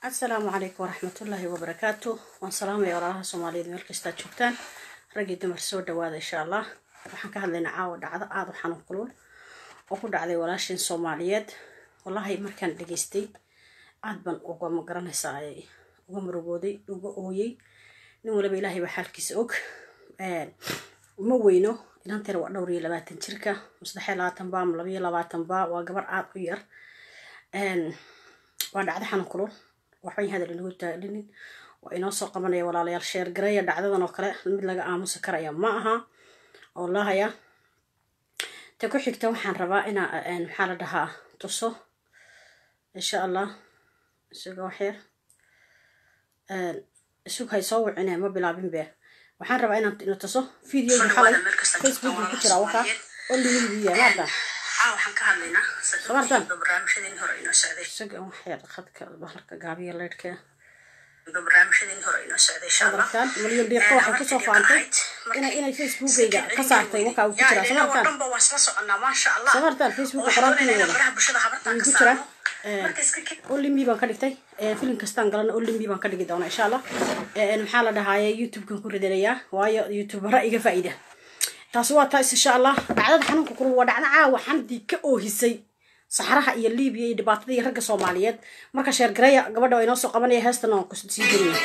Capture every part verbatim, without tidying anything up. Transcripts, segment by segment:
السلام عليكم ورحمة الله وبركاته والسلام يا وراها صوماليين ملك استاجوكتان رجي دمر سود وهذا إن شاء الله وحن كهذا عاود عاد عاد وحن نقولون وكل عادي ولاشين صوماليات والله مركان دقيستي عاد بن وقام قرن ساي وقام رجودي وقوي نقول بإلهي بحالك سوق موينه إن أنت رو دوري لباتن شركة مستحيل لا تنبا ملبي لا تنبا وقبر عاد غير ان وعد عاد حن نقولون waxay hadal lagu taalinin waa inoo soo qabanaya walaalayaal sheer gareeya dhacdadan oo kale mid laga aamusi karaya ma aha wallahi ta ku xigta waxaan rabaa ina aan maxaa la dhahaa tuso insha Allah isaga waxyar aan isku hay soo wicina ma bilaabin bee waxaan rabaa inaan ina tuso video xalay Facebook ku jira waxa oo liibiya maanta waxaan ka hadlaynaa sabartan barnaamijyadii hore inoo socday isaga waxyar khadka bahalka gaabiya leedka barnaamijyadii hore inoo socday shabakan waliyo deeqo waxaan ku soo faantay ina ina Facebook-ayga ka saartay waxa uu ku jira sabartan dhanba waan isla soconaa ma sha Allah sabartan Facebook qoraalkiisa wada bulshada habartan ka jira oo limbi baan ka dhigtay film kastaan galana oo limbi baan ka dhigi doonaa insha Allah ee maxaa la dhahayaa YouTube-kan ku ridanayaa waayo YouTube ra'yiga faa'iido تاسوا تاس إن شاء الله بعد حنون كقول ودعنا عاو حمدي كأوهسي صحراء يليبيا يدبطي يرجع صوماليات مركز شهر قرية قبل وينو سوق قبل يهستنا قصد سيدني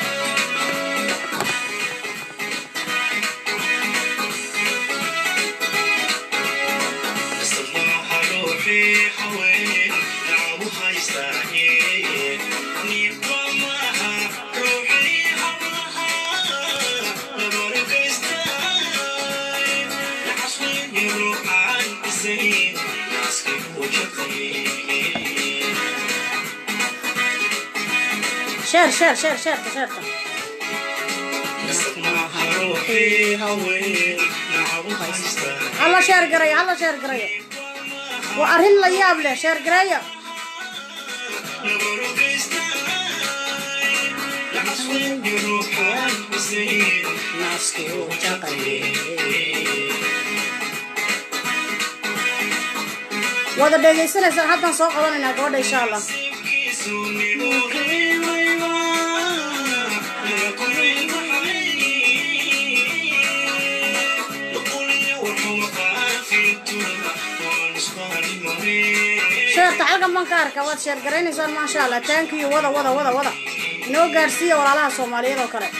شير شير شير شير شير الله شير قرية الله شير قرية وأرهن لياب له شير قرية وهذا دقيقة سنة حتى نسوق وانا نقول إن شاء الله شير تعال كمان كارك واد شير قريني صار ما شاء الله تانكي وضع وضع وضع وضع نو غارسيا ولا لها صوماليين وكره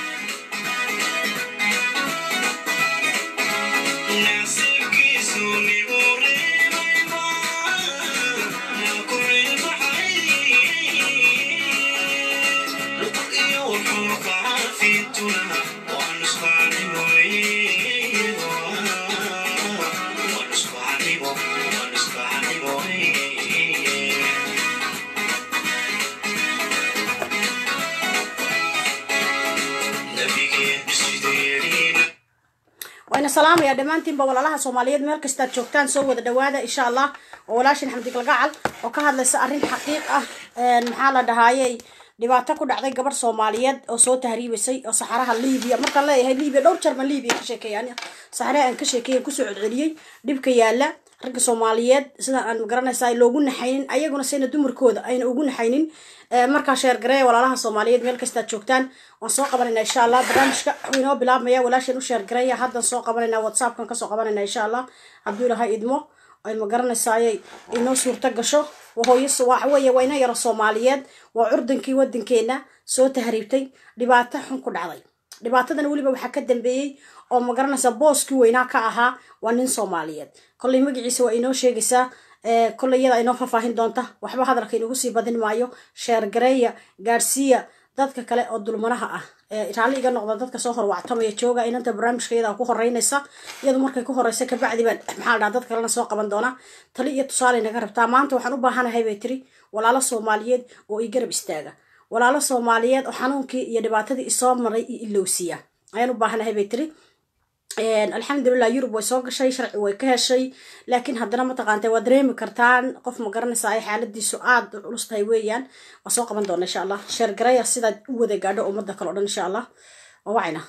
السلام يا دمانتين بولا لها صوماليات ملك استاد شوكتان سووا دوادا إن شاء الله ولاشين حمدك القاعل وكهذا لسأرين حقيقة محالة دهاية دبعتها كود عضي قبر صوماليات أو صوت تهريب سي أو صحراء ليبيا مركا الله هي ليبيا دور شرم ليبيا كشكي يعني صحراء كشكي كسوع عليي دبك يالا رج صوماليات سنا أن مقرنا ساي لوجون حينين أيقون سينا دمر كودا أين وجون حينين مركا شير قرية ولا لها صوماليات ملك استاد شوكتان وسوق قبلنا إن شاء الله برامج وينو بلاب ميا ولا شيء نشير قرية حتى سوق قبلنا واتساب كان كسوق قبلنا إن شاء الله عبدوله هاي إدمو أي مقرنا ساي إنه صور تجشوا وهو يسوى حوية وينا يرى الصوماليات وعردن كي ودن كينا صوت تهريبتي لبعتهم كل عضي لبعتنا نقول بوحكة دنبي أو مقرنا سبوس كي وينا كأها ونن صوماليات كل مجلس سوى إنه شيء جسا كل يلا إنه فاهم دونته وحبا هذا لكن يقصي بدن مايو شير قرية غارسيا dadka kale oo dulmanaha ah ee raali iga noqda dadka soo horwactamaya jooga inanta barnaamijkeeda ku horeynaysa iyadoo markay ku horeysa ka bacdi baan maxaa la dad kale soo qaban doona tali iyo tusaale naga rabtaa maanta waxaan u baahanahay bay tiri walaalo Soomaaliyeed oo i garab istaaga walaalo Soomaaliyeed oo xanuunkii iyo dhibaatadii isoo maray ilowsiya ayaan u baahanahay bay tiri الحمد لله يوروب ويسوق شيء شرعي ويكهشي لكن هذا ما تقانتي ودريم كرتان قف مقرن ساي حالة دي سؤال ولست هيويان وسوق من دون إن شاء الله شر قرية سيدا وذا قاعدة ومدة كلون إن شاء الله ووعينا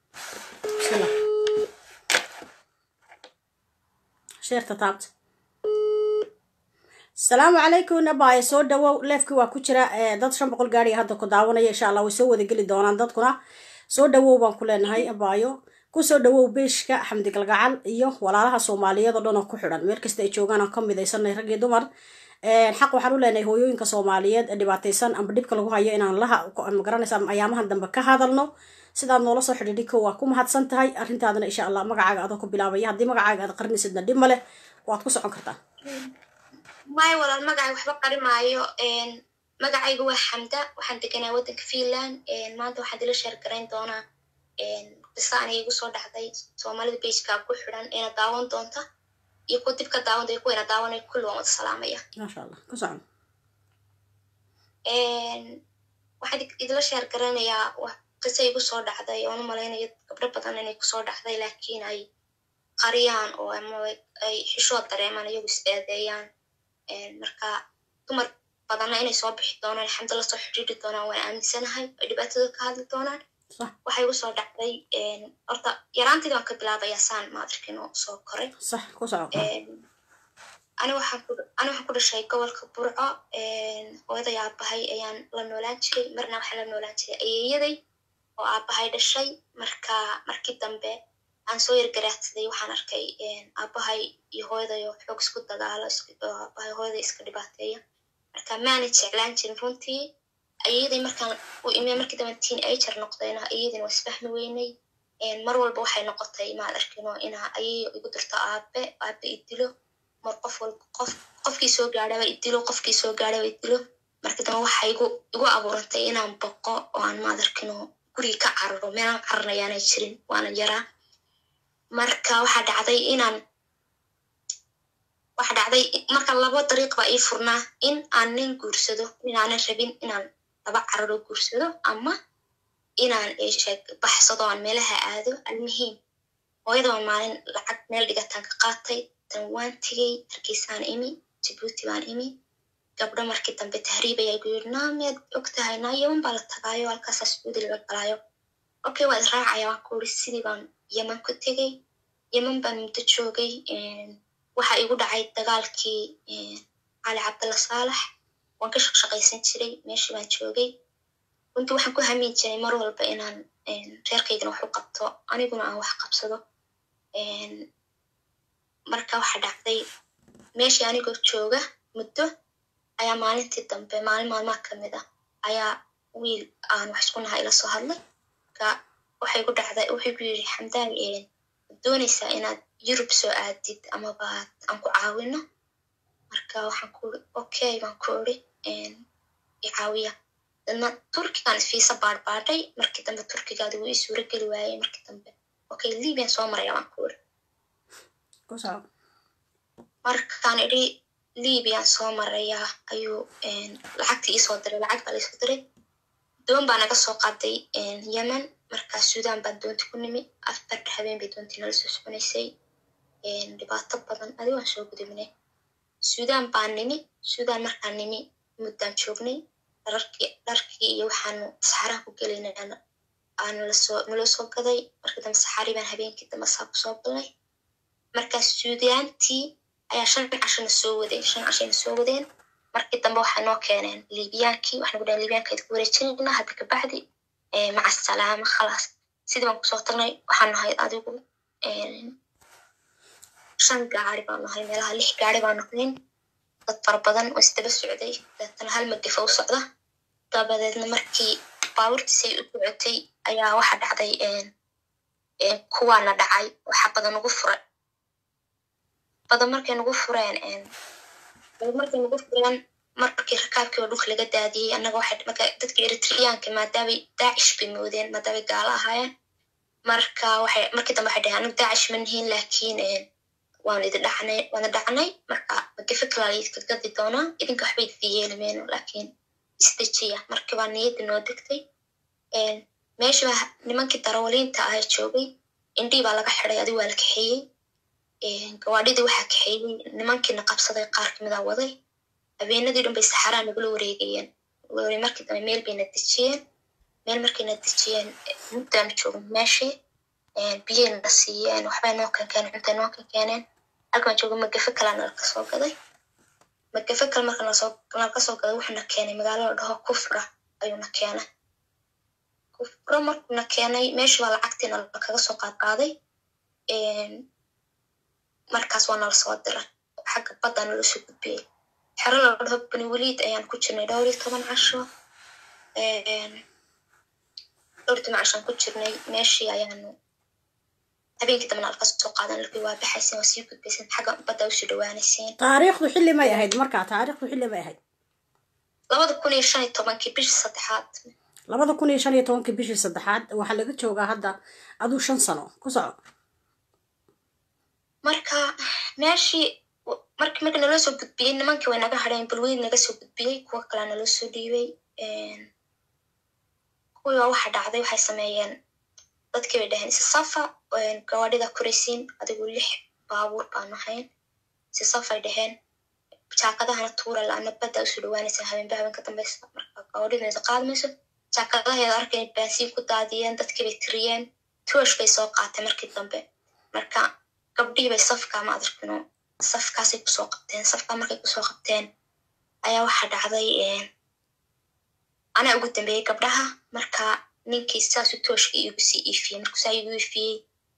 بسم الله شير تتابت السلام عليكم نباي سو دو ليفكي waa ku jira dad shan boqol gaari hadda ku daawanaya insha Allah way soo wada gali doonaan dadkuna soo dhawow baan ku leenahay abaayo ku soo dhawow beeshka xamdi galgacal iyo walaalaha Soomaaliyeed oo dhan oo ku xiran meel kasta ay joogaan oo kamidaysan rag iyo dumar ee xaq waxaan u leenahay hooyooyinka Soomaaliyeed ee dhibaataysan amba dhibka lagu hayo inaan laha ma garanaysaa ayaamahan dambe ka hadalno sidaad noola soo xidhiidhiko waa ku mahadsan tahay arrintaadana insha Allah magacaaga aad ku bilaabaya hadii magacaaga aad qarnisidna dhib male waad ku socon kartaa ماي ولا المقع وحبا قري مايو إن مقعي جوا حمدة وحنت كنا ودك فيلان إن ما أنت واحد ليش شركرين دونا إن بس أنا يجو صور دحضي سوامل البيج كابو حران إن داون دونتا يكون تبقى داون ده يكون داون كل وقت السلامية ما شاء الله كسان إن واحد إذا ليش شركرين يا قصة يجو صور دحضي وأنا ملاين يد قبل بدنا إن يجو صور دحضي لكن أي قريان أو أما أي حشوة دريم أنا يجو استأذيان marka dumar badana inay soo bixi doonaan alxamdulillah soo xiriiri doonaan waan aaminsanahay ay dhibaatada ka hadli doonaan waxay u soo dhacday een horta yaraantii waan ka bilaabayaa saan ma arkin oo soo koray sax ku soo een ana waxaan ku ana waxaan ku dhashay gobolka Burco een hooyaday aabahay ayaan la noolaan jiray marna waxaan la noolaan jiray ayeeyaday oo aabahay dhashay marka markii dambe aan soo yar garaacsaday waxaan arkay een aabahay iyo hooyaday oo xoog isku dagaalo isku aabahay hooyaday iska dhibaateeya marka maana jeclaan jirin runtii ayeeyaday markaan u imay markii dambe teen ager noqdayna ayeeyaday waa isfahmi weynay een mar walba waxay noqotay ma arkin oo ina ayeeyo igu dirto aabe aabe idilo mar qof walba qof qofkii soo gaadhay idilo qofkii soo gaadhay idilo marka dambe waxay igu igu abuurantay inaan boqo oo aan ma arkin oo guriga ka cararo meelaan carnayaanay jirin waana yaraa marka waxa dhacday inaan waxa dhacday marka laba dariiq ba ii furnaa in aan nin guursado inaan rabin inaan laba cararo guursado ama inaan eesheeg baxsado aan meelaha aado almuhiim hooyada maalin lacag meel dhigatan ka qaatay tan waan tigay hargeysaan imi Djibouti baan imi gabdho markii dambe tahriib ay igu yirnaamid ogtahay naayoon baa la tagaayo halkaas Sacuudi laga galaayo okay waa raacaya waan ku sidii baan Yemen ku tagay Yemen baan muddo joogay een waxa igu dhacay dagaalkii een Ali Abdullah Saalax waan ka shaqaysan jiray meeshii baan joogay intii waxaan ku hamin jiray mar walba inaan een reerkayga wax u qabto aniguna aan wax qabsado een marka waxa dhacday meeshii anigoo jooga muddo ayaa maalintii dambe maalin maalmaha kamid ah ayaa wiil aan wax isku nahay ila soo hadlay ka waxay ku dhacday wuxuu ku yiri xamdaan een doonaysa inaad Yurub soo aadid ama baad aan ku caawino marka waxaan ku okay baan ku ori een icaawiya dana Turkigan fiisa baarbaaday markii dambe Turkigaadu way suura gali waayay markii dambe okay Liibiyan soo maray waan ku ori ku soo markaan iri Liibiyan soo maraya ayuu een lacagtii soo diray lacag baa soo diray doon baa naga soo qaaday een Yemen marka Suudaan baan doonta ku nimi afar habeen bay doontii nala soo soconaysay een dhibaato badan adiga waan soo gudubnay Suudaan baan nimi Suudaan markaan nimi muddaan joognay dharkii dharkii iyo waxaan saxaraha ku galeynay aan la soo nala soo gaday markii dambe saxari baan habeenkii dambe saab soo galay marka Suudaantii ayaa shan cashan soo waday shan cashan soo wadeen markii dambe waxa noo keeneen Liibiyaankii waxaan ugu dhahay Liibiyaanka ku wareejinayna hadda ka bacdi ee maca salaama khalaas sidii baan ku soo tagnay waxaan nahay adigu een shan gaari baan nahay meelaha lix gaari baan nahay dad fara badan oo isdaba socday dadna hal magaf oo socda dabadeedna markii baaburtii u socotay ayaa waxa dhacday een ee kuwaana dhacay waxa badan ugu furay badan markay ugu fureen een markay ugu fureen markii rakaabkii oo dhulka laga daadiyay annaga waxa marka dadka Eritreanka maadaama Daesh bimoodeen maadaama gaala ahaayeen marka waxay markii dambe waxay dhahaan Daesh manhiin laakiin een waan idin dhaxnay waan dhaxnay marka magafka kale iska gadi doona idinka waxbay diyeelmeen laakiin istajiya markii baan niyad noo degtay een meesha nimankii darawaliinta ah joogay indii baa laga xiray adiga waa la kaxeeyay een gawaadhidii waxa kaxeeyay nimankii qabsaday qaar kamid ah waday habeenadii dhan bay saxaraha nagula wareegayeen wari markii dambe meel bay natijiyeen meel markii natijiyeen muddaan joogay meeshii een biyeen la siiyeen waxba noo kan keeneen inta noo kan keeneen halkaan joogo magafa kale aan ka soo gaday magafe kale marka nasoo nalka soo gaday wuxuuna keenay magaalo la dhaho kufra ayuuna keenay kufra markuuna keenay meesha waa lacagtiina kaga soo qaadqaaday markaas waa nala soo diray xagga badda nala soo gudbiyey xero la dhaho bani waliid ayaan ku jirnay dhowr iyo toban casho dhowr iyo toban cashaan ku jirnay meeshii ayaanu habeenkii dambena alka soo qaadan laki waa baxaysan waa sii gudbaysan xagga badda usii dhawaanayseen taariikhdu xilli may ahayd markaa taariikhdu xilli may ahayd labada kun iyo shan iyo tobankii bishii saddexaad labada kun iyo shan iyo tobankii bishii saddexaad waxaa laga joogaa hadda aduu shan sano ku soco marka meeshii markii markii naloo soo gudbiyey nimankii way naga hadheen balweyd naga soo gudbiyey kuwa kalea naloo soo dhiibay kuwii waa waxa dhacday waxay sameeyeen dadkii bay dhaheen si safa gawaadhida koraysiin adigu lix baabuur baan ahayn si safay dhaheen jaakadahana tuura la-ana badda usoo dhawaanaysa habeenba habeen ka dambaysa marka gawaadhidaysa qaadmayso jaakadaheeda arkay baansiin ku daadiyeen dadkii bay tiriyeen toosh bay soo qaatay markii dambe marka gabdhihii bay safka ma adarkino safkaasay kusoo qabteen safka markay kusoo qabteen ayaa waxaa dhacday anaa ugu dambeeyey gabdhaha marka ninkii saasu tooshka igu sii iifiyey markuusaa igu iifiyey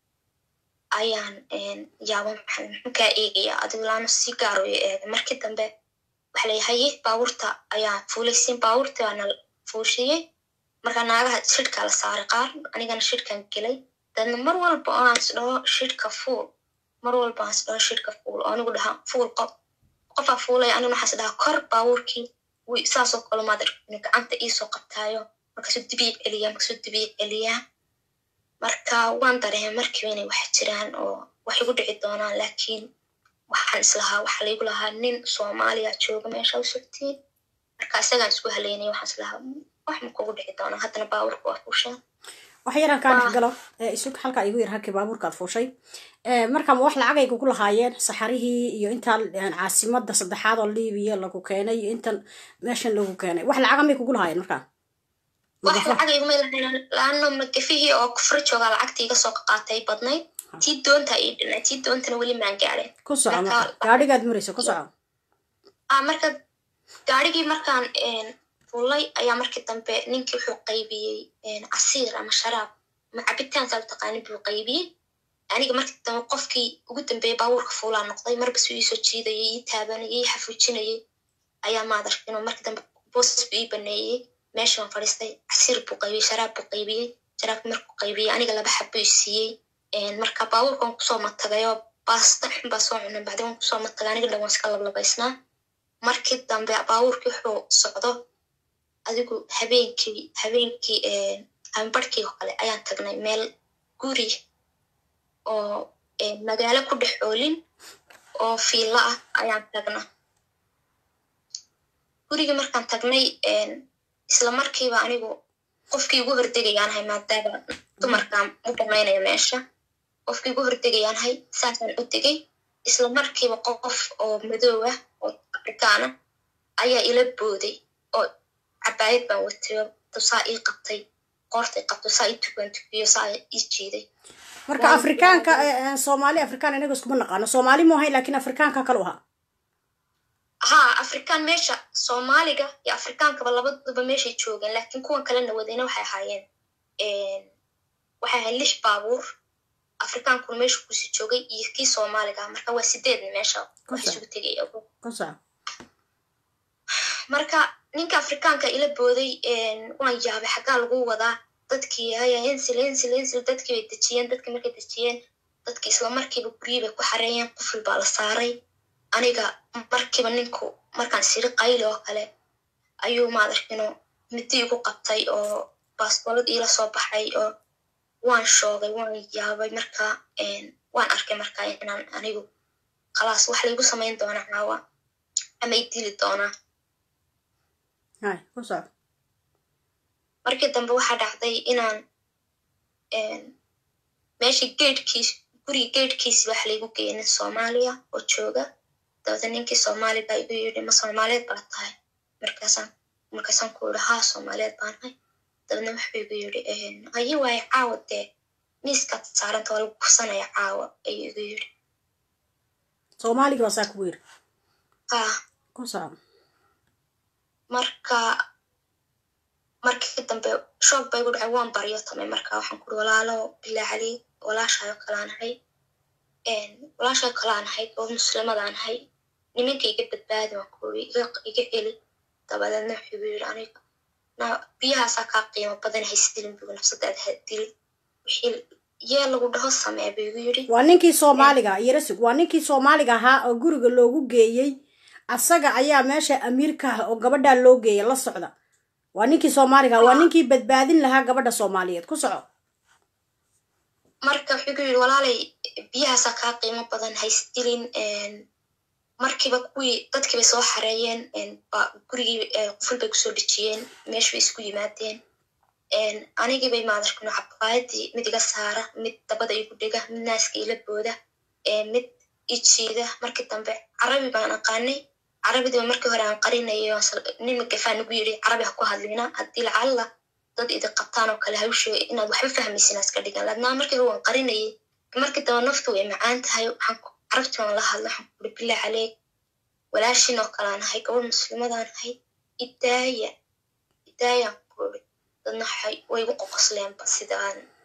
ayaan yaaba maxaa eegaya adigu laana si gaar u eegay markii dambe waxa leeyahay baabuurta ayaa fuulaysiin baabuurta waana fuushiyey marka naagaha shirka la saaray qaar anigana shirkan gelay dadna mar walba oo aan isdhaho shirka fuul mar walba aan isdhaho shirka fuul oo anigu dhaha fuul qof qofaa fuulay aniguna waxaa isdhaha kor baabuurkii wi saasoo kale maadar gacanta iisoo qabtaayo markaasuu dibiic celiyaa markaasuu dibiic celiyaa marka waan dareemay markiiba inay wax jiraan oo wax igu dhici doonaan laakiin waxaan islahaa waxaa laygu lahaa nin soomaaliya jooga meesha u sugtiin marka isagaan isku haleynay waxaan islahaa wax ma kugu dhici doonaa haddana baabuurka waa fuushaan wax yaraan kaa dhex galo isug halkaa igu yar halkii baabuurkaad fuushay markaa wax lacagay kugu lahaayeen saxarihii iyo intaan caasimada saddexaad oo liibiya lagu keenay iyo intan meeshan lagu keenay wax lacaga may kugu lahaayeen markaa wax lacag igumay lahayn laano magafihii oo kufra joogaa lacagta iga soo qaatay badnayd tii doonta ii dhinay tii doontana weli maan gaadhin ku soco marka gaadhigaad marayso ku soco ah marka gaadhigii markaan fuulay ayaa markii dambe ninkii wuxuu qaybiyey casiir ama sharaab ama cabitaan saa u taqaanin buu qaybiyey aniga markii dambe qofkii ugu dambeeyey baabuurka fuulaa noqday marba suu iisoo jiidayay ii taabanayay ii xafuujinayay ayaa maadarkino markii dambe boos buu ii baneeyey meesha waan fadhiistay casiir buu qaybiyey sharaab buu qaybiyey sharaabkii markuu qaybiyey aniga laba xab buu isiiyey marka baabuurkan kusoo matagayoo baasta xun baa soo cunay bacdi waan kusoo matagay aniga dhan waan iska lablabaysnaa markii dambe baabuurkii wuxuu socdo adigu habeenkii habeenkii habeenbarhkii oo kale ayaan tagnay meel guri oo magaalo ku dhex oolin oo fiilla ah ayaan tagnaa gurigii markaan tagnay isla markiiba anigu qofkii ugu hordegayaan hay maadaama dumarkaan u banaynaya meesha qofkii ugu hordegayaan hay saasaan u tegay isla markiiba qof oo madow ah oo afrikaana ayaa ila booday oo cabaayad baan watayo tusaa ii qabtay qoortay qabto saa ii tukan tukiyo saa ii jiiday marka afrikaanka soomaali afrikaan inaga iskuma naqaano soomaali mu ahayn laakiin afrikaanka kale u ahaa ها أفريقيان ماشى صوماليجا يا أفريقيان كبر لبض بماشي تشوجن لكن كون كلنا ودينا وحي حيان إيه وحي هلش بابور أفريقيان كل ماشي كوسي تشوجي يحكي صوماليجا مركا وسيدد ماشى وحي شو بتجي أبو كوسا مركا نينك أفريقيان كإلى بودي إن وان جاب حكى الجو وضع تدكي هيا ينسل ينسل ينسل تدكي بتشين تدكي مركا تشين تدكي إسلام مركي بقريبة كحريان قفل بالصاري aniga markiiba ninku markaan siri qayli oo kale ayuu maadarkino midi igu qabtay oo baaskoolad iila soo baxay oo waan shoogay waan yaabay markaa waan arkay markaa inaan anigu khalaas wax laygu samayn doona caawa ama idili doonaa hay ku soc markii dambe waxaa dhacday inaan meeshii geedhkiis guriga geedhkiisi wax laygu geenin soomaaliya oo jooga dabada ninkii soomaali baa igu yidhi ma soomaaliyeed baa tahay markaasaan markaasaan ku yidhi haa soomaaliyeed baan ahay dabadna wuxuu igu yidhi haye waaye caawa dee miiskaad saaranta waa lagu kusanaya caawa ayuu igu yidhi soomaaliga waa saa kugu yidhi haa كوسا marka markii dambe shoog bay ugu dhacay waan baryo tamay marka waxaan ku walaalo bilaa cali walaashayo kalaan hay een walaashayo kalaan hay oo muslimadaan hay nimankii iga badbaadi waan ku iga celi dabadana xubir aniga na biyaha ka qiimo badan haystilin bigu nafsadaad hadil wixii yaa lagu dhaho samee bigu yiri waa ninkii Soomaaliga yarasig waa ninkii Soomaaliga ahaa oo guriga loogu geeyay asaga ayaa meesha amiirka ah oo gabadha loo geeyay la socda waa ninkii Soomaaliga waa ninkii badbaadin lahaa gabadha Soomaaliyeed ku soco marka wuxuu yiri walaalay biyaha ka qiimo badan haystilin een markiiba kuwii dadkii bay soo xareeyeen een gurigii qoful bay ku soo dhijiyeen meesha isku yimaadeen een anigii bay maadarkuna cabaayadii mid iga saara mid dabada igu dhiga mid naaska ila booda ee mid ijiida markii dambe carabi baan aqaanay carabida markii hore aan qarinayo nin gafaan ugu yiri carabi ha ku hadlina hadii lacalla dad ida qabtaan oo kale hawsha inaad waxba fahmaysin aska dhigan ladna markii hore aan qarinayay markii dambe naftu way macaan tahay waxaan عرفت والله هذا حقول بالله عليك ولا شيء نقل أنا هاي قول مسلمة هاي إداية إداية قول ضمن حي ويبقى قصلين بس إذا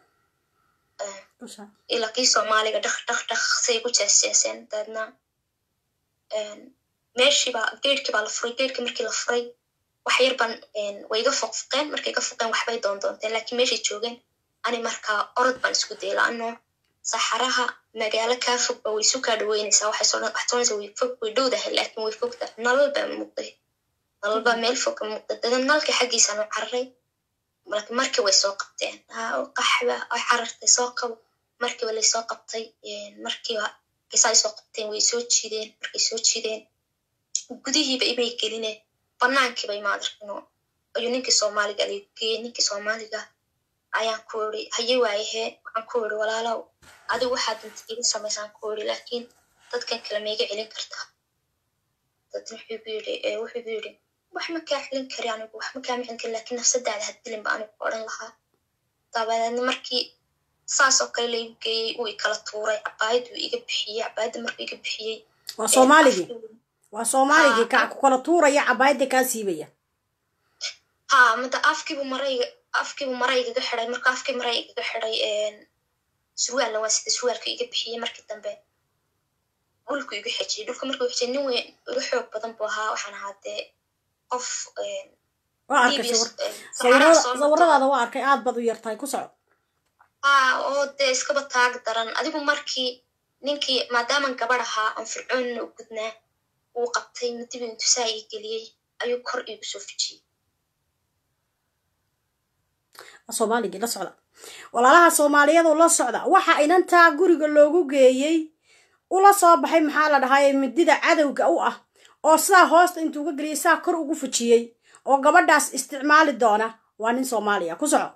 آه إلا كي سومالي دخ دخ دخ سيقول تأسيسين دادنا آه ماشي بقى غير كي بقى الفري غير كي مركي الفري وحير بان آه ويقفق فقين مركي يقفقين وحباي دون دون لكن ماشي تشوجين أنا مركا أرد بان سكودي لأنه صحراها magaalo ka fog oo isu ka dhaweynaysa waxay soo dhaxtoonaysa way fog way dhowdahay laakiin way fogta nalba muuqday nalba meel fog muuqday dadan nalka xaqiisa noo carray markii markii way soo qabteen ha qaxba ay carartay soo qab markii way soo qabtay markii ay soo qabteen way soo jiideen markii soo jiideen gudihiiba ibay gelinay banaankii bay maadarkano ayu ninkii Soomaaliga leeyay ninkii Soomaaliga ayaan ku wari haye waaye waxaan ku wari walaalow adi waxaad intii samaysan ku wari laakiin dadkan kala meega celin kartaa dadna xubiyay ee wuxuu yiri wax ma ka celin kari anigu wax ma ka micin kari laakiin nafsadaada hadilin baan ku oran lahaa tabadan markii saas oo kale leeyay uu kala tuuray abaayad uu iga bixiyay abaayad markii iga bixiyay waa Soomaaligi waa Soomaaligi ka ku kala tuuray abaayad ka siibaya ha mada afkiibu maray afkiibu maray iga xiray marka afkii maray iga xiray een suwaal waa sida suwaalka iga bixiyay markii dambe dhulku iga xijay dhulka markuu xijay nin weyn uga xoog badan buu ahaa waxaan ahaatee qof een waa arkay sawirada sawirada waa arkay aad bad u yartay ku soco ah oo de iska bataag daran adigu markii ninkii maadaama gabadh ahaa aan fircoon u gudnaa uu qabtay midib intuu saay galiyay ayuu kor igu soo fijiyay Soomaaliga la socda walaalaha Soomaaliyeed oo la socda waxa inanta guriga loogu geeyay ula soo baxay maxaa la dhahay midida cadawga u ah oo saa hoosta intuu uga galiyay saa kor ugu fujiyay oo gabadhaas isticmaali doona waa nin Soomaaliya ku soco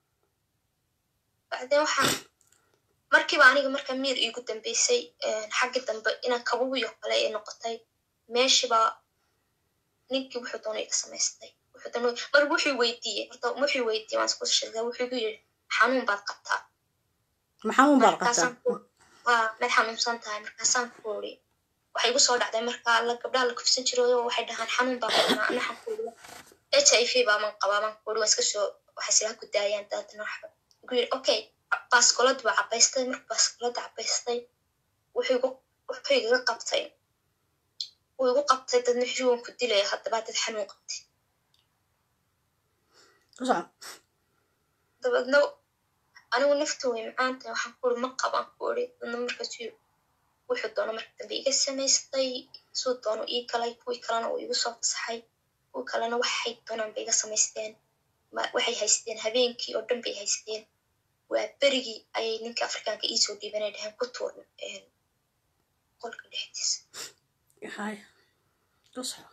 bacda waxa markii baa aniga marka miir igu dambeysay xagga dambe inaan kabugu iyo kale ay noqotay meeshii baa ninkii wuxuu doonay ka samaystay mar wuxuu weydiiyay horta wuxuu weydiiyay waan isku sheegay wuxuu yiri xanuun baad qabtaa ma xanuun baad qabtaa waa mid xanuunsan tahay markaasaan ku wari waxay igu soo dhacday marka la gabdhaha la kufsan jiray oo waxay dhahaan xanuun baa qabnaa ana xan ku wari H I V baa man qabaa man ku wari iska soo waxay sila ku daayaan dadna waxa ugu yiri okay baaskoolad waa cabaystay marka baaskoolad cabaystay wuxuu igu wuxuu iga qabtay uu igu qabtay dadna xiriyoon ku dilay hadaba dad xanuun qabtay صح dabadna anigu naftu way maanta waxaan ku ma qaban ku ori markaas wuxuu doono marka dambe iga samaystay soo doono ii kale kuwi kalena uu igu soo fasaxay kuwi kalena waxay doonaan bay iga samaysteen waxay haysteen habeenkii oo dhan bay haysteen waa berigi ay ninka Afrikaanka ii soo dhiibanay dhahan ku tuur een qolka dhexdiisa hay تصح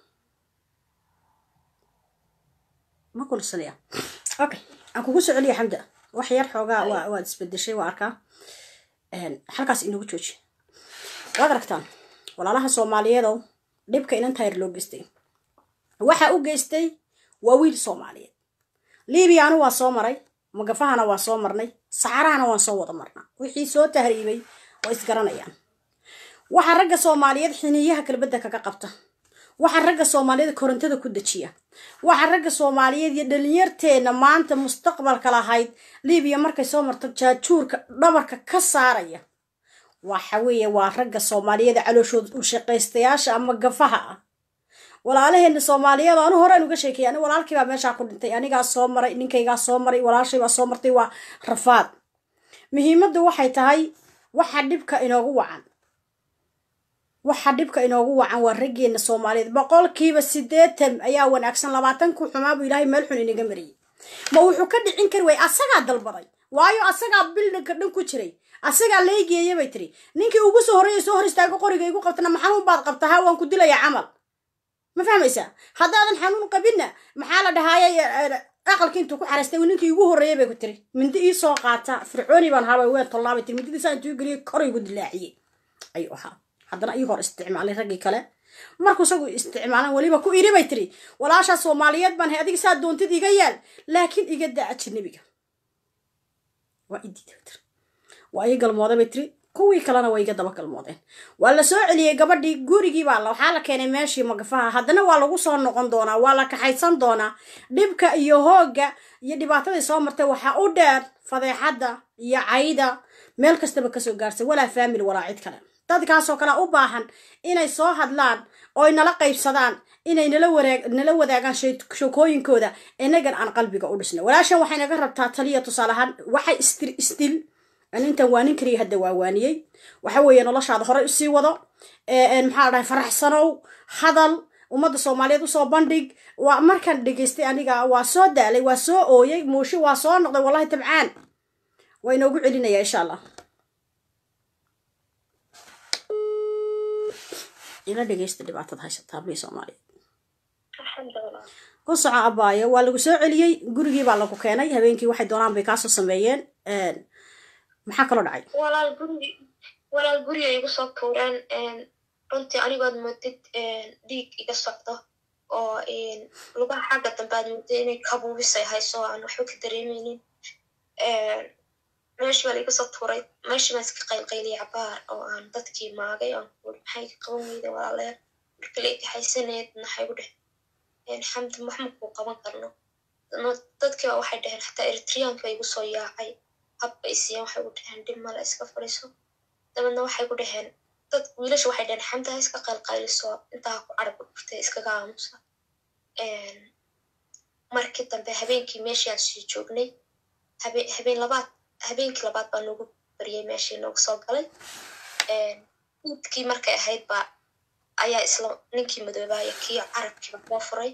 ما كل سنة أوكي أكو قصة عليا حمدة وحير حوجا واد سبدشي واركا حركة إنه بتوجه وادركتان ولا لها Soomaaliyeed oo dhibka inanta yar loo geystay waxa u geystay waa wiil Soomaaliyeed Liibiyaana waa soo maray magafahana waa soo marnay saxarahana waa soo wada marnaa wixii soo tahriibay oo is garanayaan waxa ragga Soomaaliyeed xiniyaha kalbada kaga qabta waxa ragga Soomaaliyeed korontada ku dajiya waxa ragga Soomaaliyeed iyo dhalinyarteena maanta mustaqbalka lahayd Liibiya markay soo marto jaajuurka dhabarka ka saaraya waxa weeye waa ragga Soomaaliyeed calooshooda u shaqaystayaasha ama gafaha ah walaalaheena Soomaaliyeed aanu hore uga sheekayaan walaalkii baa meesha ku dhintay aniga soo maray ninkayga soo maray walaashay baa soo martay waa rafaad muhiimadu waxay tahay waxa dhibka inoogu wacan waxa dhibka inoogu wacan waa raggeena Soomaaliyeed boqolkiiba siddeetan ayaa wanaagsan labaatan ku xumaabo Ilaahay meel xun inaga mariyay ma wuxuu ka dhicin kar way asaga dalbaday waayo asaga bildinka dhan ku jiray asaga leegeeyay bay tiri ninkii ugu soo horeeyay soo hor istaago qoriga igu qabtana maxaan baad qabtaa waan ku dilayaa camal ma fahmaysa haddaadan xanuun qabina maxaa la dhahaayay aqalkii intuu ku xaraystay ninkii ugu horeeyay bay ku tiri mindi ii soo qaata fircooni baan haabay way tollaabay tiri mindida saan intuu galiyay qoriga dilaaciyay ayuu ahaa haddana ii hor isticmaalay ragii kale markuu isagu isticmaalan waliba ku iri bay tiri walaasha Soomaaliyeed baan hay adiga saa doontid iga yaal laakiin iga daa ajnabiga waa idii waa ay galmooday bay tiri kuwii kalena way iga daba galmoodeen waa la soo celiyay gabadhii gurigii baa la waxa la keenay meeshii magafaha haddana waa lagu soo noqon doonaa waa la kaxaysan doonaa dhibka iyo hooga iyo dhibaatada soo martay waxa u dheer fadeexada iyo cayda meel kastaba ka soo gaarsay walaa family walaa cid kale dadkaas oo kale u baahan inay soo hadlaan oo ay nala qaybsadaan inay nala wareeg nala wadaagaan shaqooyinkooda inagan aan qalbiga u dhisnay walaashan waxay naga rabtaa taliya tusaalahan waxay istir istil أنت وانين كري هدا وانيي وحوي أنا الله شاد خرج سي وضع إن محل فرح سنو حضل ومد الصومالية وصو بندق ومركن دقيستي أنا جا وصو دالي وصو أوي موشي وصو نقدر والله تبعان وين أقول علينا يا إن شاء الله إلا دقيست اللي بعتها هاي ستابلي صومالي الحمد لله قصة عباية ولا قصة عليي قرقي بالله كوكاني هبينكي واحد دوران بكاسو سميين maxaa kala dhacay walaal guri walaal guri ay igu soo tuureen een runtii anigood mudid een dhiig iga socdo oo een lugaha xagga dambe aad muddo inay kabuubisay hayso aan waxba ka dareemaynin een meeshii baa iga soo tuuray meeshii baan iska qaylqayliyay cabaar oo aan dadkii maagay oo maxay qaban weyday walaalayaal markii la ixaysaneed maxay u dheh een xamdi maxmud ku qaban karno dadkii waxay dhaheen xataa Eritreanka igu soo yaacay habba isiyaan waxay u dhaheen dib mala iska fariiso dabadna waxay ku dhaheen dad wiilasha waxay dhaheen xamta iska qalqayliso intaa ku carab dhurtay iskaga aamusa een markii dambe habeenkii meeshii aan sii joognay habeen habeen labaad habeenkii labaad baan ugu bariyay meeshii noogu soo galay een midkii markay ahayd ba ayaa isla ninkii madoobaaya kii carabkii baa furay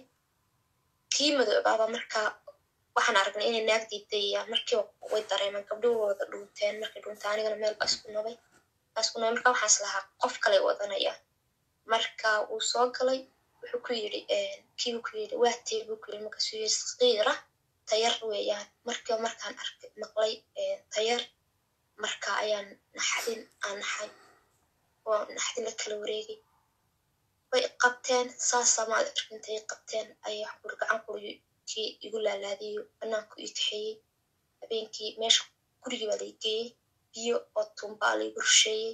kii madoobaaba markaa waxaan aragnay inay naag diidaya markii way dareemaan gabdhahooda dhunteen markii dhuntaan anigana meel baa isku nabay isku nabay markaa waxaan islahaa qof kale wadanaya marka uu soo galay wuxuu ku yiri een kii ku yiri waa tii buu ku yiri marka soo yiri saqiira tayar weeyaan markii markaan arkay maqlay een tayar marka ayaan naxdin aan naxay oo naxdin la kala wareegay way qabteen saasa ma arkintay qabteen ay gacan quriyo kii igu laalaadiyo banaanku ii kaxeeyay habeenkii meesha gurigii baa laygeyey biyo oo tumbaa laygu rusheeyey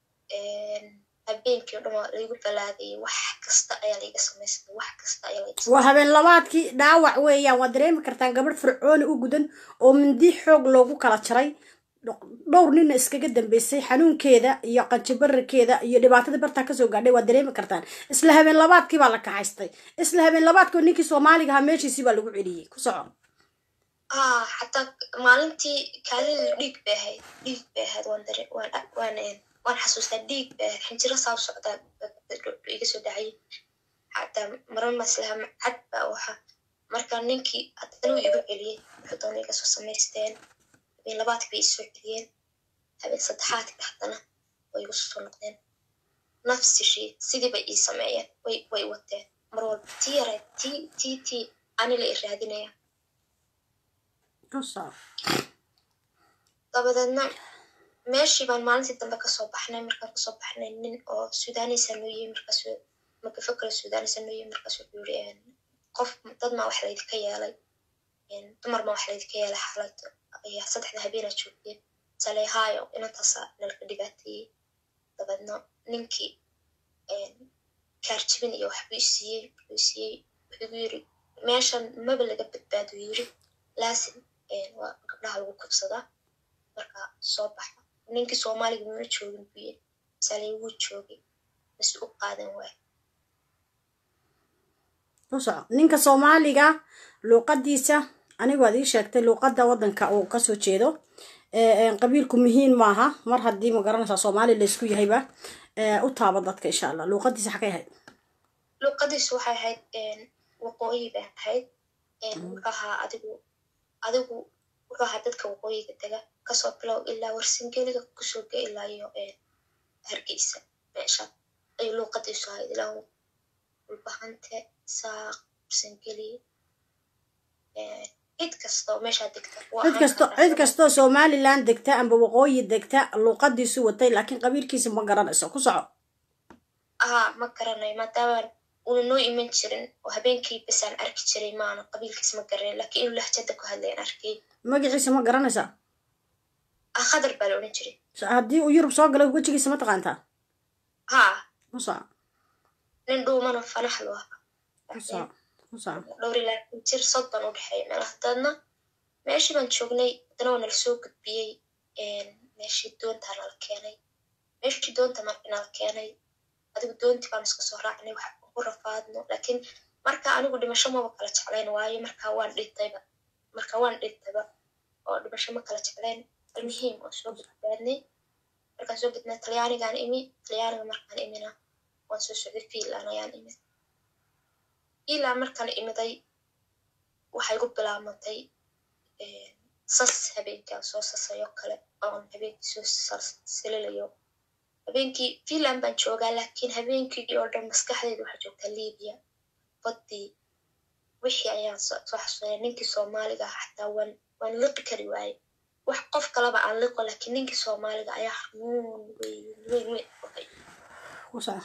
een habeenkii oo dhan waa laygu balaadayay wax kasta ayaa layga samaystay wax kasta ayaa layga waa habeen labaadkii dhaawac weeyaan waa dareemi kartaan gabadh fircooni u gudan oo mindi xoog loogu kala jaray dhowr nin iskaga dambeysay xanuunkeeda iyo qanjibarkeeda iyo dhibaatada barta ka soo gaadhay waa dareemi kartaan isla habeen labaadkii baa la kaxaystay isla habeen labaadkii ninkii Soomaaliga ha meeshiisii baa lagu celiyay ku soco ah hatta maalintii kaalida dhiig baahay dhiig baahay waan dare waan waan waan xasuustaa dhiig baahay xinjiro saab socda iga soo dhacay hatta maran maslaha cad baa waxa marka ninkii hadana uu igu celiyay wuxuu doonay iga soo samaysteen بين لبعض بيسوقين هبين صدحات تحتنا ويوصلوا نقدين نفس الشيء سيدي بقى يسمعين وي وي وتة مرور تيرة تي تي تي أنا اللي إرادينا يا قصة طب إذا ماشي بان مالتي تنبك صباحنا مركب صباحنا من أو سوداني سنوية مركز مركز فكر السوداني سنوية مركز يوريان قف تضمع واحد يتكيالي يعني تمر ما واحد يتكيالي حالته يا صدق ذهبينا تشوفين سالي هايو إن تصا نلقى دقاتي طبعاً ننكي إن kaarjibin iyo waxbuu isiiyey wuxuu isiiyey wuxuu yiri meeshan maba laga badbaado yiri laasim waa gabdhaha lagu kubsadaa marka soo baxa ninkii Soomaaliga ma joogin biyo salay wuu joogay bas u qaadan waay وصع نينك Soomaaliga luqadiisa anigu waad ii sheegtay luqada wadanka oo ka soo jeedo ee qabiilku muhiim maaha mar hadii ma garanaysa Soomaali la isku yahayba ee u taaba dadka insha Allah luqadiisa xaqay ahayd luqadiisu waxay ahayd een waqooyi bay ahayd een waxa adigu adigu waxa dadka waqooyiga taga ka soo bilow ilaa Warsingeliga ku soo gaa ilaa iyo ee Hargeysa meesha ay luqadiisu ahayd ilaa ulbahante saaq Warsingeli ee cid kasto meesha degta cid kasto cid kasto Somaliland degta amba waqooyi degta luqadiisu watay laakiin qabiilkiisa ma garanayso ku soco ah ma garanay maadaama uu noo iman jirin oo habeenkii basaan arki jiray maana qabiilkiisa ma garanay laakiin uu lahjada ku hadleen arkay magaciisa ma garanaysa ah khadar baa loo jiray hadii uu Yurub soo galay wajigiisa ma taqaantaa ha ku soco nin dhuumana fanax loo ku soco ku soco dhowri laakiin jir soddon u dhaxay meelaha dadna meeshii baan joognay dana wana soo gudbiyay een meeshii doonta la keenay meeshii doonta markii la keenay adigu doontii baan iska soo raacnay wax ku rafaadno laakiin marka anigu dhimasho ma kala jeclayn waayo marka waan dhintayba marka waan dhintayba oo dhimasho ma kala jeclayn muhiim oo soo gudbaanay marka soo gudbnay Talyaanigan imi Talyaaniga markaan imina waan soo socday Finland ayaan imi ilaa markaan imiday waxay ku bilaabantay ee sas habeenka soo sasayo kale oo habeenkii soo salsalayo habeenkii Finland baan joogaa laakiin habeenkii oo dhan maskaxdayda waxa joogta Liibiya badii wixii ayaan soo xasuustay ninkii Soomaaliga xataa waan waan liqi kari waayay wax qof kalaba aan liqo laakiin ninkii Soomaaliga ayaa xanuun weyn weyn weyn okay وصع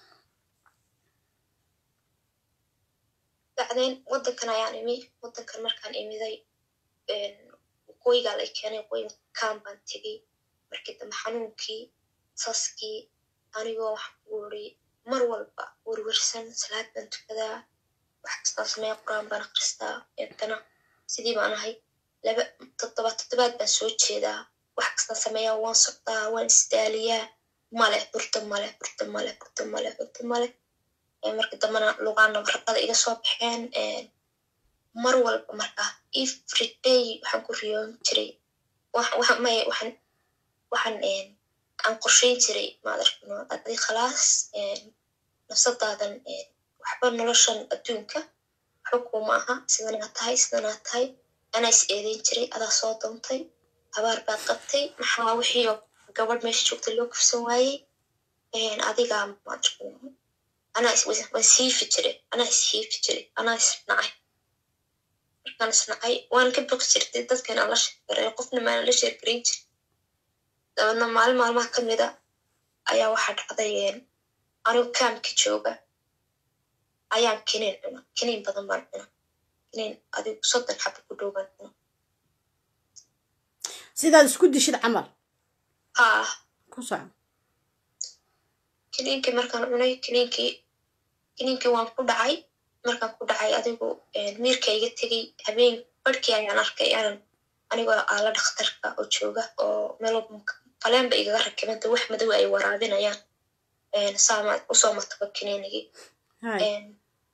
بعدين wadankan ayaan imi wadankan markaan imiday een waqooyiga la keenay waqooyi kaambaan tagay markii dambe xanuunkii saskii anigoo wax uuri mar walba warwarsan salaad baan tukadaa wax kasta sameeyo quraan baan akhristaa intana sidii baan ahay laba toddobaad toddobaad baan soo jeedaa wax kasta sameeyo waan socdaa waan isdaaliyaa male burta male burta male burta male burta male ee markii dambana luqaan nabarada iga soo baxeen ee mar walba marka every day waxaan ku riyoon jiray wax wax ma waxaan waxaan een aan qorsheyn jiray ma aragno adii khalaas een nafsadaadan ee waxba noloshan adduunka xukuma aha sidana tahay sidana tahay ana is eedeyn jiray adaa soo doontay abaar baad qabtay maxaa wixii gabadh meesha joogtay loo kufsan waayay een adiga ma aragno ana is wasiifi jiray ana is hiifi jiray ana is nacay markaan isnacay waan ka baqi jirtay dadkan aan la sheegaray qofna ma la sheegarin jiray dabadna maalin maalmaha ka mid ah ayaa waxaa dhacday anigu kaamka jooga ayaan kiniin cuna kiniin badan baan cuna kiniin adigu soddon xabo ku dhow baan cuna sidaad isku dishid camal haa ku soco kiniinkii markaan cunay kiniinkii kiniinkii waan ku dhacay markaan ku dhacay adigu miirka iga tegay habeen barkii ayaan arkay aan anigoo aala dhakhtarka oo jooga oo meel qaleenba igaga rakibanta wax madow ay waraabinayaan een saama u soo mataba kiniinigii een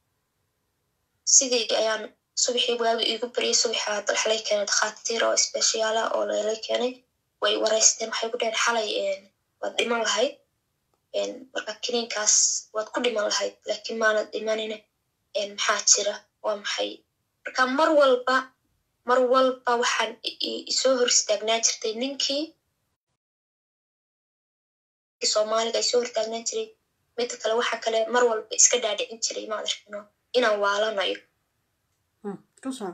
sidii ayaan subaxii waagu igu bariyay subaxa dalxalay keenay dhakhaatiir oo special ah oo la keenay way wareysteen waxay ku dhaheen xalay een wad dhiman lahayd een marka kiniinkaas wad ku dhiman lahayd laakiin maana dhimanine een maxaa jira waa maxay marka mar walba mar walba waxaan isoo hor istaagnaa jirtay ninkii Soomaaliga isoo hor istaagnaa jiray mid kale waxa kale mar walba iska dhaadhicin jiray ma aragno inaan waalanayo ku soco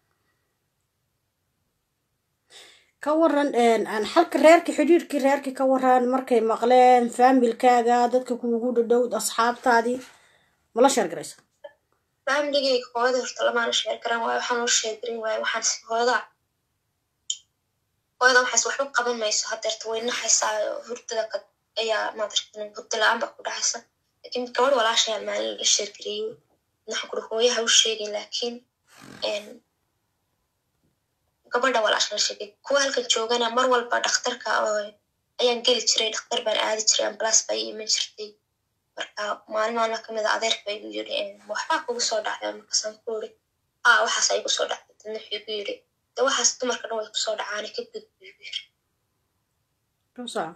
ka waran een aan halka reerka xiriirkii reerkii ka waran markay maqleen familkaaga dadka kuugu dhow asxaabtaadii wala sheer garaysa familygayga hooyada horta lama sheer garan waayo waxaan u sheegarin waayo waxaan hooyada hooyada waxaas wax u qaban mayso hadeerta way naxaysaa hurdada ka ayaa ma aragtay hurda la'aan baa ku dhacaysa لكن كمان ولا شيء مع الشركة نحن كروهيها والشيء لكن إن قبل ده ولا عشان الشيء كوال كتشوجنا مر والبا دكتورك أو أيام قلت شري دكتور بن عادي شري أمبلاس باي من شرتي مركا ما أنا ما كم إذا عذرك باي بيجري إن وحباك وصودا يعني قسم كوري آه وحاسة يقصودا تنحي بيجري ده وحاسة تمر كانوا يقصودا عاني كده بيجري توصل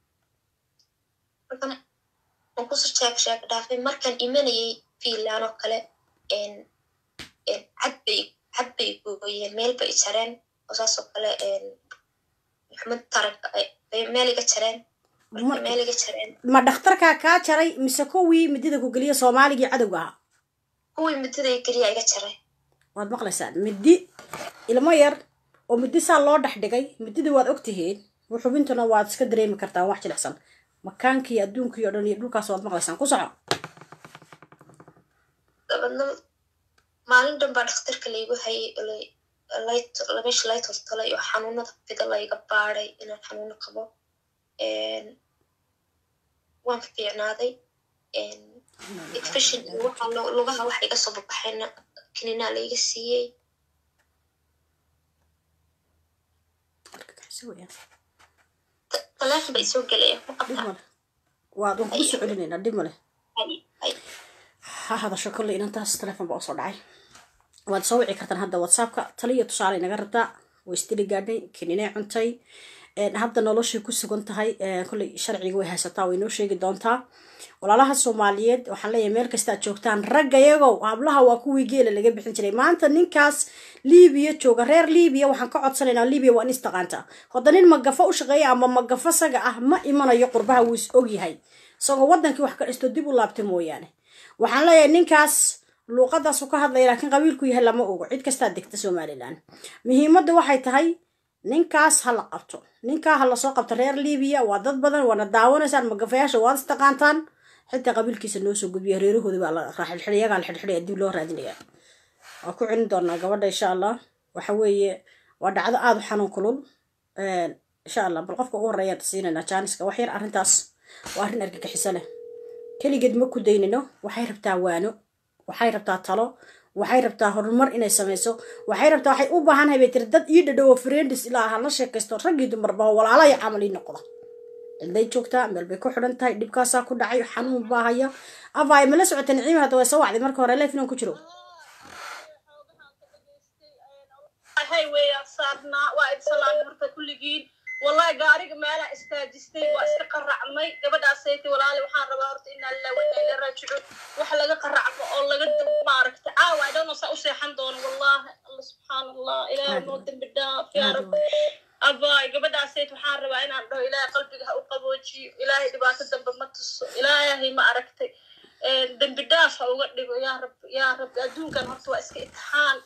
مركا وقصة شاك شاك دافع مركا إيماني في اللي أنا كله إن إن عبي عبي بوي ميل بيتشرن أساسا كله إن محمد ترك ميل يتشرن ميل يتشرن ما دكتورك كا جري mise kuwii midida ku galiya Soomaaliga cadawga ah kuwii midida galiya iga jaray waad maqlaysaan midi ilmo yar oo midi saa loo dhax dhigay midida waad ogtihiin wuxubintuna waad iska dareemi kartaa wax jilicsan makaankii adduunkii oo dhan iyo dhulkaas waad maqlaysaan ku soco dabadna maalin dhan baa dhakhtarka laygu hayay layt lamesh layt talay oo xanuunada fida layga baaray inaan xanuuno qabo een waan fiicnaaday een expression waxa lugaha wax iga soo baxayna kinina layga siiyay talax bay soo galay waad ugu soo celinayna dib male ha hada shakal inaan taas telefoon baa soo dhacay waad soo wici kartaan hadda WhatsApp-ka taliya tusaale inaga rabtaa way istiri gaadhay kinina cuntay een hadda noloshay ku sugan tahay kulli sharciga way haysataa way noo sheegi doontaa walaalaha Soomaaliyeed waxaan leeyahay meel kasta aad joogtaan ragga iyago hablaha waa kuwii geela laga bixin jiray maanta ninkaas Liibiya jooga reer Liibiya waxaan ka codsanaynaa Liibiya waa in istaqaanta hodanin magafa u shaqeeya ama magafa saga ah ma imanayo qurbaha wuu is og yahay isagoo wadankii wax ka dhisto dib u laabtay mooyaane waxaan leeyahay ninkaas luqadaas uu ka hadlay laakiin qabiilku yahay lama ogo cid kasta degta Soomaaliland muhiimadda waxay tahay ninkaas hal qabto ninka hal soo qabta reer Liibiya waa dad badan wana daawanaysaan magafayaasha waad istaqaantaan حتى قبل كيس الناس وجبيه ريره هذا بقى راح الحرية قال الحرية دي له رادنيا أكو عندنا قبل إن شاء الله وحوي ودع هذا هذا حنون كلون إن شاء الله بالقفك أول رياض سينا نجانس كوحير أرنتاس وأرن أرجع حسنة كل قد مكو ديننا وحير بتاعوانه وحير بتاع طلو وحير بتاع هرمر إنه يسميسو وحير بتاع حي أوبا هن هي بتردد يددو فريندس إلى هالشيء كستر رجيد مرباه ولا على يعملين نقطة اللي joogta meel bay ku xiran tahay dibkaas ku dhacay xanuun baahaya afay mala socota Naciim hada way soo wacday marka hore leef inaan ku jiro hay way saarna waa islaam marka kulligiin wallahi gaariga meela istaajistay waa iska qaracmay gabadhaasaytay walaal waxaan rabaa horta in alla wada la raajico wax laga qaracmo oo laga maaragta caawa idana sa u seexan doon wallahi allah subhanallah ilaahay noo dambi dhaaf ya rab أباي قبل عسيت وحارب أنا عنده إلهي قلبي وقبوجي إلهي دبعت الدم بمتص إلهي ما أركتي دم بدافع وقلبي يا رب يا رب أدون كان هرتوا إسك إتحان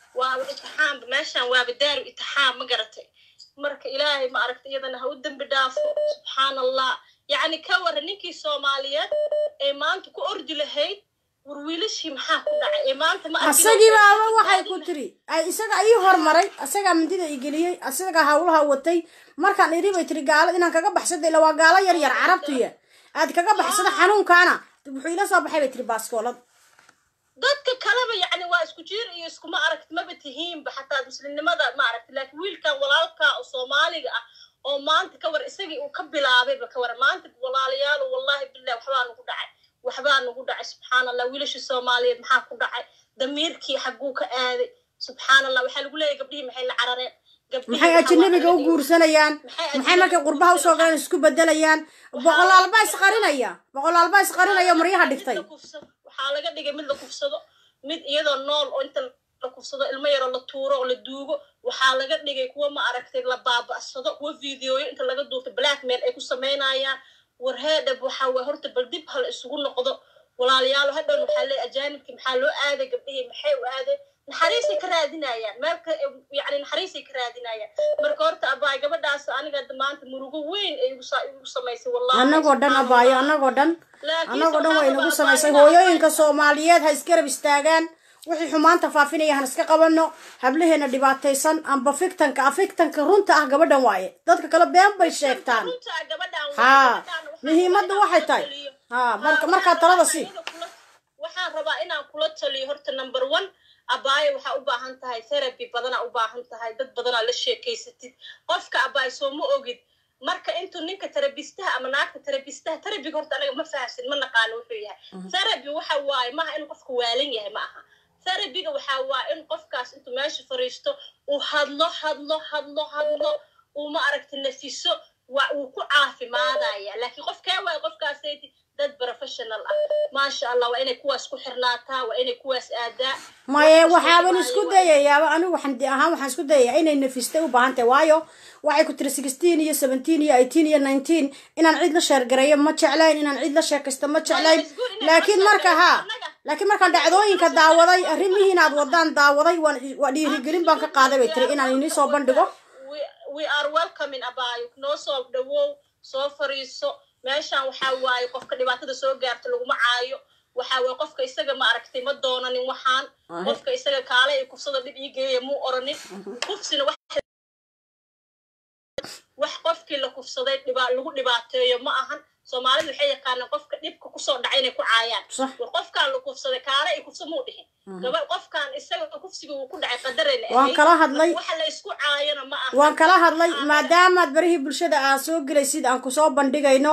وإتحان بماشان وابدار وإتحان ما قرتي مرك إلهي ما أركتي إذا هو الدم بدافع سبحان الله يعني كور نيكي سوماليات إيمان تكو أرجو لهيد ورwilashii maxaa ku dhacay maanta ma asagii baa waxay ku tiri ay isaga ay hormaray asaga mindida igeliyay asaga hawlaha watay markaan iriibay tiri gaalo inaan kaga baxsaday la waa gaalo yar yar carabtiya aad kaga baxsada xanuunkaana wuxuu ila soo baxay bay tiri baaskoolad dadka kalaba yani waa isku jiir iyo isku ma aragti ma batihiin ba xataa muslimnimada ma aragti laakiin wiilkan walaalka oo Soomaaliga ah oo maanta ka war isagii uu ka bilaabay ba ka war maanta walaalayaal wallahi billaah waxbaa nagu dhacay waxbaa nagu dhacay subxaanallah wiilasha Soomaaliyeed maxaa ku dhacay damiirkii xaguu ka aaday subxaanallah waxa lagu leeyahay gabdhihii maxay la carareen maxay ajnabiga u guursanayaan maxay markay qurbaha u soo galeen isku bedelayaan boqolaal baa isqarinaya boqolaal baa isqarinaya mariyaha dhigtay waxaa laga dhigay mid la kufsado mid iyadoo nool oo inta la kufsado ilmo yar oo la tuuro oo la duugo waxaa laga dhigay kuwa ma aragtay la baaba'sado kuwa fiidiyooyo inta laga duurto blackmail ay ku sameynayaan warheeda waxa way horta bal dib hal isugu noqdo walaalayaal hadhow waxa la ajaanibki maxaa loo aaday gabdhihii maxay u aaday naxariis ka raadinayaan marka yaani naxariis ka raadinayaan marka horta abaay gabadhaas aniga maanta murugo weyn ay ugu sameysay wallahi anagoo dhan abaay anagoo dhan anagoo dhan way nagu sameysay hooyooyinka Soomaaliyeed ha iska rab istaagaan wixii xumaanta faafinaya han iska qabano hablaheena dhibaataysan amba fiktanka afiktanka runta ah gabadhan waaye dadka kala been bay sheegtaan ha muhiimaddu waxay tahay ها مركا مركا ترى سي waxaan rabaa inaan kula taliyo horta number one abaayo waxaa u baahan tahay therapy badana u baahan tahay dad badana la sheekaysatid qofka abaayo soo ma ogid marka intuu ninka terabistaha ama naagta terabistaha terabiga horta anaga ma fahamsin ma naqaano wuxuu yahay therapy waxa waaye maaha in qofku waalan yahay ma aha terabiga waxaa waa in qofkaas intuu meesha fariisto uu hadlo hadlo hadlo hadlo uu ma aragti nafiso waa uu ku caafimaadaya laakiin qofkee waay qofkaasaydi dad professional ah maasha allah waa inay kuwaas ku xirnaataa waa inay kuwaas aadaa maye waxaaban isku dayayaaba anigu waxaan ahaan waxaan isku dayayaa inay nafistay u baahan tahay waayo waxay ku tiri sixteen iyo seventeen iyo eighteen iyo nineteen inaan cid la sheergareeyo ma jeclayn inaan cid la sheekaysto ma jeclayn laakiin marka ha laakiin markaan dhacdooyinka daawaday arrimihii inaad wadaan daawaday waa dhiirigelin baan ka qaaday bay tiri inaan inii soo bandhigo we are welcoming abayo noo soo dhawow soo fariiso meeshaan waxaa waaye qofka dhibaatada soo gaarta laguma caayo waxaa waaye qofka isaga ma aragtay ma doonanin waxaan qofka isaga kaale ay kufsada dhib ii geeya muu oranin kufsina wax qofkii la kufsaday dhibaa lagu dhibaateeyo ma ahan soomaalidu waxay yaqaanaan qofka dhibka kusoo dhacay inay ku caayaan war qofkaan la kufsaday kaale ay kufsa muu dhihin gabadh qofkaan isaga kufsiga uu ku dhacay qadarayna waan kala hadlay waxa la isku caayana ma aha waan kala hadlay maadaamaad barihii bulshada aan soo gelaysid aan kusoo bandhigayno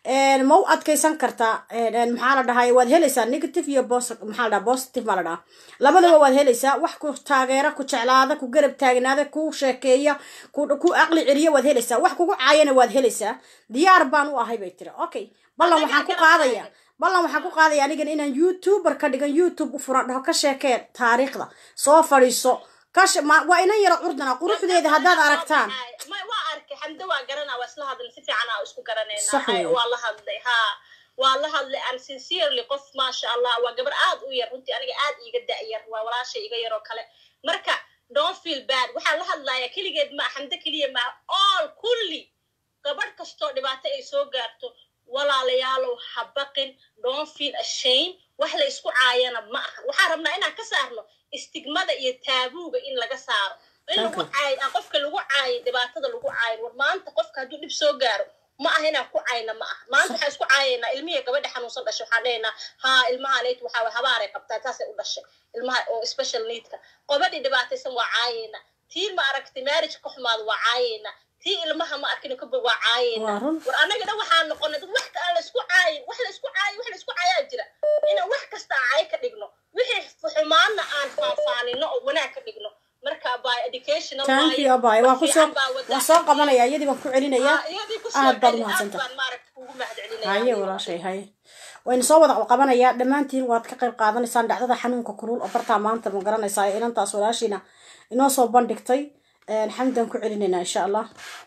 ma u adkaysan kartaa maxaa la dhahay waad helaysaa negative iyo maxaa la dhaha positive maa la dhaha labadaba waad helaysaa wax ku taageera ku jeclaada ku garab taagnaada ku sheekeeya ku aqli celiya waad helaysaa wax kugu caayana waad helaysaa diyaar baan u ahay bay tiri okay ballan waxaan ku qaadaya ballan waxaan ku qaadaya anigan inaan youtuber ka dhigan youtube u furan dhaho ka sheekee taariikhda soo fadhiiso kash waa inan yara curdana quruxdeeda haddaad aragtaan waa arkay xamdo waa garanaa waa isla hadlay si fiican aa isku garanayna waa la hadlay ha waa la hadlay aan sincerely qof maasha allah waa gabar aad u yar runtii aniga aad iiga da'yar waa walaashay iga yar oo kale marka don't feel bad waxaa la hadlaya keligeed ma xamdo keliya ma all kulli gabadh kastoo dhibaato ay soo gaarto walaalayaalow ha baqin don't feel ashamed wax la isku caayana ma aha waxaan rabnaa inaan ka saarno istigmada iyo taabuuga in laga saaro in lagu caay qofka lagu caay dhibaatada lagu caay war maanta qofka hadduu dhib soo gaaro ma aha inaan ku caayna ma aha maanta waxaan isku caayaynaa ilmihi gabadha xanuunsan dhashay waxaan dhahaynaa haa ilmaha leyd waxaa way habaaray qabtaa taasay u dhashay ilmaha oo special needka qobadii dhibaataysan waa caayaynaa tii ma aragtay marriage ka xumaada waa caayaynaa tii ilmaha ma arkin ka waa caayaynaa war anaga dhan waxaan noqonay dad wax aan la isku caayin wax la isku caayin wax la isku caayaa jira inaan wax kasta caay ka dhigno wixii xumaana aan faahfaanino oo wanaag ka dhigno marka by educational thank you abay waa ku soo waa soo qabanaya iyadii baan ku celinaya aad baad mahadsantahay haye walaashay haye wayna soo wada qabanaya dhammaantiin waad ka qayb qaadanaysaan dhacdada xanuunka kulul oo bartaa maanta ma garanaysaa inantaas walaashiina inoo soo bandhigtay xamdan ku celinayna insha allah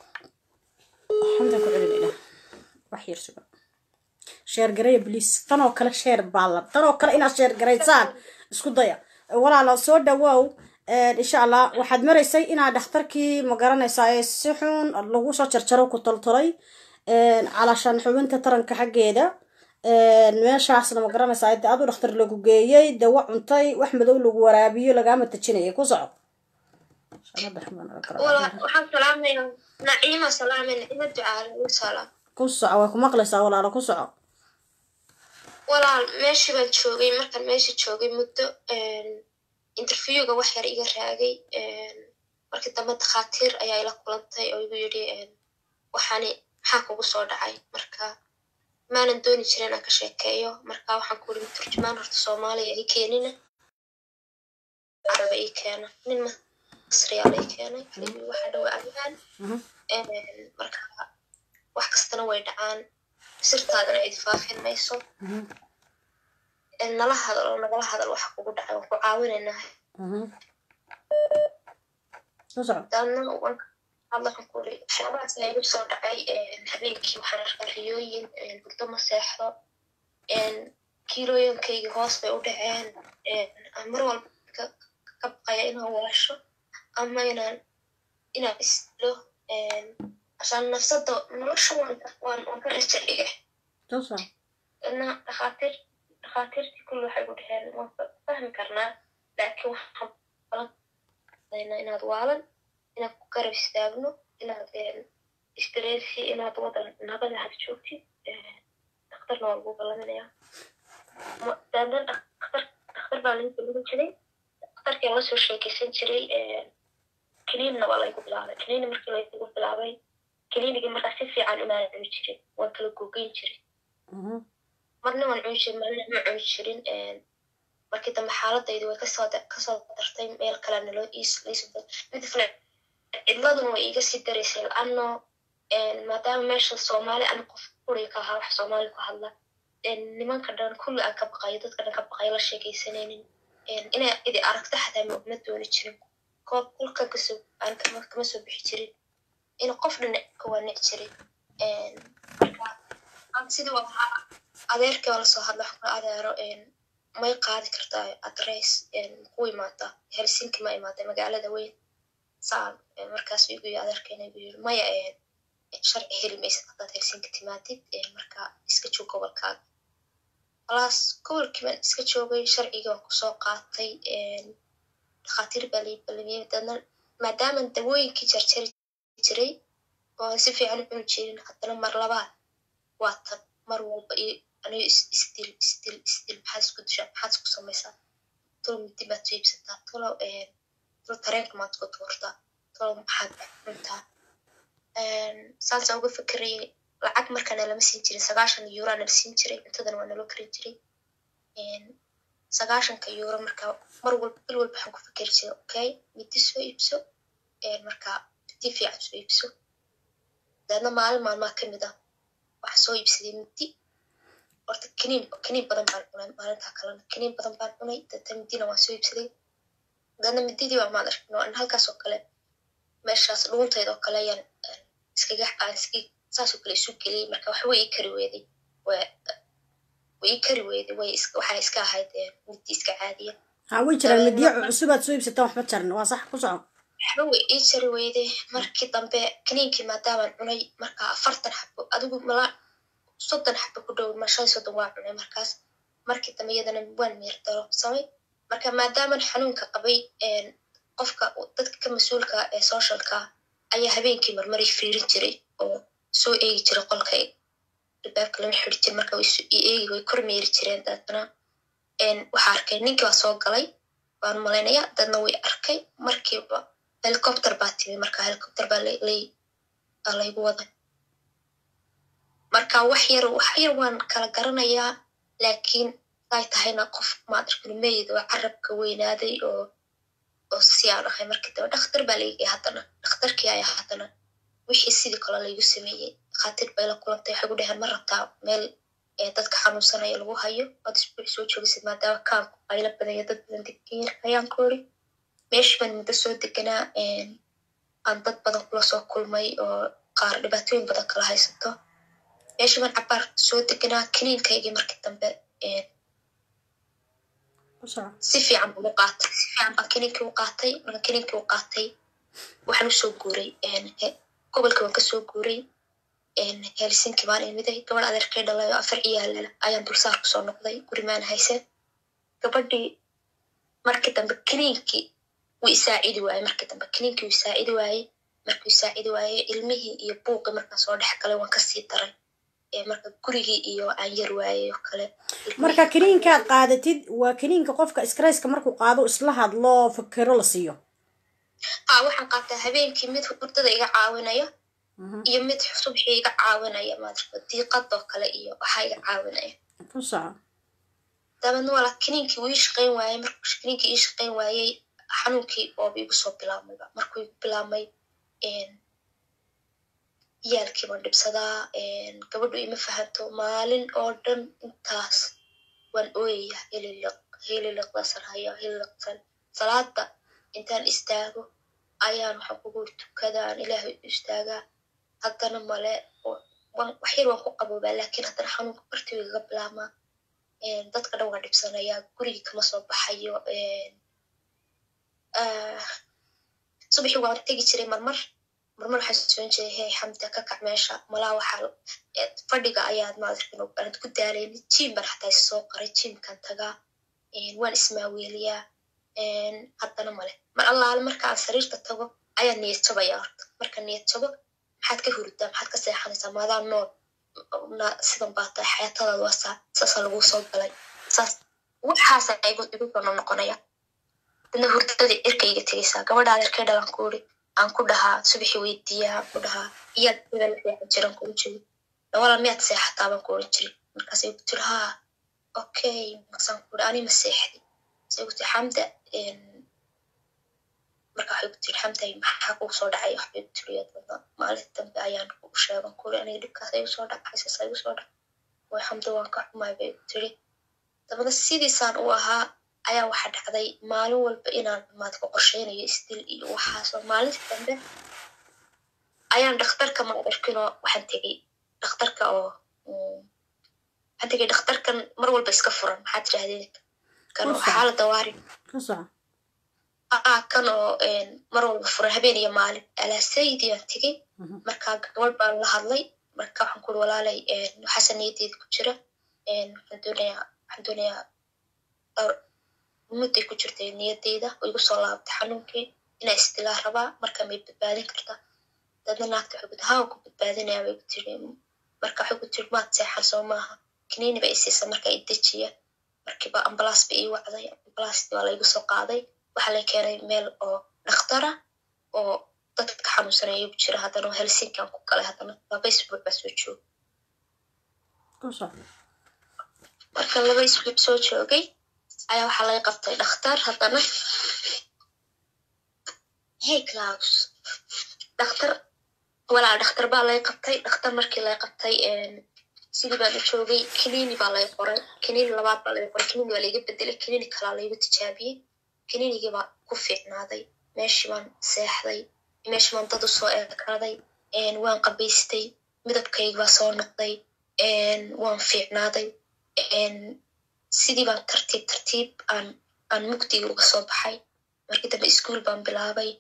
xamdan ku celinayna wax yar sugan share gareey please tan oo kale share baala tan oo kale inaad share gareysaan isku daya walaalo soo dhawaaw insha allah waxaad maraysay inaad dhakhtarkii ma garanaysaa ee si xun lagu soo jarjaro ku toltolay calashan xubinta taranka xaggeeda meeshaasna ma garanaysaa dee adu dhakhtar lagu geeyey dawo cuntay wax madow lagu waraabiyo lagaama tajinaya ku soco waxaan salaamaynaa naciima salaamayna ina ducaale salaam ku soco way ku maqlaysaa walaalo ku soco walaal meeshii baan joogay markaan meesha joogay muddo interviewga wax yar iga raagay markii dambe dakhaatiir ayaa ila kulantay oo igu yidhi waxaani maxaa kugu soo dhacay marka maanan dooni jirin inaan ka sheekeeyo marka waxaan ku yidhi turjumaan horta soomaaliya ii keenina carabi ii keena nin masriyaal ii keenay waxa dhawaa agaan marka wax kastana way dhacaan sirtaadana cid faafin mayso nala hadal oo nagala hadal waxa kugu dhacay waan ku caawinaynaa dadna waan hadalka ku yidhi shabaas ayaa igu soo dhacay habeenkii waxaan arkay riyooyin burdo ma seexdo kiilooyinkayga hoos bay u dhaceen mar walba ka baqaya inaan walasho ama inaan inaan isdilo عشان نفسده نرش وان وان ونرجع إيه. توصل. إن خاطر خاطرتي كله حيقول هذا ما فهم كرنا لكن وحب غلط إن إن أدوالا إن كقرب استاجنو إن اشتريت شيء إن أدوات إن هذا اللي هتشوفي dhakhtarna waa lagu ballaninayaa daadna dhakhtar dhakhtar baa lagu lagu jiray dhakhtarkii la soo sheekaysan jiray kiniinna waa laygu bilaabay kiniini markii laygu bilaabay kiniinigii markaa si fiican umaan cuni jirin waan kala gogeyn jiray marna waan cuni jirin marna ma cuni jirin markii dambe xaaladaydu way kasoo kasoo dartay meel kalena loo iis laysoo mid kale cidladuna way iga sii daraysay laano maadaama meesha soomaali ana qof kuri ka ahaa wax soomaali ku hadla nimanka dhan kulli aan ka baqayo dadka dhan ka baqayo la sheekaysanaynin inay idi aragta xataa ma dooni jirin koob kulka kasoo aan kama kama soo bixi jirin in qof dhan ka wanac jiray marka aan sidii waa adeerka wala soo hadlo waxa adeero may qaadi kartaa adres ku imaata Helsinki ma imaata magaalada weyn saan markaas igu adeerkayna igu yiri maya sharci heli maysa haddaad Helsinki timaatid marka iska joog gobolkaaga khalaas gobolkii baan iska joogay sharciga waan kusoo qaatay dhakhaatiir baa lii ballamiyay dadna maadaama dawooyinkii jarjari jiray oo si fiican u cuni jirin haddana mar labaad waa tan mar walba iyo aniga isdil isdil isdil maxaad isku dishaa maxaad isku samaysaa tolo midi baad soo iibsataa tolo tolo tareenka maad ku tuurtaa tolo maxaad cuntaa saasaan uga fikirayay lacag markaana lama siin jirin sagaashan euro na la siin jiray cuntadana waa naloo karin jiray sagaashanka euro marka mar walba bil walba waxaan ku fikiri jiray okay midi soo iibso marka midi fiican soo iibso daadna maalin maalmaa ka mid ah waxaa soo iibsaday midi horta kiniin kiniin badan baan cunay maalintaa kalena kiniin badan baan cunay dadna midina waan soo iibsaday daadna mididii waa maad arkin oo halkaas oo kale meeshaas dhuuntayda oo kale ayaan iskaga aan iska saas oo kale isu geliyay marka wax way kari weeday waa way kari weeday way waxa iska ahayd midi iska caadiya ha way jiraan midiyo cusub aad soo iibsataa waxba jarna waa sax ku soco waxba way ii jari weeday markii dambe kiniinkii maadaama cunay marka afartan xabo adigu mala soddon xabo ku dhow ma shan soddon waa cunay markaas markii dambe iyadana waan meer daro samay marka maadaama xanuunka qabay qofka dadka ka mas'uulka ee socialka ayaa habeenkii marmari fiirin jiray oo soo eegi jiray qolkay albaabka lama xiri jirin marka way soo eegi way kormeeri jireen dadna waxa arkay ninkii waa soo galay waan malaynayaa dadna way arkay markiiba helicopter baa timi marka helicopter baa lay laygu waday marka wax yar wax yar waan kala garanayaa laakiin ay tahayna qof ma arkin meeyid oo carabka weynaaday oo oo si aan ahay markii dambe dhakhtar baa leeyahay haddana dhakhtarkii ayaa haddana wixii sidii kale laygu sameeyay dhakhaatiir bay la kulantay waxay ku dhaheen ma rabtaa meel ee dadka xanuunsanaya lagu hayo ood isbuuc soo joogisid maadaama kaamku ayla badanya dad badan degan ayaan ku iri meesh baan muddo soo deganaa aan dad badan kula soo kulmay oo qaar dhibaatooyin badan kala haysato meesh baan cabaar soo deganaa kiniinkaygii markii dambe si fiican buu qaatay si fiican baa kiniinkii u qaatay marka kiniinkii u qaatay waxaan u soo guuray gobolka waan ka soo guuray Helsinki baan imiday gabadh adeerkay dhalay afar ciyaal ayaan dulsaar ku soo noqday gurimaan haysan gabadhii markii dambe kiniinkii wuu isaacidi waayay markii dambe kiniinkii wuu isaacidi waayay markii wuu isaacidi waayay ilmihii iyo buuqii markaan soo dhex galay waan kasii daray marka gurigii iyo aan yar waayay oo kale marka kiniinkaad qaadatid waa kiniinka qofka stresska markuu qaado isla hadlo fikiro la siiyo aa waxaan qaataa habeenkii mid hurdada iga caawinaya iyo mid subxii iga caawinaya maadka diiqadoo kale iyo waxa iga caawinaya fusaa dabadna wala kiniinkii wuu shaqeyn waayay markuu kiniinkii ii shaqeyn waayay xanuunkii oo igu soo bilaabmay markuu igu bilaabmay yaalkii baan dhibsadaa gabadhu ima fahanto maalin oo dhan intaas waan ooyaya hililiq hililiqdasan haya hililiqsan salaada intaan istaago ayaan waxaan kugu tukadaan ilaahay u istaagaa haddana male wax yar waan ku qaboobaa laakiin haddana xanuunka bartiga iga bilaabmaa dadka dhan waan dhibsanayaa gurigii kama soo baxayo subaxii waan tegi jiray marmar marmar waxaan soon jiray hey xamda ka kac meesha malaa waxaa fadhiga ayaad maadarkin aanad ku daalayn jiim baan xataa is soo qaray jiimkan tagaa waan ismaaweeliyaa haddana male mar allaale markaan sariirta tago ayaa niyad jabaya horta marka niyad jabo maxaad ka hurdaa maxaad ka seexanaysaa maadaa nool sidan baa tahay xayatadaada waa saa saasa lagu soo galay saas waxaasa igu igu soo noqonaya dadna hurdadii cirkayga tegaysaa gabadha adeerkay dhalan ku uri aan ku dhahaa subaxi weydiiyaa aan ku dhahaa iyaad hebel seexan jiran kula jiri wala miyaad seexataa baan ku oran jiray markaas ay ku tiri haa okay markaasaan ku uri ani ma seexdi say ku tiri xamda marka waxay ku tiri xamda maxaa kugu soo dhacay waxbay ku tiri maalinta dambe ayaan ku sheegan ku uri aniga dhibkaas ay soo dhacay saas ay soo dhacay way xamda waan ka xumaay bay ku tiri dabada sidiisaan u ahaa ayaa waxa dhacday maalin walba inaan maad ku qorsheynayo isdil iyo waxaasoo maalinta dambe ayaan dhakhtarka ma arkinoo waxaan tegey dhakhtarka oo waxaan tegey dhakhtarkan mar walba iska furan maxaad tirahdeen kan oo xaalada waari aa kan oo mar walba furan habeen iyo maalin alaasaydi aan tegey markaa gabadh baan la hadlay marka waxaan kuri walaalay waxaasa niyadeyda ku jira waxaan doonayaa waxaan doonayaa mudday ku jirtay niyadeyda oo igu soo laabtay xanuunkii inaa istilaa rabaa marka may badbaadin kartaa dadna naagta waxay ku tiri haa ku badbaadinayaa bay ku tiri marka waxay ku tiri maad seexan soo maaha kiniini ba isiisa marka i dejiya markiiba ambalaas ba ii wacday ambalaasti waa laygu soo qaaday waxaa lay keenay meel oo dhakhtara oo dadka xanuunsanaya igu jira haddana oo helsinkan ku galay haddana laba isbuuc baa soo joog marka laba isbuuc soo joogay ayaa waxaa laga qabtay dhakhtar haddana hey claus dhakhtar walaa dhakhtar baa laga qabtay dhakhtar markii laga qabtay sidii baan u joogay kiniini baa laga qoray kiniini labaad baa laga qoray kiniini waa layga bedelay kiniini kalaa laygu tijaabiyey kiniinigii baa ku fiicnaaday meeshii baan seexday meeshii baan dad u soo eekaaday waan qabaystay midabkayga baa soo noqday waan fiicnaaday sidii baan tartiib tartiib aan aan mugdiga uga soo baxay markii dambe iskuul baan bilaabay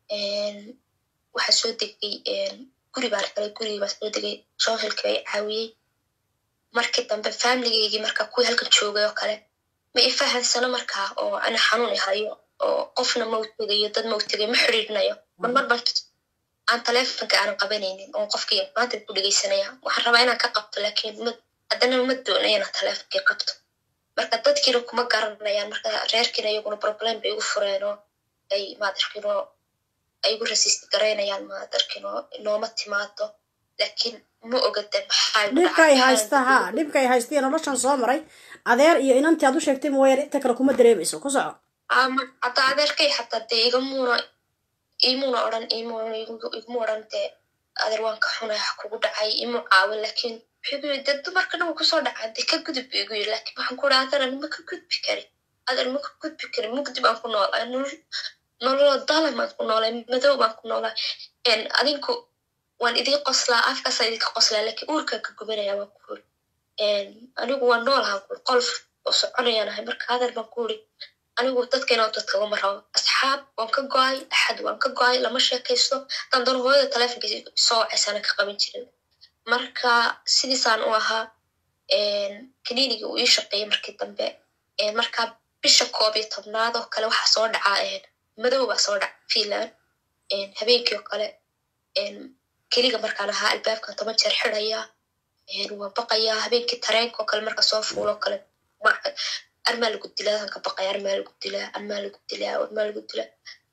waxaa soo degay guri baan galay gurigii baa soo degay shoohilkii bay caawiyey markii dambe familigeygii markaa kuwii halkan joogay oo kale ma i fahansano markaa oo ana xanuun ihayo oo qofna ma u tegayo dad ma u tegay ma xiriirinayo marmar baan aan taleefonka aanan qabanaynin oo qofkii maanta ku dhegaysanaya waxaan rabaa inaan ka qabto laakiin ma haddana ma doonaya inaan taleefonkii qabto marka dadkiina kuma garanayaan marka reerkiina iyaguna problem bay igu fureenoo ay maadarkinoo ay igu rasiisti garaynayaan maadarkinoo nooma timaado laakiin ma ogada maxaa dhibkay haysta ha dhibkay haysta noloshan soo maray adeer iyo inantii aad u sheegtay mooyaan inta kale kuma dareemayso ku soco ama hataa adeerkay xataa dee igamuuna imuna odhan imuna iguma odhan dee adeer waan ka xunay wax kugu dhacay imu caawin laakiin dad dumarka dhan kusoo dhacaa dee ka gudub ba igu yiri laakiin waxaan ku dhaha adeer ma ka gudbi karin adeer ma ka gudbi karin mugdi baan ku noolaa nololo dalam baan ku noolay madow baan ku noolaa adinku waan idii qoslaa afkaasaa idinka qoslaa laakiin uurkaan ka gubanaya waan ku uri anigu waan noolaha ku qolf oo soconayaan ahay marka adeer baan ku uri anigu dadka inaan dadkagama rabo asxaab waan ka go-ay axad waan ka go-ay lama sheekaysto haddaan doono hooyada taleefonkiisa soo wacaysana ka qaban jirin marka sidiisaan u ahaa kiniinigii uu ii shaqeeyey markii dambe markaa bisha koob iyo tobnaad oo kale waxaa soo dhacaa madow baa soo dhaca finland habeenkii oo kale keliga markaan ahaa albaabkan toban jeer xidaya waan baqayaa habeenkii tareenka oo kale marka soo fuulo oo kale armaa lagu dilaa aan ka baqaya armaa lagu dilaa armaa lagu dilaa armaa lagu dilaa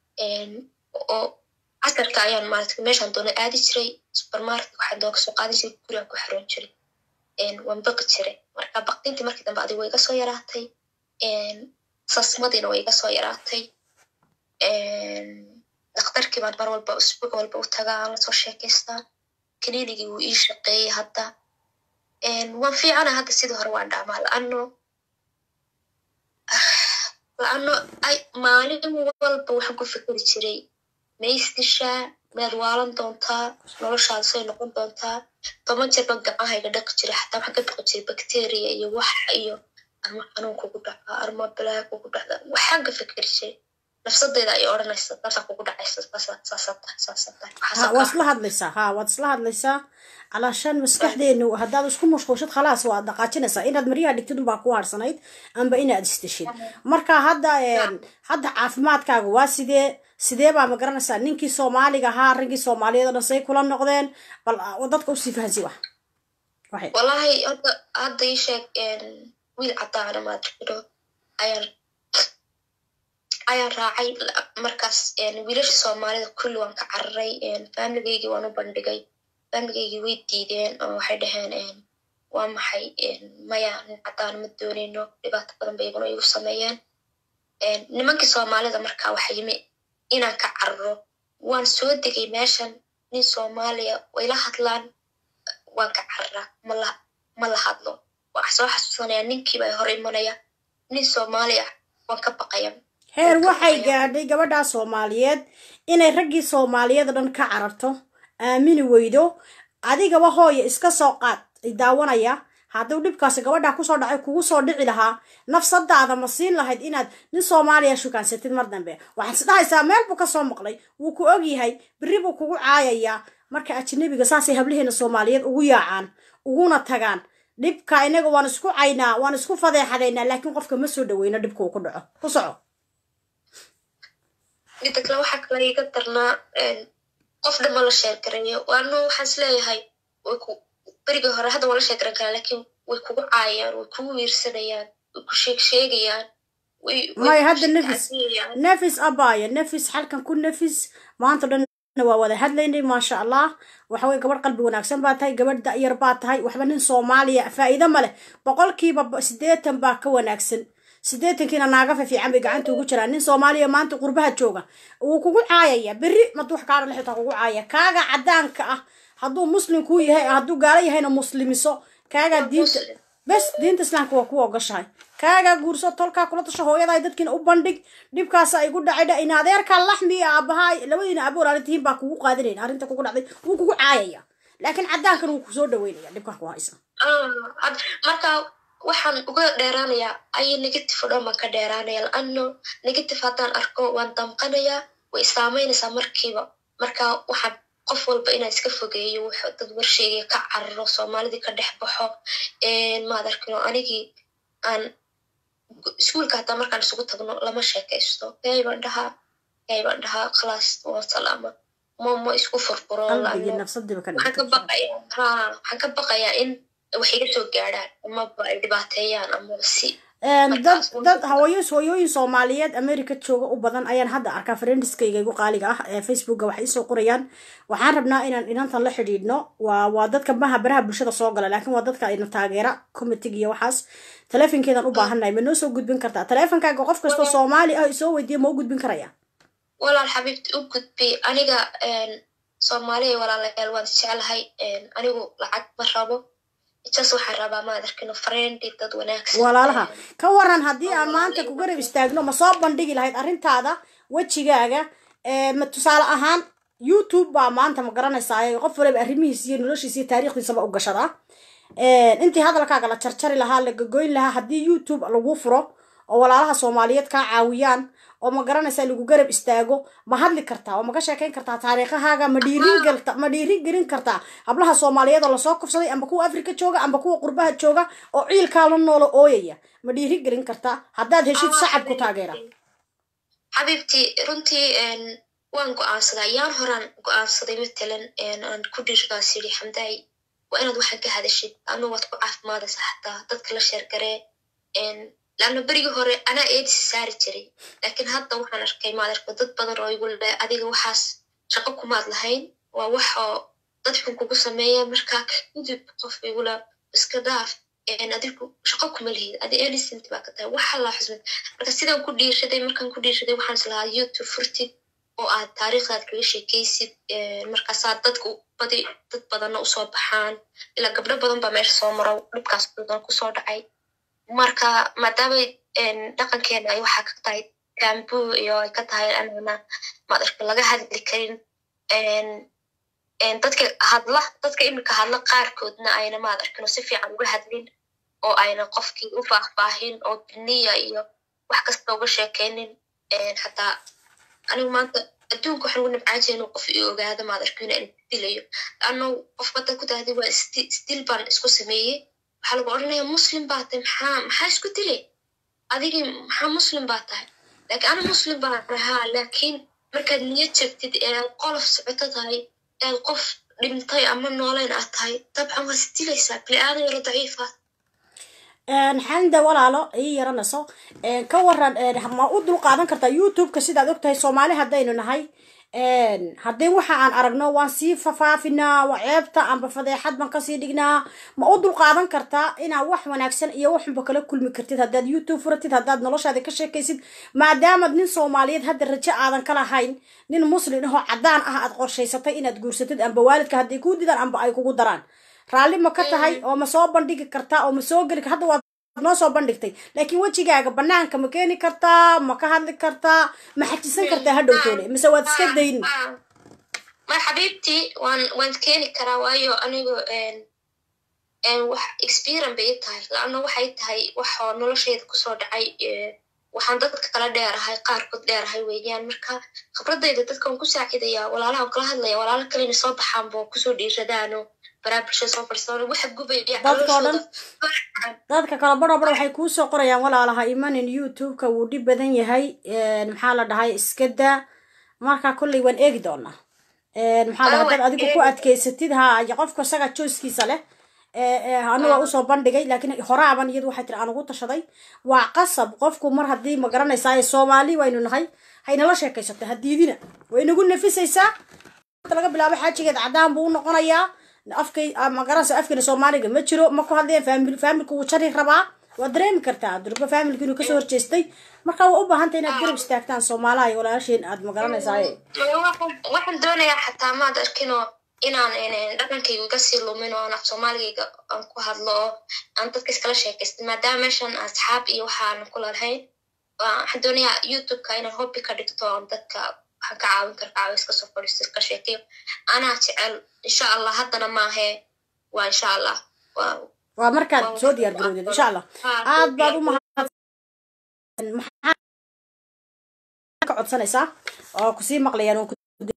oo casarka ayaan maaragtay meeshaan doona aadi jiray supermarket waxaan doona kasoo qaadi jiray gurigaan ku xiroon jiray waan baqi jiray marka baqdintii markii dambe adiga way iga soo yaraatay sasmadiina way iga soo yaraatay dhakhtarkii baan mar walba usbuuc walba u tagaa aan lasoo sheekaystaa kiniinigii wuu ii shaqeeyey hadda waan fiicana hadda sidii hore waan dhaamaa la-ano la-ano ay maalin walba waxaan ku fikiri jiray ma isdishaa maad waalan doontaa noloshaada say noqon doontaa toban jeer baan gacahayga dhaqi jiray xataa waxaan ka baqi jiray bacteria iyo wax iyo arma xanuun kugu dhaca arma balaa kugu dhacda waxaan ka fikiri jiray nafsadeyda ay odhanaysa taasaa kugu dhacaysa waad isla hadlaysaa ha waad isla hadlaysaa calaashaan maskaxdeenu haddaad isku mashquulshid khalaas waad dhaqaajinaysaa inaad maryaha dhigtid unbaa ku haarsanayd amba inaad isdishid marka hadda hadda caafimaadkaaga waa sidee sidee baa ma garanaysaa ninkii soomaaliga ahaa raggii soomaaliyeed oo dhan say kula noqdeen bal dadka usii fahansi wax والله هذا هذا يشك إن ويل عطانا ما تقدر أيان أيان راعي مركز إن ويلش الصومالي كل وان كعرّي إن فاملي جيجي وانو بندقي فاملي جيجي ويديدين أو حدهن إن وام حي إن ما يعني عطانا مدونينه لبعض بدن بيجونو يوصميان إن نمانك الصومالي ذا مركا وحيمي إنا كعرّو وان سود دقي ماشان نين صوماليا وإلى هطلان وان كعرّا ملا ملا هطلو وأحسوا حسوسنا نينكي باي هوري منايا نين صوماليا وان كبقيا heer waxay gaadhay gabadha Soomaaliyeed inay raggii Soomaaliyeed dhan ka cararto aamini weydo adigaba hooyo iska soo qaad ay daawanaya hadduu dhibkaas gabadha ku soo dhacay kugu soo dhici lahaa nafsadaada ma siin lahayd inaad nin Soomaaliya shukansatid mar dambe waxaan sidahaysaa meel buu ka soo maqlay wuu ku og yahay biri buu kugu caayaya marka ajnabiga saasay hablihiina Soomaaliyeed ugu yaacaan uguna tagaan dhibka inaga waan isku caynaa waan isku fadeexadeynaa laakiin qofka ma soo dhaweyna dhibka uu ku dhaco ku soco inta kale waxa kale iga darnaa qof dhan ma la sheer garayo waanu waxaan isleeyahay way ku beriga hore hadda wala sheer garan karaa laakiin way kugu caayaan way kugu wiirsanayaan way ku sheeg sheegayaan way may hadda nafis nafis abaya nafis halkan ku nafis maanta dhan waa wada hadlaynay ma sha Allah waxa way gabadh qalbi wanaagsan baa tahay gabadh da yar baa tahay waxba nin Soomaaliya faa'iido ma leh boqolkiiba siddeetan baa ka wanaagsan siddeetan kiina naaga fiican bay gacanta ugu jiraan nin Soomaaliya maanta qurbaha jooga uu kugu caayaya biri ma wax ka dhexay ta kugu caaya kaaga cadaanka ah haduu muslim ku yahay haduu gaala yahayna muslimiso kaaga diinta bas diinta islaamka waa ku ogashay kaaga guurso tolka kula tasho hooyada dadkiina u bandhig dhibkaas ay ugu dhacay in adeerka laxmi aabahay labadiina abuur arintiin baa kugu qaadineen arinta kugu dhacday uu kugu caayaya laakiin cadaankan uu ku soo dhaweynaya dhibka ku haysan ah marka waxaan uga dheeraanayaa ay negative dhammaan ka dheeraanaya laano negative haddaan arko waan damqanayaa way saameynaysaa markiiba marka waxaan qof walba inaan iska fogeeyo wuxuu dad warsheegay ka carro Soomaalida ka dhex baxo een ma adarkino anigii aan iskuulka hataa markaan isugu tagno lama sheekaysto kayban dhaha kayban dhaha khalaas waa salaama mama isku furfuro qalbiga nafsadaba ka waxaan ka baqayaa ha waxaan ka baqayaa in waxay ka soo gaaraan ama ay dhibaateeyaan ama si dad dad hawooyin hooyooyin Soomaaliyeed America jooga u badan ayaan hadda arkaa friendskayga igu qaaliga ah ee Facebook waxay soo qorayaan waxaan rabnaa inaan inantan la xiriirno waa waa dadka baha baraha bulshada soo gala laakiin waa dadka ina taageera committee iyo waxaas telefonkeedan u baahanay ma noo soo gudbin kartaa telefonkaaga qof kasta Soomaali ah soo weydiyo ma u gudbin karaya walaal xabiibti u gudbi aniga een Soomaaliya walaalayaal waan jecelahay een anigu lacag ma rabo just waxaan rabaa ma adarkino friend dad wanaagsan walaalaha ka waran hadii aan maanta ku garab istaagno ma soo bandhigi lahayd arintaada wajigaaga ee ma tusaale ahaan YouTube baa maanta ma garanaysaa qof walba arrimihiisa iyo noloshiisa iyo taariikhdiisa ba u gashada ee intii hadalkaaga la jarjari lahaa la gogoyn lahaa hadii YouTube lagu furo oo walaalaha Soomaaliyeed ka caawiyaan oo ma garanaysaa lagu garab istaago ma hadli kartaa oo ma ka sheekayn kartaa taariikhahaaga ma dhiirin galta ma dhiirin gelin kartaa hablaha Soomaaliyeed oo la soo kufsaday amba kuwa Afrika jooga amba kuwa qurbaha jooga oo ciilka la nool ooyaya ma dhiirin gelin kartaa haddaad heshid shacab ku taageera xabiibti runtii een waan go'aansaday yaan horaan go'aansaday matalan een aan ku dhiirgaa siri xamday waa inaad waxaan ka hadashid anoo wad ku caafimaadaysa xataa dadka la sheer garee een لأنه بريء هوري أنا إيد ساري تري لكن هذا وحنا ركي ما أدرك ضد بدر يقول أديك وحاس شقكم ما لهين ووحى ضدكم كوكوسة مية مركاك يجيب قف يقول بس كداف يعني أديك شقكم اللي أدي أنا سنت بقى وحى الله حزمت مركز سيدا كل دير شدي مركان كل دير شدي وحنا سلا يوتيوب فرتي أو التاريخ هذا كل شيء كيسي مركزات ضدكم بدي ضد بدنا أصاب حان إلا قبل بدن بمش صامرة ولبكاس بدنا كوسود عي marka maadaama een dhaqankeena ay waxa ka tahay kambu iyo ay ka tahay anana madarka laga hadli karin een een dadka hadla dadka imika hadla qaarkoodna ayna madarkano si fiican uga hadlin oo ayna qofkii u faahfaahin oo biniya iyo wax kasta uga sheekeynin een hataa anigu maanta adduunka waxaan ugu nabcaajay inuu qof iyo ogaado madarkina in dilayo anoo qofka dadka ku tahay waa still ban isku sameeyay waxaa lagu oranayaa muslim baa tahay maxaa maxaa isku dilay adigii maxaa muslim baa tahay laakiin ana muslim baan ahaa laakiin markaad niyad jabtid ee qolof socoto tahay ee qof dhintay ama nooleyn aad tahay dabcan waa sidilaysaa bili-aadan yaro daciifa xanda walaalo ii yaranayso ka waran ma u dul qaadan kartaa youtube-ka sidaad ogtahay soomaali haddaynu nahay haddii waxa aan aragno waan sii fafaafinaa waa ceebta amba fadeexad baan kasii dhignaa ma u dul qaadan kartaa inaad wax wanaagsan iyo waxunba kala kulmi kartid haddaad youtube furatid haddaad noloshaada ka sheekaysid maadaamaad nin soomaaliyeed hadda rajo aadan ka lahayn nin muslim ahoo caddaan ah aad qorshaysatay inaad guursatid amba waalidka hadday kuu didaan amba ay kugu daraan raalli ma ka tahay oo ma soo bandhigi kartaa oo ma soo geli hadda waad noo soo bandhigtay laakiin wejigaaga banaanka ma keeni kartaa ma ka hadli kartaa ma xajisan kartaa hadhowtoole mise waad iska dayn ma xabiibtii waan waan keeni karaa waayo anigu wax experience bay tahay laana waxay tahay waxa noloshayda kusoo dhacay waxaan dadka kala dheerahay qaarkood dheerahay weeyaan marka khibradayda dadkan ku saacidayaa walaalaha kala hadlaya walaalo kalena soo baxaan boo kusoo dhiiradaano barabisha soo farsoon waxa gubay dadka kala baro baro waxay kuu soo qorayaan walaalaha imanin youtube-ka wuu dhib badan yahay maxaa la dhahay iska daa marka kulley waan eegi doonaa maxaa la dad adigu ku adkaysatid ha qofka isaga choice-kiisa leh aniga usoo bandhigay laakiin horaaban iyadu waxay tiri aan ugu tashaday waa qasab qofku mar haddii ma garanaysaa soomaali waynu nahay haynala sheekaysatay hadiidina way nagu nafisaysaa laga bilaabo xaajigeed caddaan buu u noqonayaa afkay ma garanaysa afkana soomaaliga ma jiro ma ku hadlayaan faamil faamilku wuu jari rabaa waad dareemi kartaa durba faamilka inuu kasoo horjeestay marka waa u baahantay inaad garab istaagtaan soomaalaha iyo walaasheen aad ma garanaysaa waxaan doonayaa xataa maad arkinoo inaan dhaqankayga iga sii lumin oo aan af soomaaligayga aan ku hadlo oo aan dadka iskala sheekaystay maadaama meeshan asxaab iyo waxaan kula lahayn waxaan doonayaa youtube-ka inaan hobby ka dhigto oon dadka waxaan ka caawin kara caawi iska soo fadhiisto iska sheekayo anaa jecel insha allah haddana maahe waa insha allah waa markaad soo diyaar garowdeed insha allah aad baad u mahad maxaa ka codsanaysaa oo kusii maqlayaan oo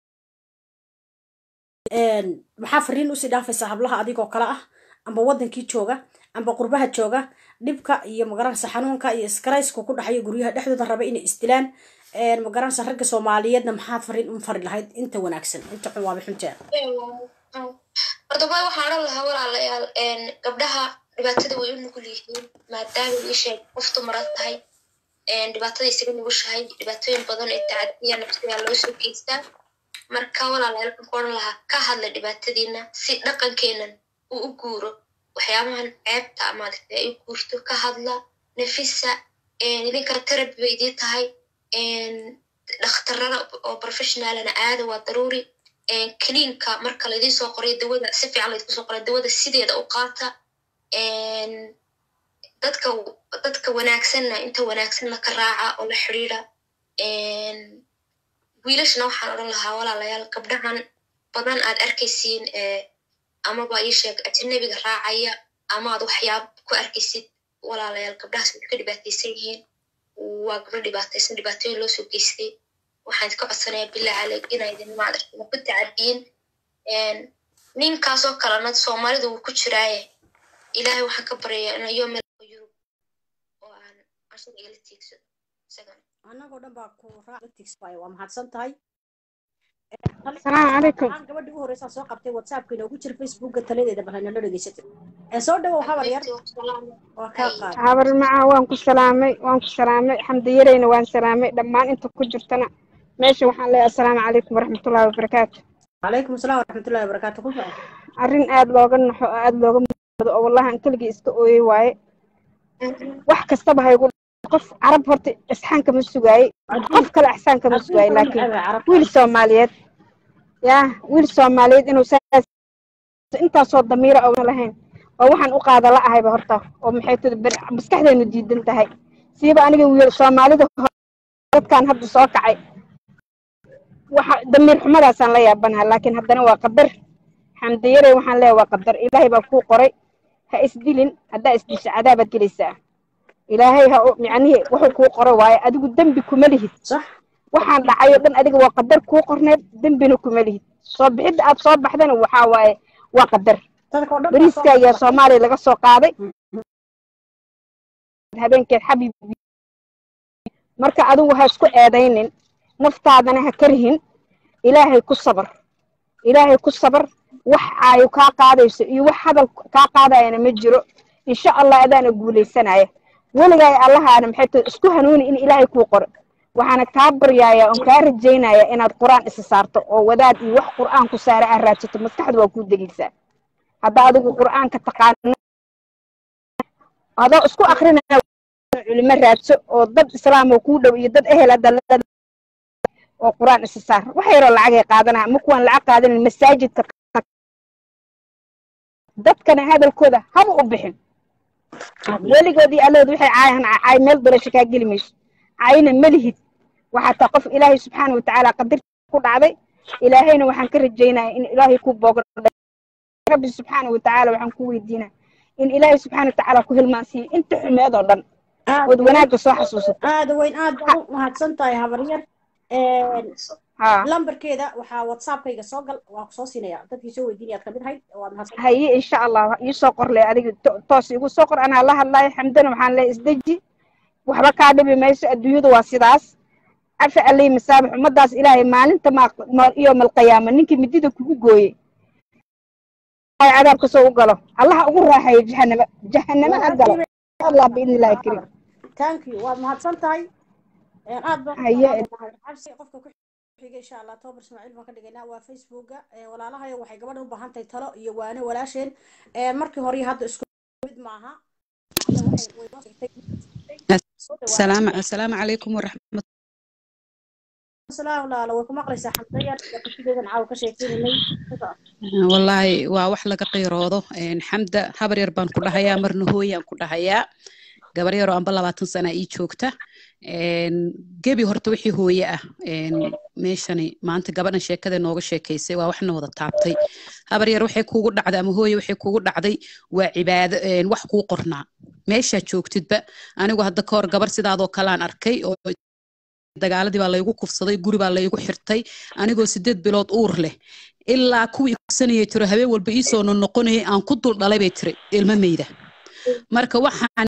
maxaa fariin usii dhaafaysaa hablaha adigoo kale ah amba wadankii jooga amba qurbaha jooga dhibka iyo magaranaysa xanuunka iyo iskaraysku ku dhaxayo guryaha dhexdooda raba inay isdilaan magaranaysa ragga soomaaliyeedna maxaad fariin u fari lahayd inta wanaagsan inta xun waaba xunteeda horta baa waxaan odhan lahaa walaalayaal gabdhaha dhibaatada way u nugul yihiin maadaama ii sheeg qoftu marad tahay dhibaatada isaga nugushahay dhibaatooyin badan ee tacadiya nafsiga loo soo geystaa marka walaalayaal waxaan ku odhan lahaa ka hadla dhibaatadiina si dhaqankeenan uu u guuro waxyaabahan ceebta amaadagtay ay u guurto ka hadla nafisa idinkana terabi bay idii tahay dhakhtarada oo professionalana aada waa daruuri kiliinka marka laydii soo qoray dawada si fiican laydku soo qoray dawada sideeda u qaata dadka dadka wanaagsanna inta wanaagsanna ka raaca oo la xiriira wiilashana waxaan odhan lahaa walaalayaal gabdhahan badan aad arkaysiin amaba ii sheeg ajnabiga raacaya ama aad waxyaab ku arkaysid walaalayaal gabdhahaas way ka dhibaataysan yihiin waa gabdho dhibaataysan dhibaatooyin loo soo geystay waxaan iska codsanayaa bilaa caleg inaydin maaragtay ku tacadiyin ninkaasoo kalena soomaalida wuu ku jiraaye ilaahay waxaan ka baryayaa inaa yoo meel yurub oo aan ashar igala tiigsado isagana anagoo dhan baa ku raac tiigsbay waa mahadsan tahay السلام عليكم gabadhii ugu horeysa soo qabtay whatsapp-ka inoogu jira facebook-ga taladeeda bahayna la dhageysatay ee soo dhawow habar yar waa kaa qaad habar maca waan ku salaamay waan ku salaamay xamdiyareyna waan salaamay dhammaan inta ku jirtana meesha waxaan leeyahay assalaamu calaykum waraxmatullaahi wabarakaatu calaykum asalaam waraxmatullaahi wabarakaatu ku fiican arrin aad looga naxo oo aad looga muuqdo oo wallahi aan keligii iska ooyey waaye wax kastaba haygu qof carab horta isxaanka ma sugaayey qof kale ixsaanka ma sugaayey laakiin wiil soomaaliyeed yaa wiil soomaaliyeed inuu saas intaasoo damiira oona lahayn oo waxaan u qaada la ahayba horta oo maxay tud maskaxdeenu diidan tahay siiba aniga wiil soomaalida dadkan hadda soo kacay waxa damiir xumadaasaan la yaabanahay laakiin haddana waa qadar xamdiyare waxaan leeyahay waa qadar ilaahay baa kuu qoray ha isdilin haddaa isdisha cadaabaad gelaysaa ilaahay ha micnihi wuxuu kuu qoro waaye adigu dembi kuma lihid صح waxaan dhacayo dhan adiga waa qadar kuu qorneed dembina kuma lihid soo bixidda aad soo baxdana waxaa waaye waa qadar dadka oo dhan bariiska ayaa soomaaliya laga soo qaaday habeenkeed xabiib marka adigu ha isku eedaynin naftaadana ha karihin ilaahay ku sabar ilaahay ku sabar wax ay ka qaadayso iyo wax hadal ka qaadayna ma jiro insha Allah adaana guuleysanaya waligaa allahaana maxay tahay isku hanuuni in ilaahay ku qoro waxaana ka baryaaya oo ka rajeynaya inaad quraan is saarto oo wadaad iyo wax quraan ku saara aad raadsato maskaxdu waa ku degaysaa hadda adigu quraanka taqaan adoo isku akhrinaya culimo raadso oo dad islaam oo ku dhow iyo dad ehel hadda oo quraan is saar wax yar oo lacag ay qaadanaa ma kuwan lacag qaadan masaajidka dadkana hadalkooda haba u bixin weligoodii alood waxay caayan caay meel dolasho ka gelimayso caayna malihid waxa ta qof ilaahay subxaanahu wa ta'ala qadarta ku dhacday ilaahayna waxaan ka rajeynayaa in ilaahay ku booqdo rabbi subxaanahu wa ta'ala waxaan ku weydiinaa in ilaahay subxaanahu wa ta'ala ku hilmaansiyo inta xumeed oo dhan wad wanaaga soo xasuusato aad weyn aad u mahadsantahay habaryar een ha lambarkeeda waxa whatsappkayga soo gal waa soo siinaya dadkii soo weydiinaya kamid ahayd waa mahadsan haye insha Allah ii soo qor leh adiga toos igu soo qor ana la hadlayo xamdana waxaan leeyahay isdaji waxba ka dhibi mayso adduunyadu waa sidaas afa alay masaabax umadaas ilaahay maalinta ma iyo mal qiyaama ninkii midida kugu gooyay ay cadaabka soo u galo Allah ugu raaxay jahannama jahannama agalo Allah biidni ilaahi karim thank you waa mahadsantahay een aad baan haye cabsi qofka ku xiga insha Allah Toobar Ismaaciil baan ka dhigaynaa waa Facebooka ee walaalahayo waxay gabadha u baahan tahay talo iyo waane walaasheen ee markii hore hadda isku mid maaha السلام السلام عليكم ورحمة السلام لا لو كما قريسا حمدية كشيدان عاو كشيكتيني والله waa wax laga qeyroodo een xamda habar yar baan ku dhahayaa marna hooyaan ku dhahayaa gabar yar oo aan labaatan sano ii joogta een gebi horta wixii hooye ah een meeshani maanta gabadhan sheekada nooga sheekaysay waa waxna wada taabtay habar yar waxay kuugu dhacday ama hooye waxay kuugu dhacday waa cibaado een wax kuu qornaa meesha joogtidba anigu hadda ka hor gabar sidaadoo kale aan arkay oo dagaaladii baa laygu kufsaday guri baa laygu xirtay anigoo sideed bilood uur leh ilaa kuwii kusanayay tiro habeen walba ii soo noqonayay aan ku dul dhalay bay tiri ilma meeyda marka waxaan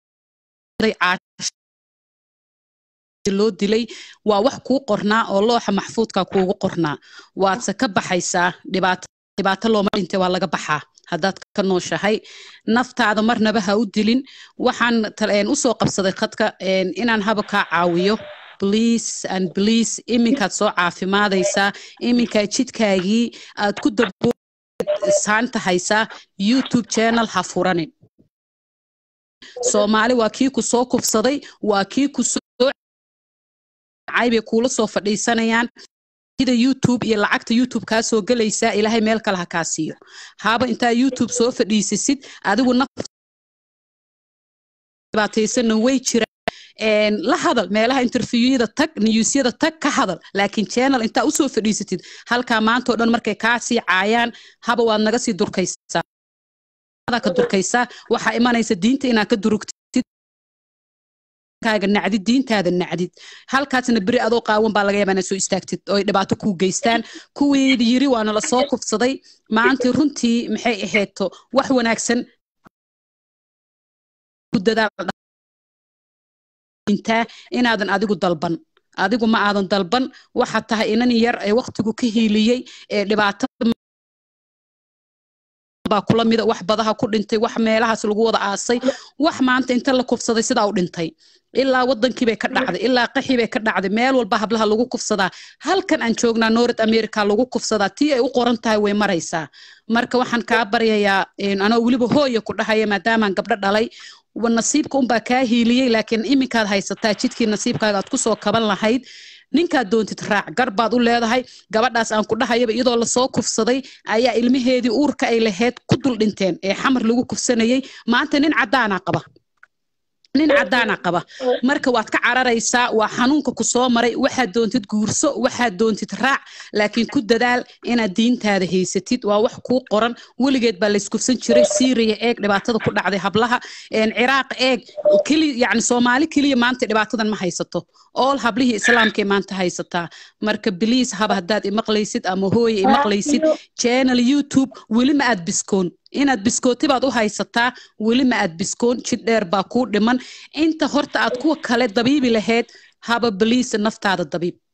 loo dilay waa wax kuu qornaa oo looxa maxfuudka kuugu qornaa waad ka baxaysaa dhibaato dhibaato looma dhintay waa laga baxaa haddaad ka nooshahay naftaada marnaba ha u dilin waxaan u soo qabsaday khadka inaan haba kaa caawiyo please and please iminkaad soo caafimaadaysaa iminkaa jidkaagii aad ku dabo saanta haysaa YouTube channel ha furanin Soomaali waa kii ku soo kufsaday waa kii ku soo caybay kula soo fadhiisanayaan sida YouTube iyo lacagta YouTube ka soo galaysa ilaahay meel kale ha ka siiyo haba inta YouTube soo fadhiisisid adigu naftaada way jira een la hadal meelaha interviewada tag newsyada tag ka hadal laakiin channel inta u soo fadhiisatid halka maanta oo dhan markay ka sii caayaan haba waad naga sii durkaysaa ada ka durkaysaa waxa imanaysa diinta inaad ka durugtid kaaga nacdid diintaada nacdid halkaasna bari adoo qaawan baa laga yaabaa soo istaagtid oo dhibaato ku geystaan kuwii yiri waana la soo kufsaday maanta runtii maxay aheeto wax wanaagsan ku dadaal inta inaadan adigu dalban adigu ma aadan dalban waxa tahay inan yar ay waqtigu ka hiiliyay ee dhibaato ba kula mid wax badaha ku dhintay wax meelahaas lagu wada aasay wax maanta inta la kufsaday sida uu dhintay ilaa wadankii bay ka dhacday ilaa qaxi bay ka dhacday meel walba hablaha lagu kufsadaa halkan aan joognaa North America lagu kufsadaa tii ay u qoran tahay way maraysaa marka waxaan ka baryayaa anoo waliba hooyo ku dhahaya maadaama gabdho dhalay ونصيبك أم بكاهي لي لكن إمي كان هاي ستاجد كي نصيبك قد كسو كبل لهيد ninka doontid raac garbaad u leedahay gabadhaas aan ku dhahayba iyadoo la soo kufsaday ayaa ilmaheedii uurka ay lahayd ku dul dhinteen ee xamar lagu kufsanayay maanta nin cadaana qaba nin cadaana qaba marka waad ka cararaysaa waa xanuunka ku soo maray waxa doontid guurso waxa doontid raac laakiin ku dadaal inaad diintaada haysatid waa wax ku qoran waligeed baa la iskufsan jiray Syria eeg dhibaatada ku dhacday hablaha een Iraq eeg kali yaani Soomaali kaliya maanta dhibaatadan ma haysato all hablihi islaamka maanta haysataa marka please haba hadaad imaqlaysid ama hooy imaqlaysid channel YouTube wali ma aad biskoon inaad biskooti baad u haysataa wali ma aad biskoon jid dheer baa ku dhiman inta horta aad kuwa kale dabiibi lahayd haba please naftaada dabiib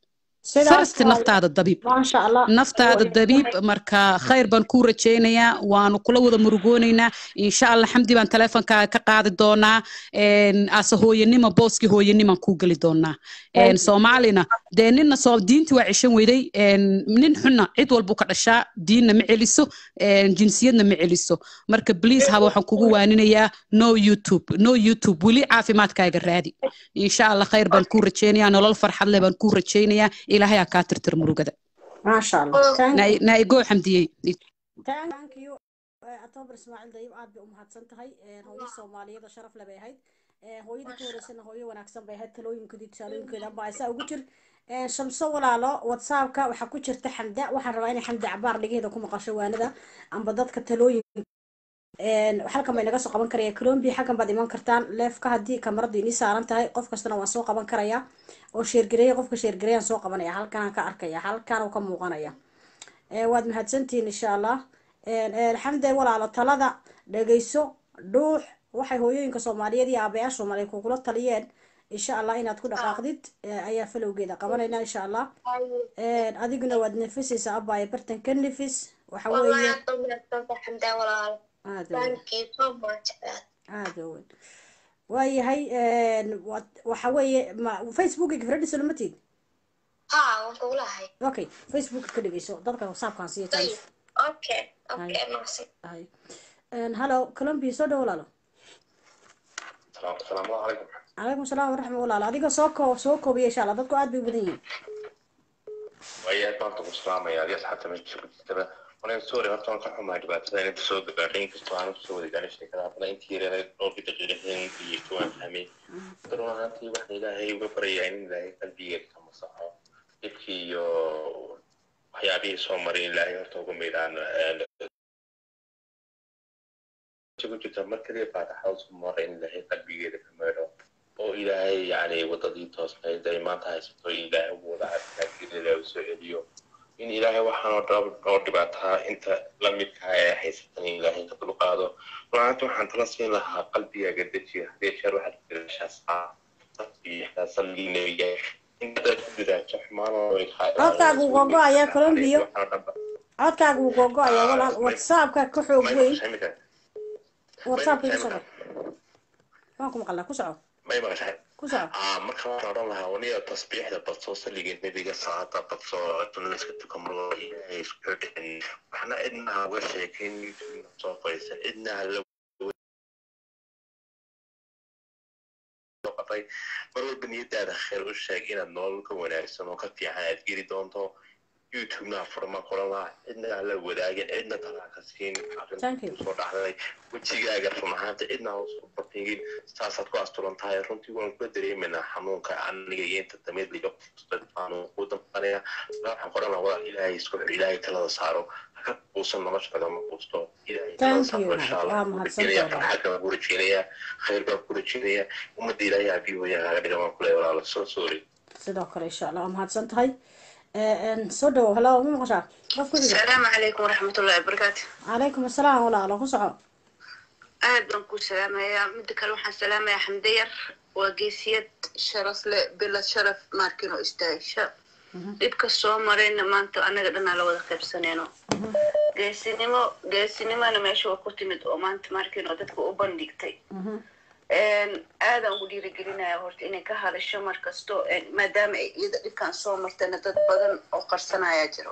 first naftaada dabiib maasha allah naftaada dabiib marka khayr baan ku rajaynayaa waanu kula wada murugoonaynaa insha allah xamdi baan teleefonkaaga ka qaadi doonaa ase hooyanimo booskii hooyanimaan kuu geli doonaa soomaalina dee nina soo diintii waa cishan weyday nin xunna cid walbuu ka dhashaa diinna ma celiso jinsiyadna ma celiso marka bliis haba waxaan kugu waaninayaa no youtube no youtube weli caafimaadkaaga raadi insha allah khayr baan kuu rajaynayaa nolol farxad leh baan kuu rajaynayaa ilaahay aa kaa tirtir murugada maasha allah naigoo xamdiyey thank you October Ismaaciil Dayib aad bay u mahadsan tahay hooyo Soomaaliyeed oo sharaf leh bay ahayd hooyada ka horeysana hooyo wanaagsan bay ahayd talooyinkeeda tusaalooyinkeeda baa isa ugu jir shamso walaalo whatsappka waxa ku jirta xamda waxaan rabaa inay xamda cabaar dhigeeda ku maqasho waanada amba dadka talooyin halkan bay naga soo qaban karaya Colombia xagan baad iman kartaan leefka hadii kamaradu inii saaran tahay qof kastana waan soo qaban karaya oo sheer gareeya qofka sheer gareeyaan soo qabanaya halkan ka arkaya halkan oo ka muuqanaya ee waad mahadsantiin insha Allah الحمد لله ولا طلدا dhageyso dhuux waxay hooyooyinka Soomaaliyeed iyo aabayaasha Soomaaliyeed ku kula taliyeen insha Allah inaad ku dhaqaaqdid ayaa falowgeeda qabanayna insha Allah ee adiguna waad nafisaysa abay bartan ka nafis waxa weeye alxamdu walaal thank you so much aado waayahay waxa weeye Facebook ka fradis lamatiin ha waan ku lahay okay Facebook ka dhageyso dadka WhatsApp kan siiyo taas okay okay merci ay and hello Colombia soo dhawlaalo السلام عليكم عليكم السلام ورحمة الله adiga soo koob soo koobiye insha Allah dadku aad bay badan yihiin ويا بانتو السلام يا ريس حتى مش كده وانا سوري هرتون كان حما دبات انا سو غارين كستو انا سو ودي دانش كده انا انت يرى دور في تجربين في توان حمي ترى انت واحد الهي وبريان الهي قلبي كما صح يبكي يو waxyaabihii soo maray ilaahay horta ugu meedaan jigu jirta markii faataxada soo maray ilaahay qalbigeeda ka meedho oo ilaahay yani wadadii toosnayd ay maanta haysato ilaahay ugu wada arkaagida u soo celiyo in ilaahay waxaan oo dhibaataa inta la midka ay haysatan ilaahay ka dulqaado maanta waxaan tala siin lahaa qalbigaaga dejiya hadii jeer waxaad fiirshaas ah dadkii salliinaya codkaagu gogo ayaa Colombia codkaagu gogo ayaa walaal WhatsApp-ka ku xoog weyn WhatsApp-ka ku soco waan ku maqlaa ku soco may maqashay ku soco ah marka waxaan oran lahaa waniya tasbiixda badso saligeed nabiga saacada badso tunniska tukamalo ee isku dhigin waxna idna uga sheekeyn soo qoysan idna la qatay marwal baniyadaada khayr u sheeg inaad nolol ka wanaagsan oo ka fiican aad geli doonto youtube-na furma qorala cidna la wadaagin cidna talaaka siin soo dhacday wejigaaga rumahaanta cidna soo batagin saasaad ku asturan tahay runtii waan ku dareemanaa xanuunka aniga iyo inta dameed liga qustadfaano ku dambanaya waxaan qorana waa ilaahay isku ilaahay talada saaro ka uusan noloshaada ma qusto ilaahay talada saaro insha Allah waxaan ku rajeynayaa khayr baan ku rajeynayaa ummadda ilaahay abiyo yaa dhiga waan kula walaalo soo soori sidoo kale insha Allah mahadsan tahay ان صدو هلا مو مقشع السلام عليكم ورحمة الله وبركاته عليكم السلام ولا الله قصعو أهلا بكم سلام يا مدك الوحى سلام يا حمدير وقيسية شرف بلا شرف ماركينو استايشة إبكا الصومرين ما أنتو أنا قدنا لو ذكر سنينو قيسينيمو قيسينيمو أنا ماشي وقتي مد وما أنت ماركينو تدكو أوبان ديكتي aadan ugu dhiirigelinaya horta inay ka hadasho markasto maadaama iyada dhibkaan soo martana dad badan oo qarsanaya jiro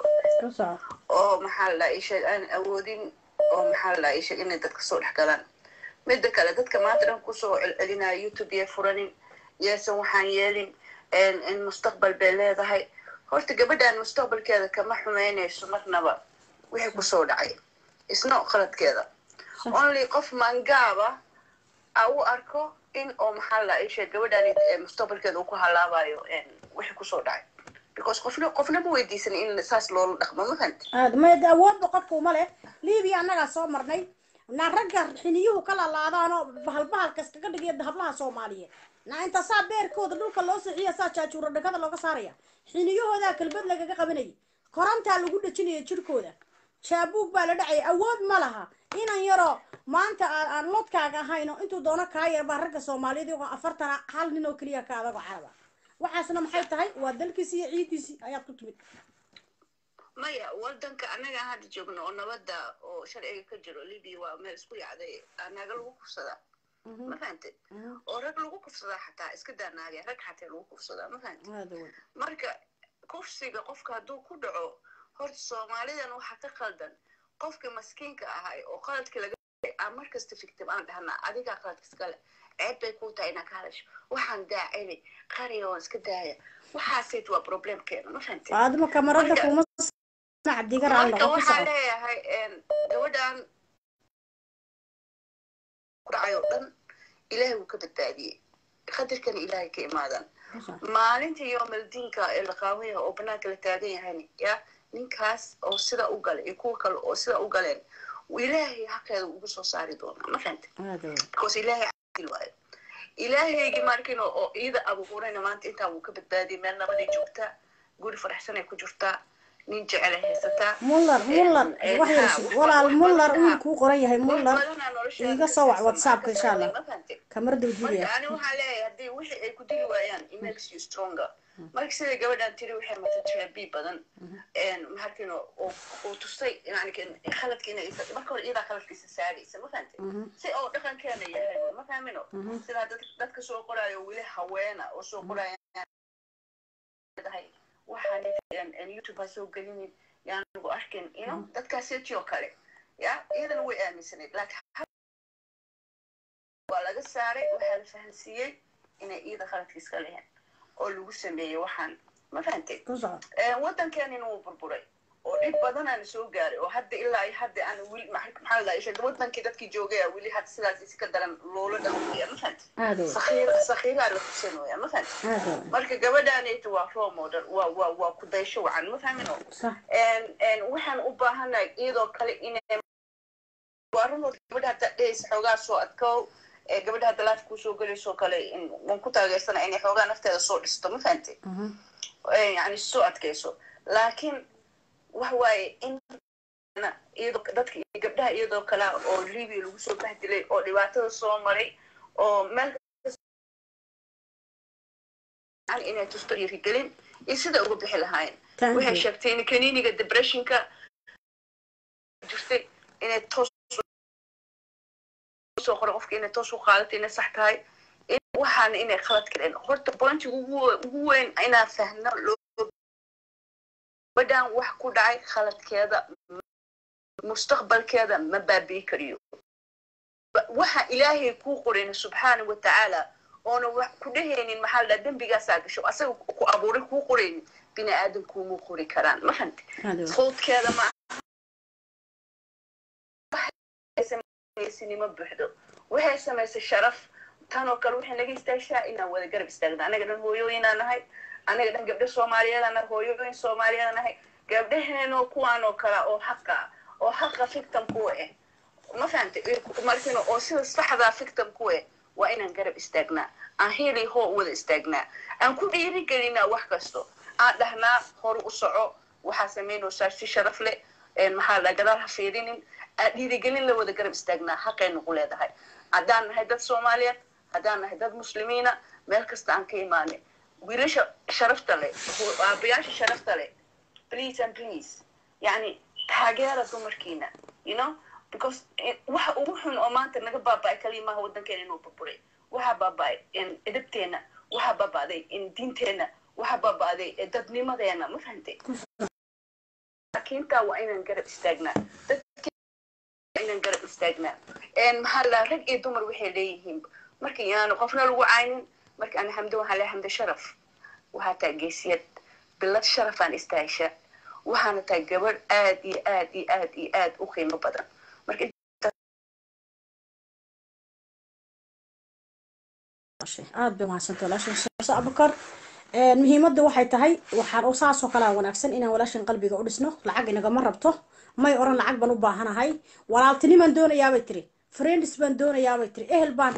oo maxaa la isheeg aan awoodin oo maxaa la isheeg inay dadka soo dhex galaan midda kale dadka maanta dhan kusoo celcelinaya youtube iyo furanin yeesan waxaan yeelin in mustaqbal bay leedahay horta gabadhaan mustaqbalkeeda kama xumeynayso marnaba wixii kusoo dhacay isna qaladkeeda only qof mangaaba أو أركو إن أو محل إيش جودة مستقبل uu ku halaabayo wixii ku soo dhacay because qofna qofna ma weydiisan in saas loo dhaqmo ma fahantay aad ma awood qofku ma leh Liibiya anaga soo marnay na ragga xiniyuhu kala laadaano bahal bahal kaska ka dhigay hablaha Soomaaliyeed na inta saa beerkooda dhulka loo sixiyo saa jaajuuro dhagada looga saaraya xiniyahooda kalbad laga qabanay koranta lagu dhajinayo jirkooda shaabuug baa la dhacay awood ma laha inaan yaro maanta aan lodkaaga ahayno intuu doono ka yar baa ragga Soomaaliyeed oo afartan hal nin oo kaliya ka adago caraba waxaasna maxay tahay waa dalkiisi iyo ciidiisi ayaad ku timid maya wadanka anaga hadda joogno oo nabada oo sharciga ka jiro Libya waa meel isku yacday anaga lagu kufsada ma fahantay oo rag lagu kufsada xataa iska daanaaga rag xataa lagu kufsada ma fahantay marka kufsiga qofka hadduu ku dhaco horta Soomaalidan waxa ka qaldan qofka maskiinka ahay oo qaladka laga aan markasta victim aan dhahna adiga qaladka iska leh ceeb bay ku tahay inaad ka hadasho waxaan daacay qariyo iska daaya waxaasay waa problemkeena ma fahantay aadma kamarada kuma عبديك راه الله waxaa leeyahay een gabadhan quraacay oo dhan ilaahay uu ka badbaadiyay qadarkan ilaahay ka imaadan maalintii yoomil diinka ee la qaawaya oo banaanka la taagan yahay ya ninkaas oo sida u galay iyo kuwa kale oo sida u galeen ilaahay xaqeeda ugu soo saari doona ma fahantay because ilaahay cadil waayo ilaahaygi markii oo iyada abuurayna maanta inta uu ka badbaadiyay meel nabad joogta guri faraxsan ay ku jirtaa nin jecel haysataa muller muller waxay walaal muller uu ku qoran yahay muller iga soo wac whatsapp insha Allah kamar dawdiya yani waxa leeyahay hadii wixii ay ku dili waayaan it makes you stronger markii sida gabadhan tiri waxay matatay bi badan een markii oo oo tusay yani kan khaladkiina isa marka hore iyada khaladkiisa saaraysa ma fahantay si oo dhaqankeena yahay ma fahmino sida dadka soo qoraayo wili haweena oo soo qoraayo waxaan aan YouTube soo galin yaan ugu arkin you know dadka seeyo kale ya iyadan way aaminsanay laakiin waa laga saaray waxa la fahansiiyay inay iyada khaladkiis ka leeyahay oo lagu sameeyay waxaan ma fahantay ee wadankan inuu burburay oo dib badan aan soo gaaray oo hadda ilaa ay hadda aan wili maxaa la isha wadankii dadkii joogay wili had sidaas iska daran loola dhaqmay ma fahantay saxiir saxiir la tusinayo ma fahantay marka gabadhaanaytu waa role model waa waa waa ku daysho wacan ma fahmino een een waxaan u baahanahay iyadoo kale inay warno gabadha days xogaa soo adkoo ee gabadha hadda laaf ku soo galayso kale in waan ku taageersanaa inay xogaa nafteeda soo dhisto ma fahantay ee yani soo adkayso laakiin wax way in iyadoo dadka gabdhaha iyadoo kala oo Libya lagu soo baxdilay oo dhibaatada soo maray oo meel aan inay tusto rigelin iyo sida ugu bixi lahayn waxay sheegtay in kaniiniga depressionka jirtay inay toos soo qoro qofka inay toos u qaadato inay sax tahay waxaan inay khalad kaleen horta point ugu ugu weyn inaan fahno بدان wax ku dhacay khaladkeeda mustaqbalkeeda ma baabii kariyo waxa ilaahay ku qorin subhanahu wa ta'ala oo wax ku dhaheenin maxal da dambigaas agasho asaga ku abuuray ku qorin bini aadamku mu qori karaan ma fahantay qoodkeeda ma sinima buuxdo waxay sameysay sharaf tan oo kale waxay naga istaashaa inaan wada garab istaagno anaga dhan hooyooyinaan nahay anaga dhan gabdho Soomaaliyeed ana hooyooyin Soomaaliyeed anahay gabdhaheena kuwaan oo kala oo xaqa oo xaqa victim ku ah ma fahantay markii oo sida saxda victim ku ah waa inaan garab istaagnaa aan heelay hoo wada istaagnaa aan ku dhiiri galina wax kasto aan dhahnaa hor u soco waxa sameeyno saarsi sharaf leh een maxaa la gadaal ha fiirinin aan dhiiri galin la wada garab istaagnaa xaqeenu ku leedahay hadaan nahay dad Soomaaliyeed hadaan nahay dad muslimiina meel kasta aan ka imaanay wiilasha sharafta leh aabayaasha sharafta leh please and please yani taageera dumarkiina you know because waxa ugu xun oo maanta naga baabay kalimaha wadankeena inuu burburay waxa baabay in edabteena waxa baabaaday in diinteena waxa baabaaday dadnimadeena ma fahantay laakiin taa waa inaan garab istaagnaa inaan garab istaagnaa een maxaa la rag iyo dumar waxay leeyihiin markii aan qofna lagu caynin markii aan hamdo waxa la hamdo sharaf waxa taageesiyad bilad sharafan istaasha waxaana taa gabar aad iyo aad iyo aad iyo aad u qiimo badan markii aad bay mahadsantahay walaashan Sheekh Abubakar ee muhiimaddu waxay tahay waxaan u saasoo kala wanaagsan inaan walaashan qalbiga u dhisno lacag inaga ma rabto may oran lacag baan u baahanahay walaaltiniman doonayaa bay tiri friends baan doonayaa bay tiri ehel baan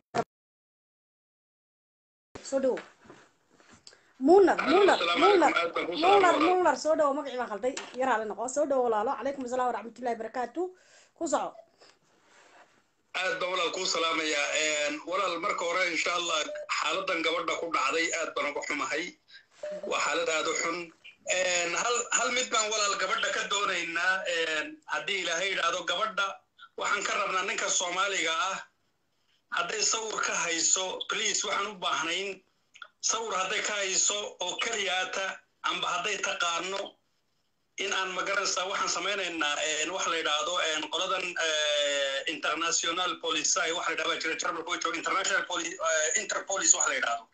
soo dhaw muller muller muller muller muller soo dhaw magacii baan qalday yaraa la noqo soo dhaw walaalo calaykum asalaam waraxmatullaahi barakaatu ku soco aad baan walaal ku salaamayaa een walaal marka hore insha Allah xaaladan gabadha ku dhacday aad baan uga xumahay waa xaalad aad u xun hal hal mid baan walaal gabadha ka doonaynaa haddii ilaahay yidhaahdo gabadha waxaan ka rabnaa ninka soomaaliga ah hadday sawir ka hayso please waxaan u baahnayn sawir hadday ka hayso oo keliyaata amba hadday taqaano in aan magaranaysaa waxaan samaynaynaa wax la yidhaahdo qoladan international police ay wax la yidhahdo jira jarmalka way jooga international police interpolice wax la yidhaahdo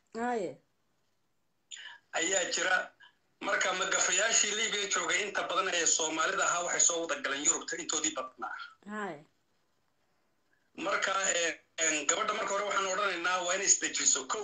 ayaa jira marka magafayaashii libiya joogay inta badan ee soomaalida ahaa waxay soo wada galeen yurubta intoodii badnaa marka gabadha marka hore waxaan odhanaynaa waa inay isdejiso kow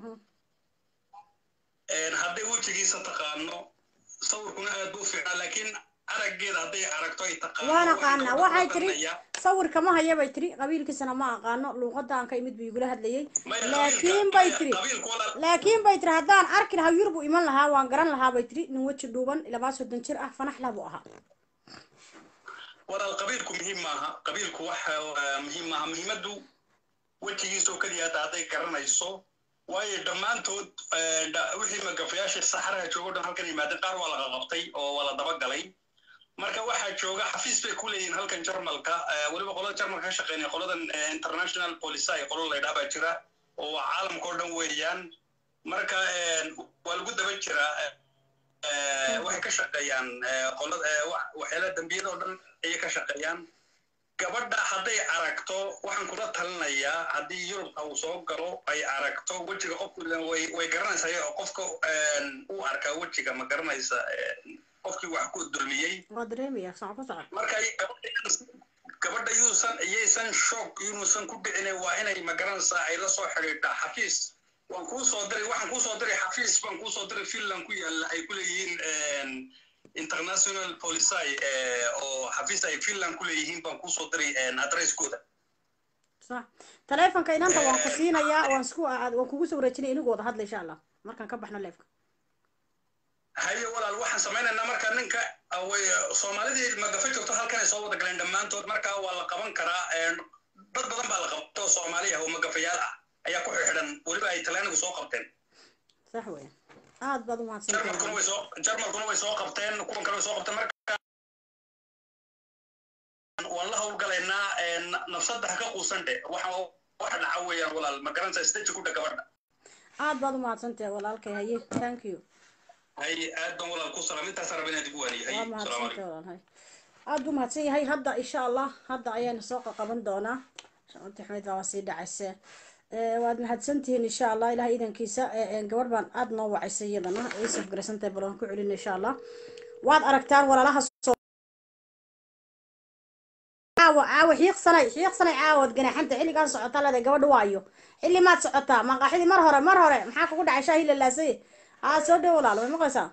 hadday wejigiisa taqaano sawirkuna aad buu fiicnaa laakiin araggeeda hadday aragto ay taqaano waan aqaanaa waxay tiri sawirka ma haya bay tiri qabiilkiisana ma aqaano luuqadaan ka imid buu igula hadlayay laakiin bay tiri laakiin bay tiri haddaan arki lahaa yurub u iman lahaa waan garan lahaa bay tiri nin weji dhuuban labaa soddon jir ah fanax labu ahaa walaal qabiilku muhiim maaha qabiilku wax muhiim maaha muhiimaddu wejigiisa oo keliya hadday garanayso waayo dhammaantood wixii magafayaasha saxaraha joogo dhan halkan yimaadeen qaar waa laga qabtay oo waa la dabagalay marka waxaa jooga xafiis bay ku leeyihiin halkan jarmalka weliba qolada jarmalka ka shaqeynaya qoladan international police ay qolo la yidhaha baa jira oo caalamka oo dhan weeyaan marka waa lagu daba jiraa waxay ka shaqeeyaan qolada waxyaalaha dambiyada oo dhan ayay ka shaqeeyaan gabadha hadday aragto waxaan kula talinayaa haddii yurubka uu soo galo ay aragto wejiga qofku way way garanaysaa qofka uu arkaa wejiga ma garanaysa qofkii wax ku dulmiyey marka gabadha yuusan iyaysan shock yuusan ku dhicine waa inay ma garanaysaa ay la soo xidhiidhaa xafiis waan kuu soo diray waxaan kuu soo diray xafiis baan kuu soo diray finland ku yaalla ay ku leeyihiin international police oo xafiis ay finland ku leeyihiin baan kuu soo diray adresskooda صح تليفونka inanta waan ku siinayaa waan isku waan kugu soo wareejinay inagu wada hadla insha Allah markaan ka baxno leefka haye walaal waxaan sameeynaa marka ninka way Soomaalidii magafa joogto halkan ay soo wada galeen dhamaantood marka waa la qaban karaa dad badan baa la qabto Soomaaliya oo magafayaal ah ayaa ku xidhan waliba ay Talyaanigu soo qabteen صح weey aad baad u mahadsantahay jarmalkuna way soo jarmalkuna way soo qabteen kuwan kale way soo qabteen marka والله hawlgaleena nafsada ka quusande waxa waxa dhaca weeyaan walaal ma garanaysaa stage ku dhagabadha aad baad u mahadsantahay walaalkay haye thank you hay aad baan walaal ku salaaminta sarabina dib wali hay salaam alaykum aad u mahadsan yahay hadda insha Allah hadda ayaan soo qaban doonaa shaqada xamed waa sii dhacaysa ee waad mahadsantihiin insha Allah ilaahay idankiisa ee gabadh baan aad noo wacaysay iyadana ay soo gareysantay balan ku celin insha Allah waad aragtaan walaalaha عاو عاو حيق صناي حيق صناي عاود جناحنت حلي كان سعوتا لهذا قبل وايو حلي ما سعوتا ما قاحدي مرهرة مرهرة محاك قد عشاهي للاسي ها سود ولا لا ما قيسا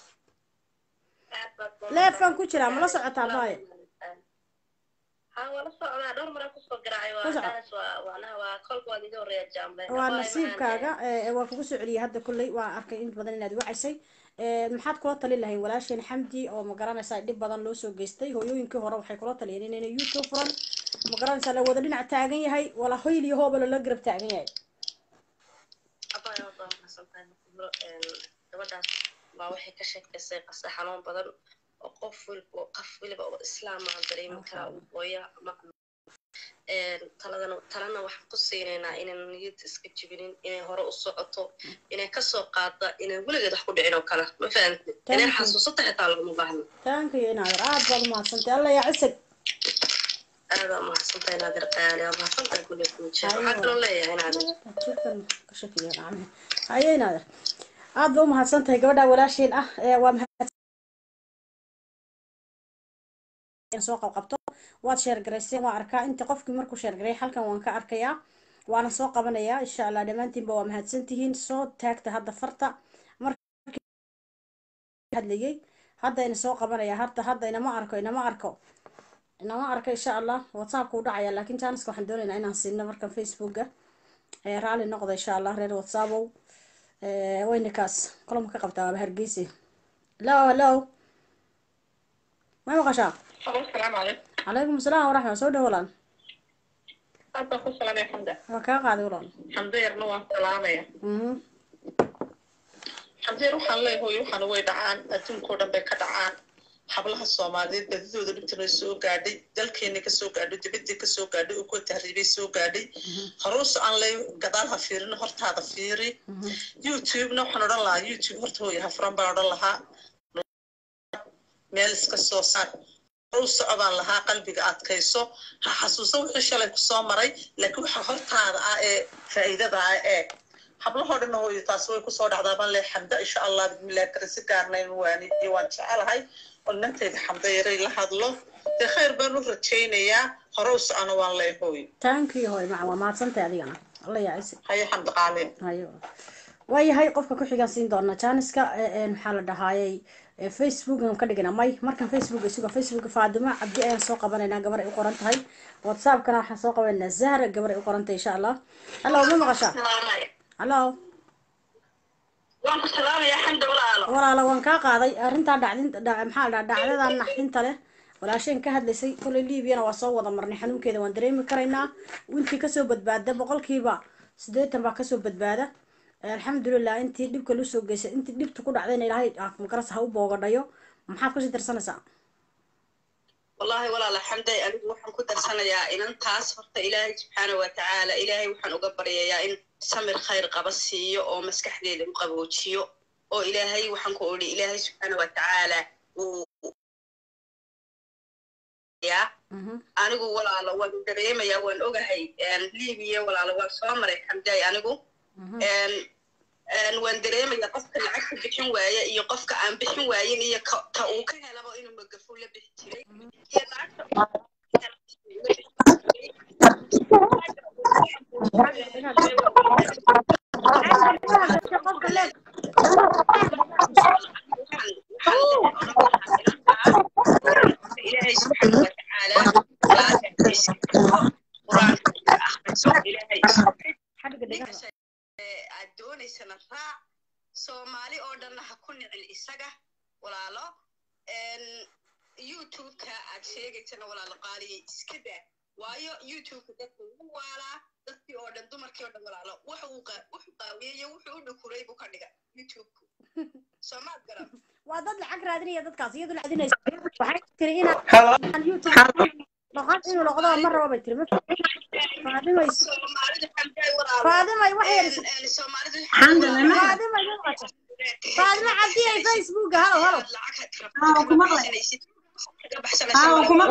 لا فان كوشرا ما لا سعوتا باي ها ولا سعوتا دور مرة كسو قراعي واناس وانا وكل قوادي دور ريال جامبي وانا نصيب كاغا وكوكو سعودي هذا كله واركي انت بدن اناد وعيسي maxaad kula talin lahayn walaasheen xamdi oo ma garanaysaa dhib badan loo soo geystay hooyooyinkii hore waxay kula taliyeen inay YouTube furan ma garanaysaa la wada dhinac taagan yahay wala hoyl iyo hoob la garab taagan yahay abaa wada masantaan gabadhaas ma waxay ka sheekaysay qasa xanuun badan oo qof walba qof walba oo islaam ah dareemi kara hooyo ama taladana talana waxaan ku siinaynaa inaan niyad iska jibinin inay hore u socoto inay ka soo qaado inay weligeed wax ku dhicin oo kale ma fahamtid inay xasuusato xitaa laguma baahno taanka iyo naadir aad baad mahadsantahay alla yaa cisig aad baad mahadsantahay naadir qaali aad mahadsantahay kulli kuujaa waxaa kaloo leeyahay naadir shukran ka shakiyo nacam haye naadir aad baad mahadsantahay gabadha walaasheen ah waa mahad soo qabto waad sheer gareysay waan arkaa inta qofkii markuu sheer gareey halkan waan ka arkayaa waana soo qabanayaa insha Allah dhamaantiinba waa mahadsantihiin soo taagta hadda farta markii hadlayay hadda ina soo qabanaya hadda hadda ina ma arko ina ma arko ina ma arko insha Allah WhatsApp ku dhacaya laakiin channelka waxaan doonaynaa inaan siino markan Facebook-ga ee raali noqdo insha Allah reer WhatsApp ee wayna kaas kolom ka qabtaa Hargeysa la la ma maqashaa السلام عليكم عليكم السلام ورحمة الله سودة ولان أبا خو سلام يا حمدة وكا قاعد ولان حمدة يرنوا سلام يا اها xamdeer waxaan leeyahay waxaan way dhacaan adduunkoo dhan bay ka dhacaan hablaha soomaaliyeed badidooda dhibtana soo gaadhay dalkeena ka soo gaadhay dibadii ka soo gaadhay oo ku tahriibay soo gaadhay haruus aan lay gadaal ha fiirin hortaada fiiri youtube-na waxaan odhan lahaa youtube horta hooy ha furan baan odhan lahaa meel iska soo saar u socdaan lahaa qalbiga adkayso ha xasuuso wixii shalay ku soo maray laakiin waxa hortaada ah ee faa'iidada ah ee hablaho dhan hooyo taas way ku soo dhacdaa baan leeyahay xamda insha allah bismillah karisi gaarnayn waani iyo waan jecelahay oo nantayda xamda yaray la hadlo de khayr baan u rajaynayaa hore u socono waan leeyahay hooyo thank you hooyo macaan waa mahadsantahay adigana allah yaa cisi hayo xamda qaale hayo waayahay qofka ku xigaan siin doona jaaniska maxaa la dhahaayay facebook aan ka dhigana may markan facebook isuga facebook faadima cabdi ayaan soo qabanaynaa gabar ay u qoran tahay whatsapp kana waxaan soo qabanaynaa zahra gabar ay u qoran tahay insha allah hallo ma maqashaa hallo waan ku salaamayaa xamda walaalo walaalo waan kaa qaaday arrintaa dhacdin maxaa la dhahaa dhacdadan naxdinta leh walaasheen ka hadlaysay kolay liibiyana waa soo wada marnay xanuunkeeda waan dareemi karaynaa intii kasoo badbaada boqolkiiba siddeetan baa kasoo badbaada alxamdulilah intii dhibka loo soo geysay intii dhibta ku dhacdayna ilaahay makaras ha u boogadhayo maxaad kusii darsanaysaa wallahi walaala xamday anigu waxaan ku darsanayaa inantaas horta ilaahay subxaana wa tacaala ilaahay waxaan uga baryayaa in samir khayr qaba siiyo oo maskaxdeeda u qaboojiyo oo ilaahay waxaan ku odhi ilaahay subxaana wa tacaala uu ya anigu walaalo waan dareemayaa waan ogahay liibiya walaalo waan soo maray xamday anigu waan dareemaya qofka lacagta bixin waaya iyo qofka aan bixin waayin iyo ka uu ka helaba inuu magafo la bixi jiray iyo ilaahay subxaana wa tacaala qur-aanka akhriso ilaahay aad doonaysana raac soomaali oo dhanna ha ku nicin isaga walaalo youtube-ka aad sheegaysana walaalo qaaliyay iska daa waayo youtube-ka dadka ugu waalaa dadkii oo dhan dumarkii oo dhan walaalo wuxuu qaawiyey wuxuu u dhukuray buu ka dhiga youtube-ku soomaad garan waa dad lacag raadinaya dadkaas iyadu raadinaysa waxay tiri inaan youtube dhaqan inuu noqdo ma rabo bay tiri faadimay faadimay waxay faadimay faadimay cabdi ay facebook halo halo haa kuma haa kuma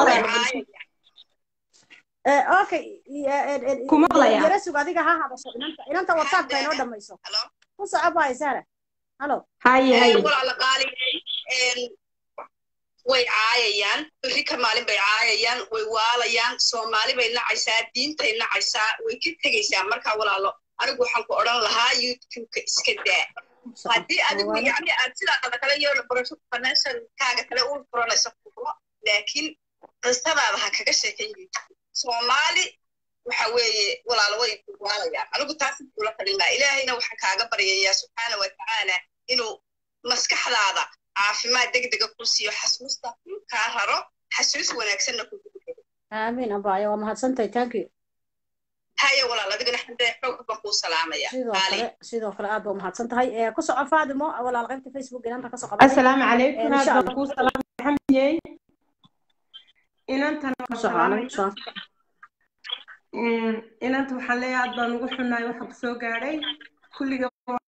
eh okay kuma yara sug adiga ha hadasho inanta inanta whatsapp-ka inoo dhamayso ku socobay sara halo hay hay walaal qaaliyay way caayayaan biri ka maalin bay caayayaan way waalayaan soomaali bay nacaysaa diintay nacaysaa way ka tegaysaa marka walaalo anigu waxaan ku odhan lahaa youtube-ka iska daa haddii adigu yacni aad sidaada kale iyo barasho financial-kaaga kale u furanayso furo laakiin qisadaada ha kaga sheekayn youtube soomaali waxa weeye walaalo way waalayaan anigu taas kula talinaa ilaahayna waxaan kaaga baryayaa subxaana wa tacaala inuu maskaxdaada caafimaad degdega ku siiyo xasuusta kaa raro xasuus wanaagsanna ku gudbiyo aamin abaayo waa mahadsantahay thank you haye walaal adigana xamday xoog baan kuu salaamaya sidoo kale sidoo kale aad baa mahadsantahay ee ku soco faadimo walaal qaybta facebook inanta ka soo qabtay assalaamu calaykum aad baan kuu salaamay xamdiyey inantan inanta waxaan leeyahay aad baan ugu xunnahay waxa ku soo gaadhay kulliga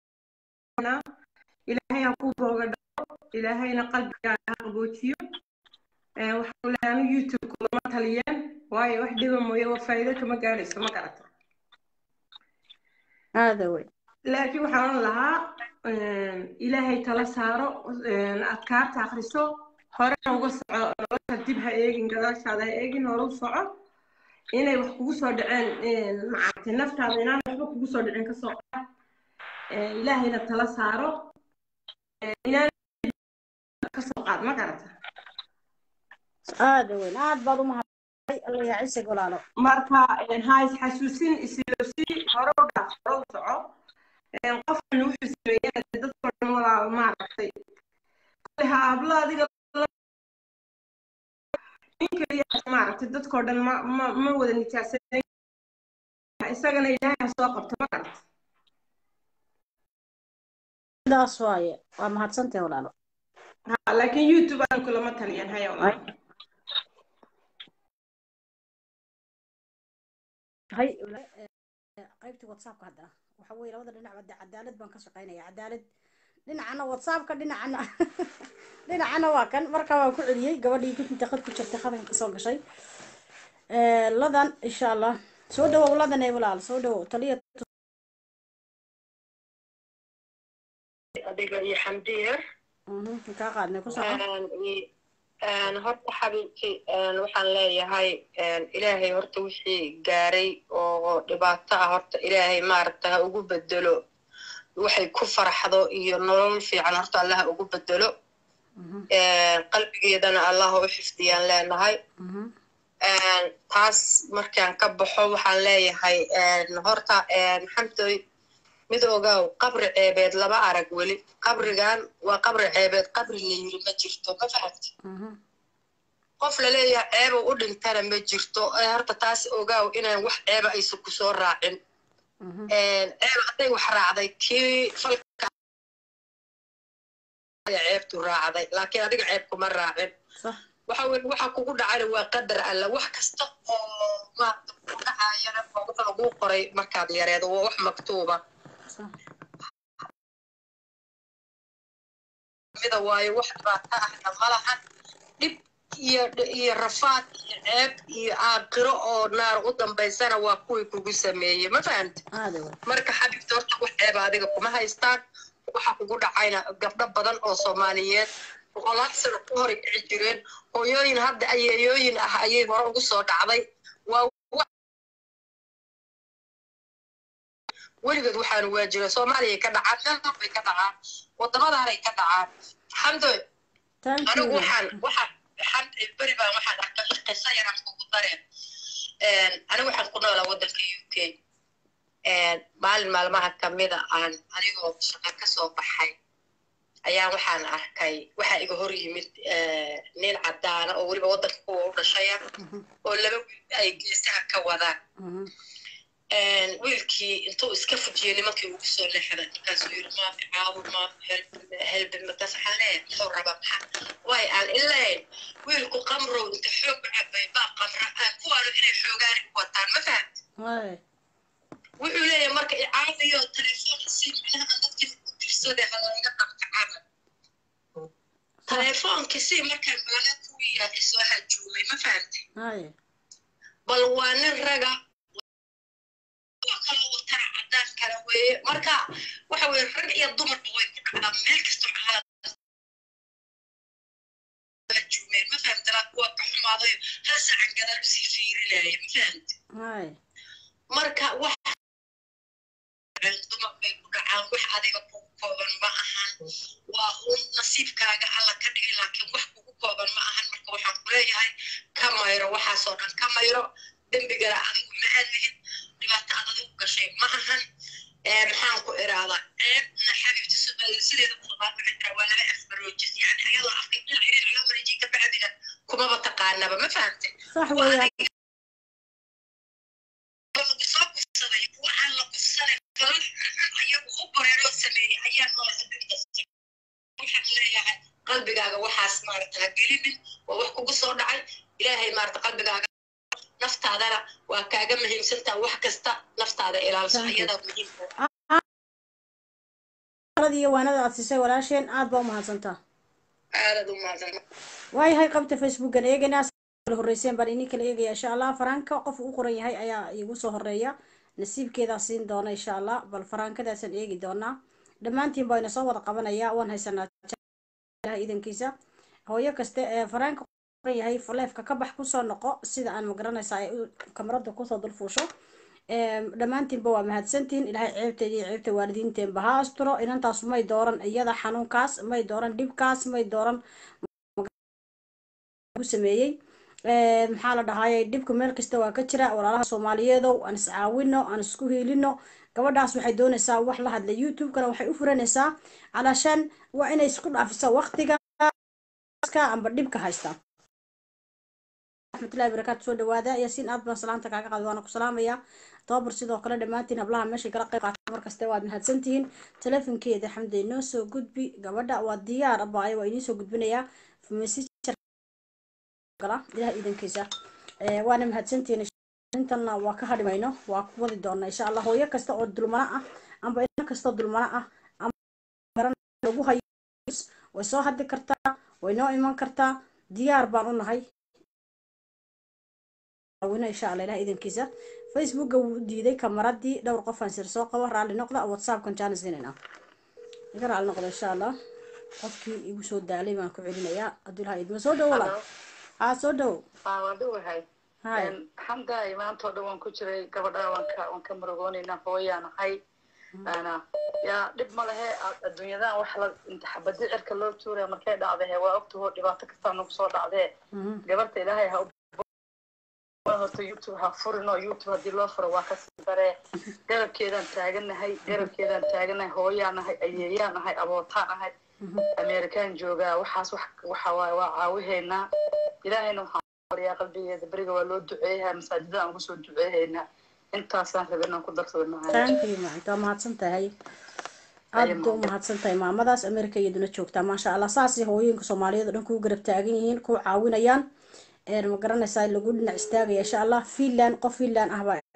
ilaahay aan kuu boogadho ilaahayna qalbigaaga ha qaboojiyo waxaan leeyahay anu youtube-ku lama taliyeen waayo wax dhiba mooye waa faa'iido kama gaadhayso ma garata aada wey laakiin waxaan oran lahaa ilaahay tala saaro adkaarta akhriso horena uga soco nolosha dib ha eegin gadaashaada ha eegin hore u soco inay wax kugu soo dhaceen macagtay naftaada inaan waxba kugu soo dhicin ka soo qaad ilaahayna tala saaro inaan ka soo qaad ma garata aada weyn aad baad u mahadsantahay alla yaa ciise golaalo marka ha isxasuusin isiloosi hore u dhaaf hore u soco qofkan wuxuu sameeyay dadkoo dhan walaal maaragtay kule ha hablo adiga ninkaliya maaragtay dadkoo dhan ma ma ma wada nijaasanay isagana ilaahay ha soo qabto ma garata sidaas waaye waa mahadsantahay walaalo ها لكن يوتيوب أنا كل ما تنين هيا والله hay qaybtii whatsappka hadda waxa weeye labada dhinac wada cadaalad baan ka shaqeynaya cadaalad dhinacana whatsappka dhinacana dhinacana waa kan marka waan ku celiyay gabadhii inta qad ku jirtay qadan ka soo gashay ee ladan insha Allah soo dhawow ladan ay walaal soo dhawow taliya adiga iyo xamdiya mhm ka qaadnay ku soo aan horta xabiibkii waxaan leeyahay ilaahay horta wixii gaaray oo dhibaato ah horta ilaahay maaragta ha ugu bedelo waxay ku farxdo iyo nolol fiican horta Allah ugu bedelo qalbigeedana Allah u xifdiyaan leenahay taas markaan ka baxo waxaan leeyahay horta xamdoy mid ogaaw qabri ceebeed laba arag weli qabrigan waa qabri ceebeed qabri la yiri ma jirto ma fahamti qof la leeyahay ceeb u dhintana ma jirto horta taas ogaaw inaan wax ceeb aysu ku soo raacin ceeb haday wax raacday kii falka ceebtu raacday laakiin adiga ceeb kuma raacin waxa weyn waxa kugu dhacay waa qadar alla wax kasta oo ma ku dhacayana waxa lagu qoray markaad yareedo waa wax maktuuba mida waayo wax dhibaato ah malahan dib iyo iyo rafaad iyo ceeb iyo aakhiro oo naar u dambaysana waa kuwii kugu sameeyay ma fahamti marka xabibta horta wax ceeb adiga kuma haystaan waxa kugu dhacayna gabdho badan oo Soomaaliyeed boqolaal sano ku hor dhici jireen hooyooyin hadda ayeeyooyin ah ayay hore ugu soo dhacday waa weligeed waxaan waajiro Soomaaliya ka dhacaan bay ka dhacaan wadamada ay ka dhacaan xamdo anigu waxaan waxaan xamd bari baan waxaan arkay qisa yar aan ku dareen een anigu waxaan ku noolaa wadanka U K een maalin maalmaha kamida aan anigoo shaqo ka soo baxay ayaa waxaan arkay waxa iga hor yimid nin cadaan oo waliba wadanka ku u dhashay oo laba ay geesaha ka wadaan een wiilkii intuu iska fujiyay nimankii ugu soo leexday kaas uu yiri ma caawu ma helb ma tasaxale soo raba way aan ilaa wiilku qamro inta xoog cabay ba qamra kuwaan inay xoogaan wataan ma fahamti way wuxuu leeyahay marka icaafiyo telefoon si macnaha dadkii ku tirsaday halaga qabtaan telefoonki si marka baala ku yahay soo hajuumay ma fahamti hay bal waa nin raga kala weeye marka waxa weeye rag iyo dumar way ku dhacdaa meel kasta xaalad juumeen ma fahamta la kuwa ka xumaaday hal saacan gadaal si fiirinaya ma fahamta hay marka wax dumar bay ku dhacaan wax adiga ku kooban ma ahan waa un nasiibkaaga alla ka dhigay laakiin wax kugu kooban ma ahan marka waxaan ku leeyahay kamayro waxaasoo dhan kamayro dembigana adigu ma aadlihid dhibaato adigu gashay ma ahan maxaan ku iraadaa ceebna xabibta sideeda Soomaaliya waxay waa laba afbaroojis yani ayadoo afkay dhinac xiriir cala marjii ka bacdiga kuma ba taqaanaba ma fahamtay sax weeyaan waxaan la kufsanay galan ayagu u bareero sameeyay ayaa noo adduunka waxaan leeyahay qalbigaaga waxaas maaragtaa gelinin waa wax kugu soo dhacay ilaahay maaragta qalbigaaga naftaadana waa kaaga muhiimsantaa wax kasta naftaada ilaalso iyada muhiim ah iyo waanada aad siisay walaasheen aad baa u mahadsantaa aad u mahadsan way hay qabta Facebook-gan eegana horeyseen baan inii kala eegaya insha Allah faranka qof uu qoran yahay ayaa igu soo horeeya nasiibkeeda siin doona insha Allah bal farankadaasan eegi doona dhamaantiin baa ina soo wada qabanaya waan haysanaa idankiisa hooyo kaste ee faranka yahay faleefka ka bax ku soo noqo sida aan magaranaysa ay kamarada ku soo dulfuusho ee dhamaantiinba waa mahadsantiin ilaahay ceebteeda iyo ceebta waalidiinteen baha astro inantaas may dooran iyada xanuunkaas may dooran dhibkaas may dooran ku sameeyay ee maxaa la dhahaayay dhibku meel kasta waa ka jira walaalaha Soomaaliyeedo aan iscaawino aan isku heelino gabadhaas waxay doonaysaa wax la hadla YouTube kana waxay u furanaysaa alashan waa inay isku dhaafiso waqtiga ka amba dhibka haysta raxmatullahi barakaatu soo dhawaada yaasiin aad baan salaanta kaaga qaadi waana ku salaamayaa tababar sidoo kale dhammaantiin hablaha meeshay kala qayb qaata markaste waad mahadsantihiin telefonkeeda xamdi noo soo gudbi gabadha waa diyaar abaayo waa idiin soo gudbinayaa gala ilaah idankiisa waana mahadsantihiin intana waa ka hadhimayno waa ku wadi doona insha allah hooyo kasta oo dulmana ah amba ina kasta dulmana ah ama lagu hayo way soo hadli kartaa way noo iman kartaa diyaar baan u nahay awina insha allah ilaah idankiisa facebook wuu diiday kamaradii dhowr qof aan sir soo qabo raali noqda whatsapp kan jaanis inayna iga raali noqda insha allah qofkii igu soo daalay baan ku celinayaa adulaha idma soo dhawo walaal aa soo dhawo aa waa dhawahay hay xamdaay maanta oo dhan waan ku jiray gabadha waan ka waan ka murugoonayna hooyaanahay ana yaa dhib ma lehe adduunyadan wax la inta xabadi cirka loo tuuray markay dhacday waa ogtahay dhibaato kasta nagu soo dhacday gabarta ilaahay ha horta youtube ha furino youtube haddii loo furo waa kasii daree garabkeedaan taaganahay garabkeedaan taaganahay hooyaanahay ayeeyaanahay abootaanahay amerikaan joogaa waxaas waxa waaye waa caawihaynaa ilaahayna waxaan baryaa qalbigeeda beriga waa loo duceeyahaa masaajida aan ugu soo duceehaynaa intaasaan rabay inaan ku darsado maaa mahadsan tahay aad u mahadsan tahay maamadaas america iyaduna joogtaa maasha allah saasay hooyooyinka soomaaliyeed oo dhan kuu garab taagan yihiin ku caawinayaan ma garanaysaa lagu dhinac istaagaya insha allah finland qof finland ah baa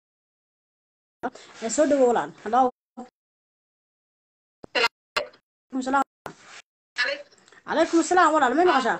soo dhawo walaan hallo calaykum asalaam walaal may maqashaa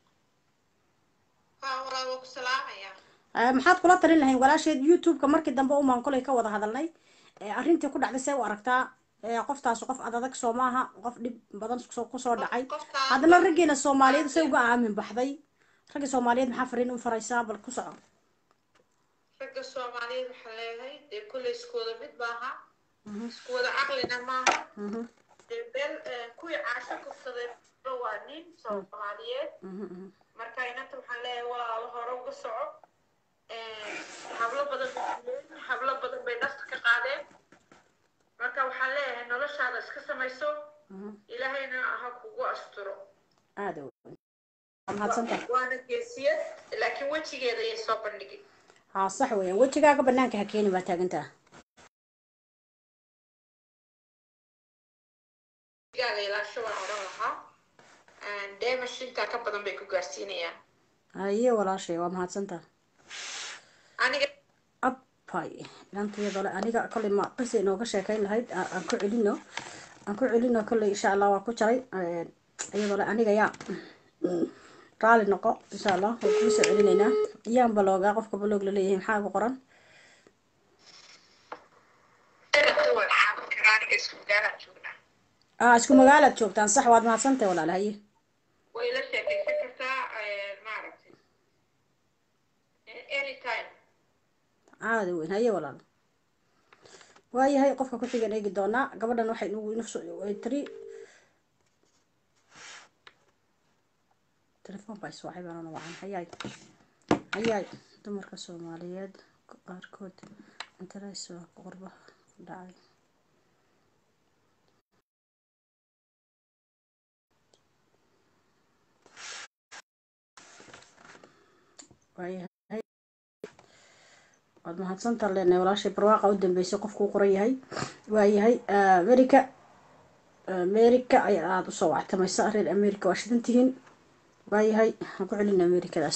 maxaad kula talin lahayn walaasheed youtube-ka markii dambe umaan kolay ka wada hadalnay arrintii ku dhacday see u aragtaa qoftaas qof adadag soo maaha qof dhib badan kusoo dhacay haddana raggeena soomaaliyeed say uga aamin baxday ragga soomaaliyeed maxaa fariin u faraysaa bal ku soco ragga soomaaliyeed waxaa leedahay dee kulley iskooda mid maaha iskuwada caqlina maaha dee beel kuwii caasho kufsaday waa nin soomaaliyeed marka inanta waxaan leeyahay walaalo hore uga soco hablo badan bay hablo badan bay nafta ka qaadeen marka waxaan leeyahay noloshaada iska samayso ilaahayna ha kugu asturo aada waana geesiyad laakiin wejigeeda ayay soo bandhigin haa sax weeyaan wejigaaga banaanka ha keeni baa taagantaa wejigaaga ilaasho waan odhan lahaa deemashintaa ka badan bay ku gaarsiinayaan haye walaashay waa mahadsantaa aniga abay lantiyadoo le aniga kolley ma qisa inooga sheekayn lahayd aan ku celino aan ku celino kolley insha allah waa ku jaray iyadoo le aniga yaa raali noqo insha allah waa kuu soo celinaynaa iyaan baloogaa qofka baloog la leeyahay maxaa ku qoran ah isku magaalaad joogtaan sax waad mahadsantahay walaal haye way la sheekaysan kartaa maaragtay anytime caadi weyn haye walaal waayahay qofka ku xigan eegi doonaa gabadhan waxay nugu nafsu tiri telefoon baa iswaacay baanana wacan hayaay hayaay dumarka soomaaliyeed qaarkood interes waa qurbaha ku dhacay waayahay waad mahadsantaa leenahay walaashay barwaaqa u dambeysay qofku u qoran yahay waayahay america america ayaa aada usoo wactamaysa reer america waa shidan tihiin waayahay aan ku celina americadaas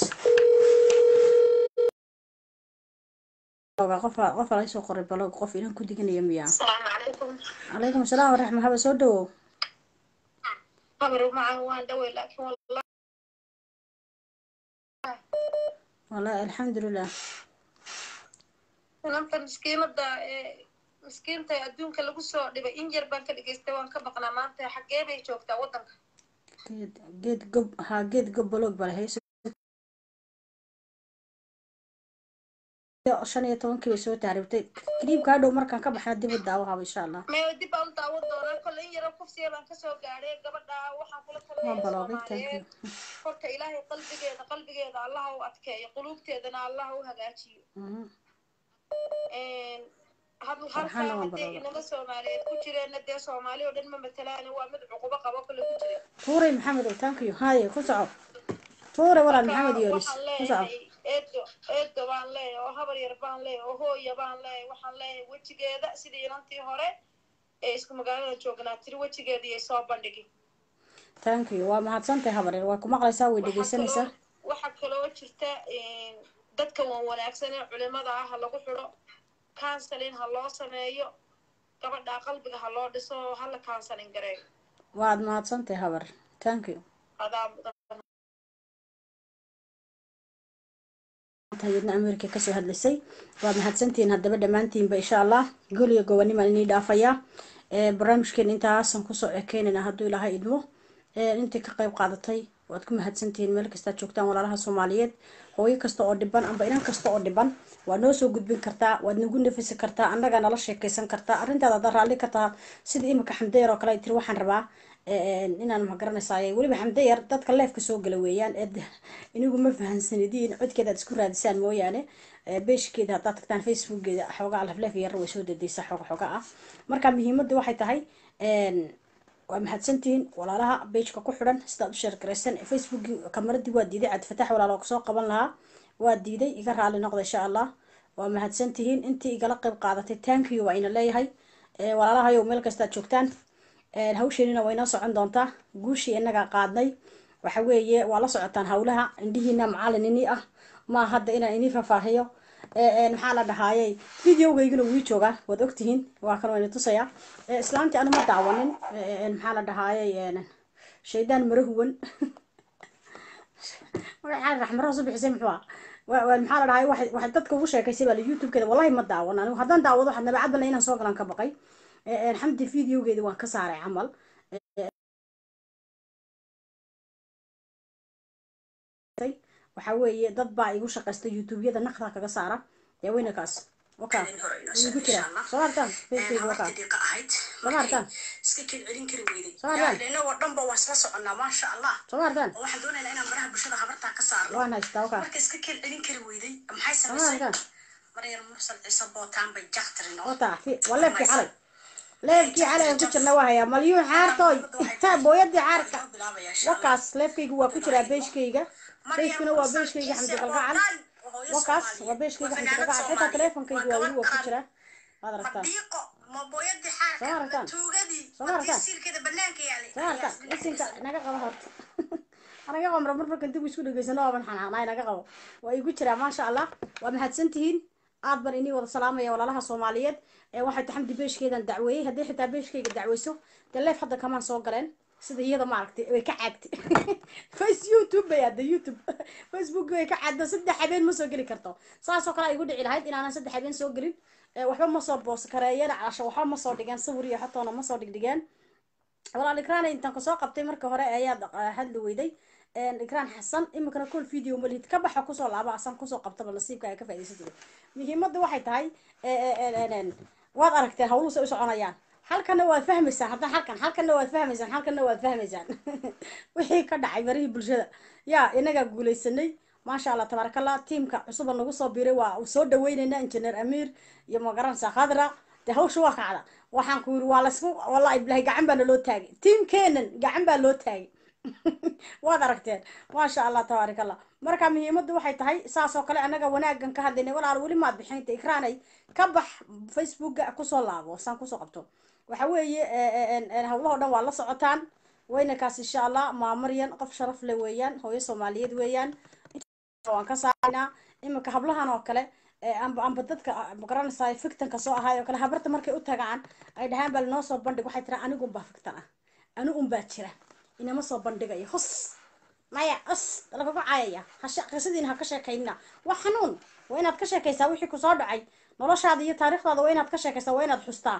qof qof ala soo qoray balog qof inaan ku diganaya miyaa calaykum asalaam waraxma haba soo dhawow والله الحمد لله inanta miskiinada ee miskiinta adduunka lagu soo dhibay in yar baan ka dhageystay waan ka maqnaa maanta xagee bay joogtaa wadanka geed geed gob ha geed gob balog bal hayso shan iyo tobankii bay soo taariibtay kiliibkaa dhow markaan ka baxna dib u daawo haba insha allah may dib baan u daawo doonaa kole in yar kufsiya baan kasoo gaadhay gabadha waxaan kula talinayaa horta ilaahay qalbigeeda qalbigeeda allah u adkeeyo quluubteedana allah u hagaajiyo hadal halkaa hadday inama soomaaliyeed ku jireenna dee soomaali oo dhan ma matalaan waa mid cuqubo qabo kale ku jira tuure maxamed oo taankiyo haye ku soco tuure walaal maxamed iyo ku soco eedda baan leeyahay oo habar yar baan leeyahay oo hooya baan leeyahay waxaan leeyahay wejigeeda sidii inantii hore ee isku magaalada joognaa tiri wejigeeda iyo soo bandhigi thank you waa mahadsantahay habar yar waa ku maqlaysaa way dhegeysanaysaa waxaa kaloo jirta dadka waan wanaagsan ee culimada ah ha lagu xidho counseling ha loo sameeyo gabadha qalbiga ha loo dhiso ha la counseling gareeyo waad mahadsantahay habar thank you hayadna America ka soo hadlaysay waa mahadsantiin haddaba dhamaantiinba insha Allah goliga gowanimo inii dhaafaya ee barnaamijkeen intaasan ku soo ekeynana hadduu ilaahay idmo ee intii ka qayb qaadatay waad ku mahadsantiin meel kasta joogtaan walaalaha Soomaaliyeed hooyo kasta oo dhiban amba inan kasta oo dhiban waa noo soo gudbin kartaa waad nagu nafisi kartaa annaga nala sheekaysan kartaa arrintaada hadda raalli ka tahay sida imika xamdeer oo kale tir waxaan rabaa inaan ma garanaysaay weliba xamdeer dadka leefka soo gala weeyaan inigu ma fahansanidin codkeeda aad isku raadisaan mooyaane beeshkeeda haddaad tagtaan facebookgeeda xoogaa lafleef yar way soo dadaysaa xooga xooga ah marka muhiimaddu waxay tahay waa mahadsantihiin walaalaha beejka ku xidhan sidaad u sheer garaysan facebook kamaradii waa diiday cad fatax walaalo kasoo qaban lahaa waa diiday iga raali noqda insha allah waa mahadsantihiin intii igala qayb qaadatay thank you waa ina leeyahay walaalahayow meel kastaad joogtaan hawsheenina way noo socon doontaa guushii inaga qaadnay waxa weeye waa la socotaan hawlaha indhihiina macalin ini ah ma hadda inaan inii faahfaahiyo maxaa la dhahaayay videogayguna wuu joogaa waad ogtihiin waa kan wayna tusayaa islaantii anu ma daawanin maxaa la dhahaayay shaydaan marahuwan waxaan raxmaro soo bixisay muxuu waa maxaa la dhahaayay waxay waxay dadka ugu sheekaysay baa youtube-keeda wallahi ma daawan anigu haddaan daawado waxaad nabacad bana inaan soo galan ka baqay xamdi videogeeda waan ka saaray camal waxa weeye dad baa igu shaqaysta youtube-yada naqda kaga saara dee weyna kaas waka igu jira soo hartaan facebook waka soo hartaan iska keen celin kari weyday soo hartaan leena waa dhanba waan isla soconaa maasha allah soo hartaan waxaan doonaynaa inaan baraha bulshada habartaa ka saarno waan haystaa waka marka iska keen celin kari weyday maxay samaysay maryar mursal ciise bootaan bay jaqtirin wata fi waleebkii xalay leebkii xalay aan ku jirna waa hayaa malyuun xaartooy taa booyadii xaarka wakaas leebkaygu waa ku jiraa beeshkayga beeshkuna waa beeshkayga xamdi galgacal wakaas waa beeshkayga xamdi galgacal xitaa teleefonkaygu waa weli waa ku jiraa waad aragtaan soo aragtaan soo aragtaan soo aragtaan isinka naga qabo horta anaga qabo mar markan dib isku dhageysano oo ban xanaaqnay naga qabo waa igu jiraa maasha allah waa mahadsantihiin aad ban inii wada salaamaya walaalaha Soomaaliyeed ee waxay taxamdi beeshkeedan dacweeyay hadii xitaa beeshkayga dacweyso teleef hadda kamaan soo galeen sida iyada ma aragtay way ka caagtay face youtube bay hadda youtube facebook way ka caagtay saddex habeen ma soo geli karto saas oo kale ay igu dhici lahayd inaan saddex habeen soo gelin waxba ma soo boos kareeyeen casho waxba ma soo dhigeen sawir iyo xatoona ma soo dhigdhigeen walaal ikraan intaan ka soo qabtay marka hore ayaad hadli weyday ikraan xasan imikana kol video malid ka baxa kusoo laaba asan kusoo qabtaba nasiibka ay ka faa'iideysatay muhiimaddu waxay tahay waad aragteen hawluhu soo soconayaan halkana waad fahmaysaan hadda halkan halkana waad fahmaysaan halkana waad fahmaysaan wixii ka dhacay barihii bulshada yaa inaga guuleysanay maasha allah tabarakallah tiimka cusub nagu soo biiray waa soo dhaweynayna engineer Amir iyo magaransa Khadra de hawshu waa kacda waxaan ku yiri waa la isku wallahi billahi gacan baa loo taagay tiimkeenan gacan baa loo taagay waad aragteen maasha allah tabarakallah marka muhiimaddu waxay tahay saas oo kale anaga wanaagan ka hadlaynay walaal wali ma bixinta ikraanay ka bax facebook ku soo laabo san ku soo qabto waxa weeye hawlaha dhan waa la socotaan wayna kaas insha allah maamaryan qof sharaf leh weeyaan hooyo Soomaaliyeed weeyaan waan ka saarnaa imika hablahan oo kale amba amba dadka magaranaysaa fiktanka soo ahaay oo kale habarta markay u tagaan ay dhahaan bal noo soo bandhig waxay tiraa anigu baa fiktan ah anigu baa jira inama soo bandhigayo hus maya as laga caayaya ha shaqaysadina ha ka sheekayna wax xanuun waa inaad ka sheekaysaa wixii ku soo dhacay noloshaada iyo taariikhdaada waa inaad ka sheekaysaa waa inaad xustaa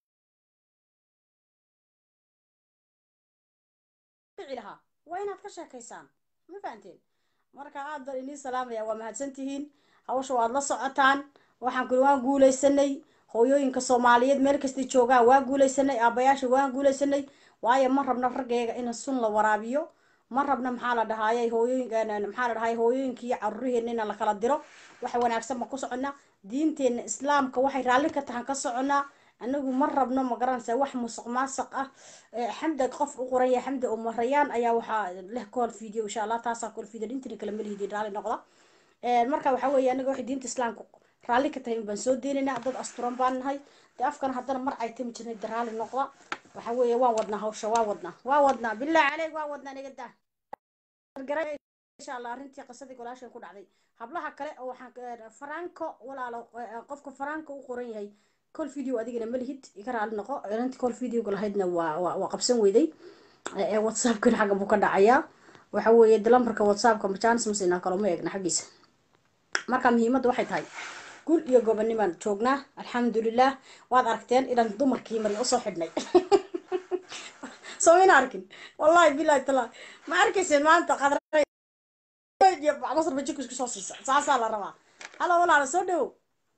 lahaa waa inaad ka sheekaysaan ma fahanteen marka aad baan inii salaamaya waa mahadsantihiin hawsha waad la socotaan waxaan kuli waan guuleysanay hooyooyinka Soomaaliyeed meel kasta joogaan waa guuleysanay aabayaasha waan guuleysanay waayo ma rabna raggeega in sun la waraabiyo ma rabna maxaa la dhahaayay hooyooyinka maxaa la dhahaayay hooyooyinkii caruuriheen in la kala diro waxa wanaagsan ma ku socona diinteena islaamka waxay raalli ka tahan ka socona anagu ma rabno ma garanaysaa wax musuq maasuq ah xamda qof u qoraya xamda oo marayaan ayaa waxa leh kool video insha Allah taasa kool video intii kala malihiin raali noqda marka waxa weeye anaga waxay diinta islaamku raalli ka tahay baan soo deenaynaa dad asturan baan nahay de afkan haddana mar ay timi jirnay de raalli noqda waxa weeye waan wadnaa hawsha waa wadnaa waa wadnaa bilaahi caleyg waa wadnaa naga daa insha allah arrintii qisadii golaashan ku dhacday hablaha kale oo waxaan faranko walaalo qofka faranko u qoran yahay call video adigana malihid iga raalli noqo arrintii call videoga lahaydna waa waa qabsan weyday ee whatsappkan xagga buu ka dhacayaa waxa weeye de lambarka whatsappka majaanis masina kale ma eegna xaggiisa marka muhiimaddu waxay tahay gul iyo gobonimaan joognaa alxamdulilah waad aragteen inaan dumarkii mari usoo xidhnay soo ina arkin wallahi bilahi talaa ma arkayseen maanta qadra masar bajiko isku soo siisa saasaa la rabaa halo walaala soo dhowo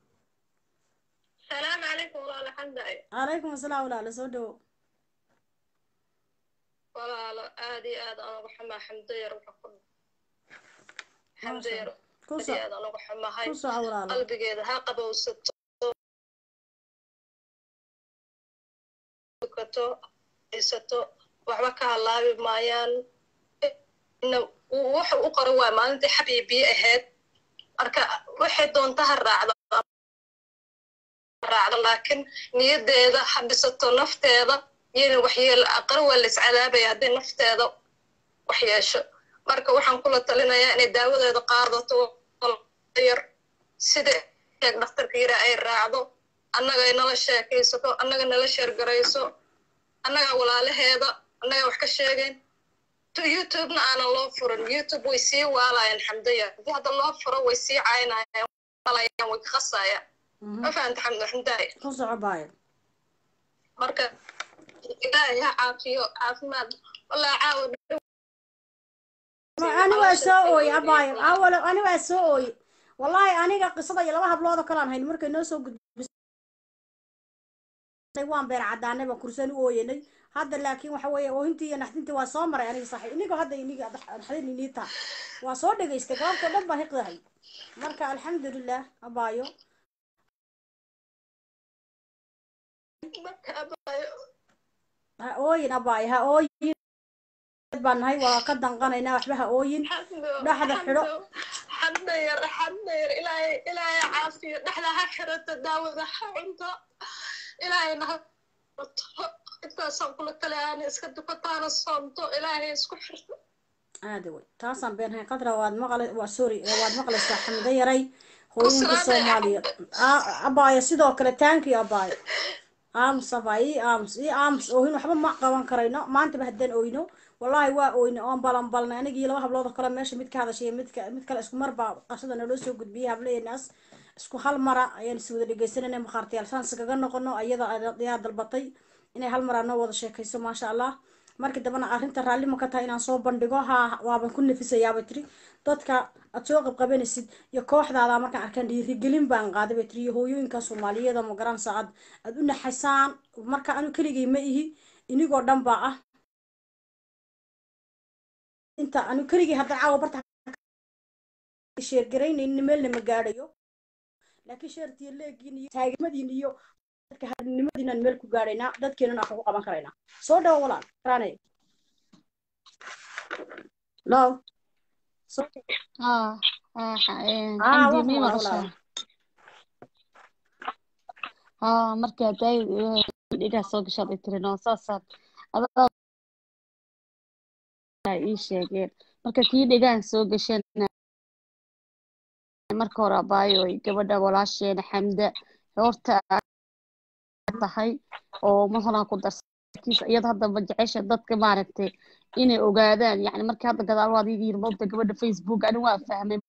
السلام عليكم ولا الحمد لله calaykum asalaam walaala soo dhowo ولا لا آدي آد أنا بحمى حمدير وحكم حمدير كوسا آدي آد أنا بحمى هاي كوسا walaala قلبي كده ها قبل وست كتو إستو وحبك الله بمايان إنه وح وقروا ما أنت حبيبي أهد أركا واحد دون تهر راعد راعد لكن نيد هذا حبسته نفط هذا يعني وحي القروة اللي سعلابة يهدي نفط هذا وحياش مركا وحن كل تلنا يعني داود هذا قاضته غير سيد دكتور كيرا أي راعده أنا جاي نلاش كيسو أنا جاي نلاش رجريسو أنا جاي ولا له هذا أنا جاي وحكي شيئين تو يوتيوب أنا الله فرن يوتيوب ويسي ولا الحمد لله في هذا الله فرن ويسي عينا ولا يوم ويخصايا ما فهمت الحمد لله كوسا عباية مركا إلهي عافية عافماد والله عاود أنا واسوي عباية أول أنا واسوي والله أنا قصة يلا واحد بلاد كلام هاي مركا نوسو قد سوان بير عدانة بكرسان ويني هذا لكن وحوي وهنتي أنا حتنتي وصامرة يعني صحيح إني هذا إني حدني نيتا وصور دقي استقرار كلام بهيق هاي مركا الحمد لله أبايو ha ooyin abaay ha ooyin baan nahay waa ka danqanaynaa waxba ha ooyin dhaxda xidho حمد ير حمد ير إلهي إلهي عافية نحنا هحرت داود حعنتا إلهي نحن إنت صنقل التلاني اسكت كتان الصمت إلهي اسكو حرت عادي وي تاسان بين هاي قدرة واد مقل وسوري واد مقل حمد يري هوين الصومالية أبايا سيدو كلا تانكي أبايا آمس أباي آمس إيه آمس أوهين وحبا ما قوان كرينا ما أنت بهدين أوينو والله waa oyne oon balan balna anigii laba hablood kale meesha mid ka hadashay mid ka mid kale isku marba qasada noo soo gudbiyay hableenaas isku hal mara ayaan iswada dhageysananay maqaartiyal saans kaga noqono ayada ayaa dalbatay inay hal mara noo wada sheekayso ma sha Allah markii dabana arrinta raalli ma ka tahay inaan soo bandhigo ha waaban ku nafisayaa batri dadka aad soo qabqabanaysid iyo kooxdaada markaan arkaan dhiirigelin baan qaaday batri hooyooyinka Soomaaliyeed ma garan saacad aad u naxaysaan marka anu kaligay ma ihi inigoo dhan baa ah انت انا كريجي هذا عاو برتا شير جرين ميلنا ما غادايو لكن شيرتي ليغين تاغمدين iyo dadka hadnimadina meel ku gaarayna dadkeena wax ugu qaban karayna soo dhaw walaal raanay law soo اه اه عندي مي مقشة اه marka day dhiga soo gashay tirino saasad adaa ii sheegeen marka kii dhigaan soo gasheen marka hore abaayo gabadha walaasheena xamda horta tahay oo mahlan ku darkiis iyada hadda ma jecesha dadka maaragtay inay ogaadaan yani marka hadda gadaal waad ii moogta gabadha Facebook ani waa fahmay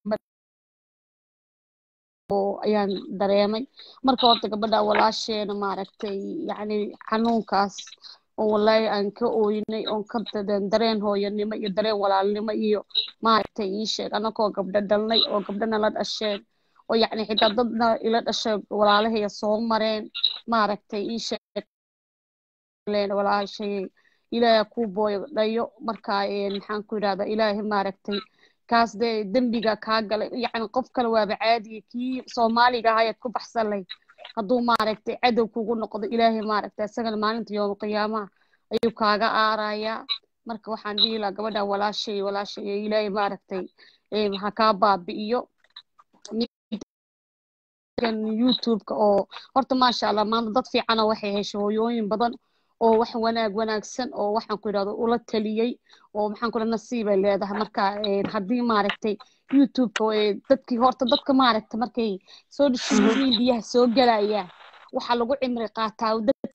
oo ayaan dareemay marka horta gabadha walaasheena maaragtay yani xanuunkaas والله أنك أويني أنك درين هو ينما يدرين ولا لما يو ما تعيش أنا كو قبل دلني أو قبل نلاد الشيء ويعني حتى ضدنا إلى الشيء ولا له هي صوم مرين ما رك تعيش لين ولا شيء إلى يكوبو ضيو مركاين نحن كذا إلهي ما رك تي كاس ده دنبيجا كاجل يعني قف كلوا بعادي كي صومالي جاي كوب أحسن لي hadduu maaragtay cadow kugu noqdo ilaahay maaragtay isaga maalinta yoom qiyaamaha ayuu kaaga aarayaa marka waxaan dhihi lahaa gabadha walaashay walaashay ilaahay maaragtay ee waxa ka baabi'iyo youtube-ka oo horta maasha allah maanta dad fiican oo waxay heshay hooyooyin badan oo wax wanaag wanaagsan oo waxaan ku yidhahdo ula taliyey oo maxaan ku yidhahda nasiibay leedahay marka haddii maaragtay youtube-ka dadkii horta dadka maaragtay markay social media soo galayaan waxaa lagu cimri qaataa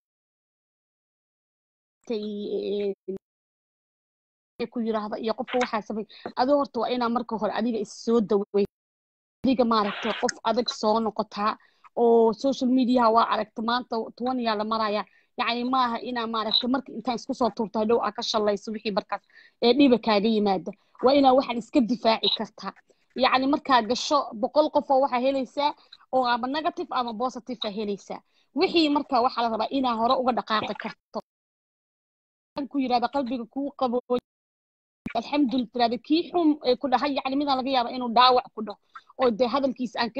ku yiraahdo iyo qofka waxaa sabay adiga horta waa inaa marka hore adiga is soo dawey adiga maaragtay qof adag soo noqotaa oo social media waa aragtay maanta toban yaa la maraya yacni maaha inaa maaragtay marka intaan isku soo tuurto hadhow aa ka shalayso wixii markaas ee dhiba kaaga yimaada waa inaa waxaan iska difaaci kartaa yacni markaa gasho boqol qof oo waxaa helaysaa oo ama negative ama positive aa helaysaa wixii marka waxaa la rabaa inaa hore uga dhaqaaqi karto ku yiraahdo qalbiga kuu qabo alxamdulillah tiraahdo kii xum ku dhahay yacni midaan laga yaaba inuu dhaawac ku dhaho oo dee hadalkiisa aan ka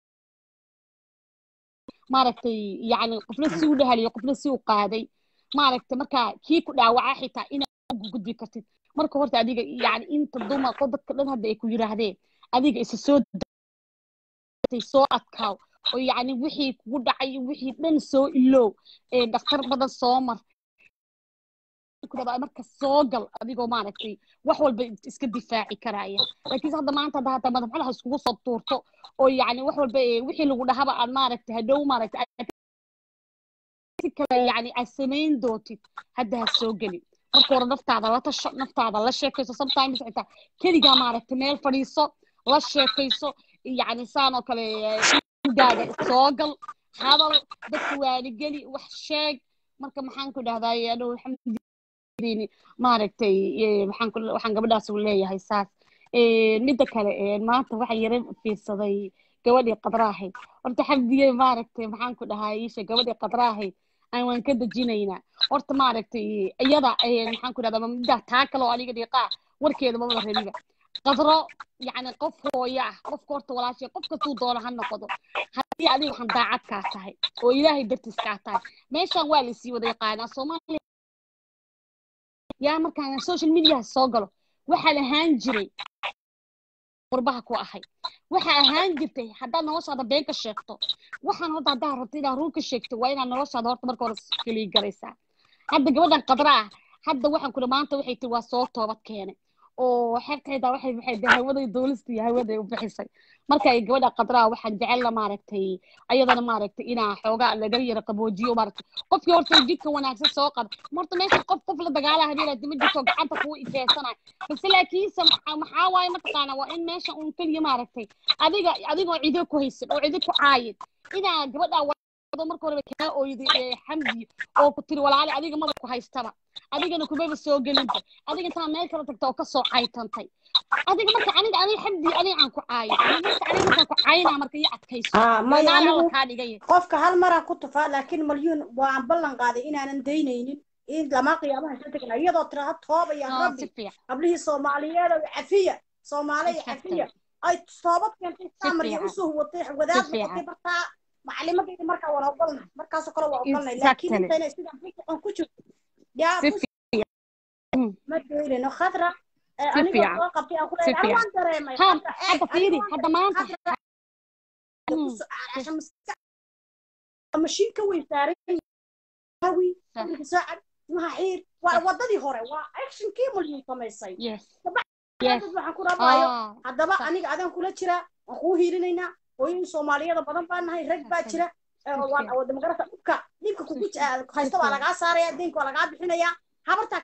maaragtay yacni qofna si u dhahaliyo qofna si u qaaday maaragtay marka kii ku dhaawaca xitaa inaad ugu gudbi kartid marka horta adiga yacni inta dumarka dadka dhan hadda ay ku yiraahdeen adiga isa soo soo adkaaw oo yacni wixii kugu dhacay wixii dhan soo iloow ee dhakhtar badan soo mar marka soo gal adigoo maaragtay wax walba iska difaaci karaya laakiin hadda maanta hadda hadda madaxda iskugu soo tuurto oo yacni wax walba wixii lagu dhahaba aan maaragtay hadhow maaragtay si kale yacni aad samayn doontid hadda ha soo gelin marka hore naftaada la tasho naftaada la sheekayso sometimes xitaa keligaa maaragtay meel fadhiiso la sheekayso yacni saan oo kale gaaga soo gal hadal dadka waaligeli wax sheeg marka maxaan ku dhahdaa adhow alxamdulillah maaragtay waxaan waxaan gabadhaas u leeyahay saas midda kale maanta waxaan yara fiirsaday gabadhii qadraahay horta xabdiye maaragtay maxaan ku dhahaa isha gabadhii qadraahay aan waan ka dejinaynaa horta maaragtay iyada maxaan ku dhahdaa midda taa kale oo aniga dhiiqaa warkeeda ma wada rabiba qadro yacni qof hooyo ah qofka horta walaashay qof kastuu doono ha noqdo haddii adiga waxaan daacad kaa tahay oo ilaahay dartiis kaa tahay meeshaan waa laysii wada yaqaanaa soomaaliya yaa markaan social media soo galo waxaan ahaan jiray qurbaha ku ahay waxaa ahaan jirtay haddaad noloshaada been ka sheegto waxaan horta haddaa rabto inaad run ka sheegto waa inaad noloshaada horta marka hore keliya garaysaa hadda gabadhan qadra ah hadda waxaan kula maanta waxay tiri waa soo toobad keenay oo xertayda waxay waxay hawaday dawlista iyo hawaday u bixisay marka ay gabadha qadra waxaan jecel maaragtay ayadana maaragtay inaa xoogaa laga yara qaboojiyo maaragtay qofkii horta jidka wanaagsan soo qad marta meesha qof qof la dagaalaha hadii dima jirto gacanta kuu ifeesanay balse laakiinse maxaa waaye mataqaana waa in meesha uun keliya maaragtay adiga adigoo cido ku haysan oo cido ku caayid inaa gabadha marka hore kaa ooyday xamdi oo ku tiri walaali adiga maba ku haystaba adigana kumaba soo gelinta adiga intaa meel kala tagta oo ka soo caytantay adiga marka aniga aniga xamdi aniga aan ku caayo marka aniga marka ku caayna marka ii adkayso maana ka dhigay qofka hal mar ku tufaa laakiin maliyun waan ballan qaaday inaanan daynaynin in lama qiyaamaha soo tagay iyadoo tiraahdo tooba ya rabbi qablihii Soomaaliyeed oo cafiya Soomaaliya cafiya ay toobad keentay saamriyo u soo watay wadaad noqotay barta macallimadii marka wara ogolna markaas kale waa ogolnay laakiin intayna sida fiican ku jirto yaa ma deelino khadra aniga soo qabtay aan ku leeyahay waan dareemay hadda fiiri hadda maanta mashiinka way saaray hawi saacad ma xiir waa wadadii hore waa action kii mulin samaysay waxaan ku rabaayo haddaba aniga adan kula jira waan kuu hiilinaynaa hooyooyin Soomaaliyada badan baan nahay rag baa jira waan wada magarata dhibka dhibka kugu haysta waa laga saaraya deynka waa laga bixinaya habarta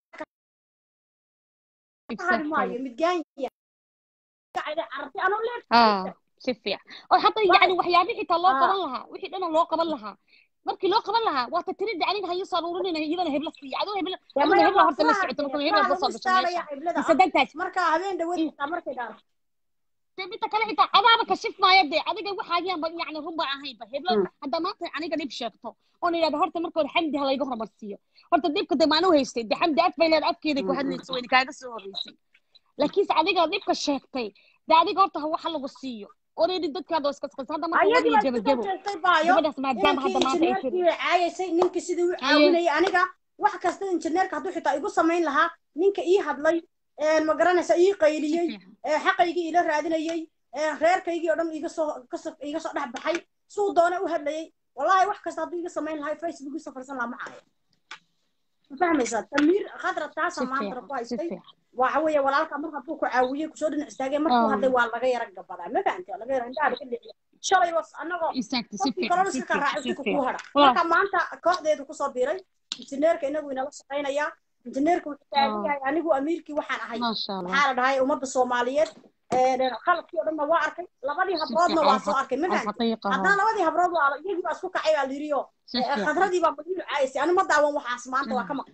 maayo midgaanya qaacida arti ano leer ah si fiican oo hadda yani waxyaabihi xitaa loo qaban lahaa wixii dhan loo qaban lahaa markii loo qaban lahaa waa tirida aniga hayo saruurinayna iyadana hebla si adoo hebla adoo hebla horta la socoto marka hebla la soo gashay saddex marka habeen dhaweed markay dhaar تبي تكلم إنت عذابك كشف ما يدي أديك واحد يعني ربع عهين بهبل هذا ما أنا قريب شقته أنا إذا هرت مركو الحمد هلا يجهر برسيه هرت ديب كده ما نو هيستي دي حمد أكفي لين أكيد واحد نسوي كذا سوى ريسي لكن أديك أديك كشقتي ده أديك هرت هو حلو برسيه أنا يدك كذا بس كذا هذا ما هو يجيب يجيبه يبغى اسمع دام هذا ما تأكل عايز نينك سيدو عاوني أنا كا واحد كاستن إنجنير كهدو حتى يقول سمين لها نينك إيه هذلي ما قرنا سأيه قيلي حقيقي إلى رادنا يي reerkaygii oo dhan iga soo iga soo dhex baxay suu doona u hadlayay wallahi wax kasta hadduu iga samayn lahay facebook iisa farsan lama caayo ma fahmaysaa tamiir khadra taasa maanta rabku haystay waxa weeye walaalka mar hadduu ku caawiyey kusoo dhinac istaagay markuu hadlay waa laga yara gabadaa ma fahantay laga yara indhaha laga dhiciya shalay was annagoo qofkii kalena iska raacay ku ku hara marka maanta kooxdeedu kusoo biiray injineerka inagu inala shaqaynayaa injineerka wuxuu taagan yahay anigu amiirkii waxaan ahay maxaa la dhahay ummadda soomaaliyeed khaladkii oo dhanna waa arkay labadii habroodna waa soo arkay ma fahantay haddana labadii habrood waa iyagii baa isku kacay baa liriyo khadradii baa madiinu caayisay ani ma daawan waxaas maanta waa ka maqan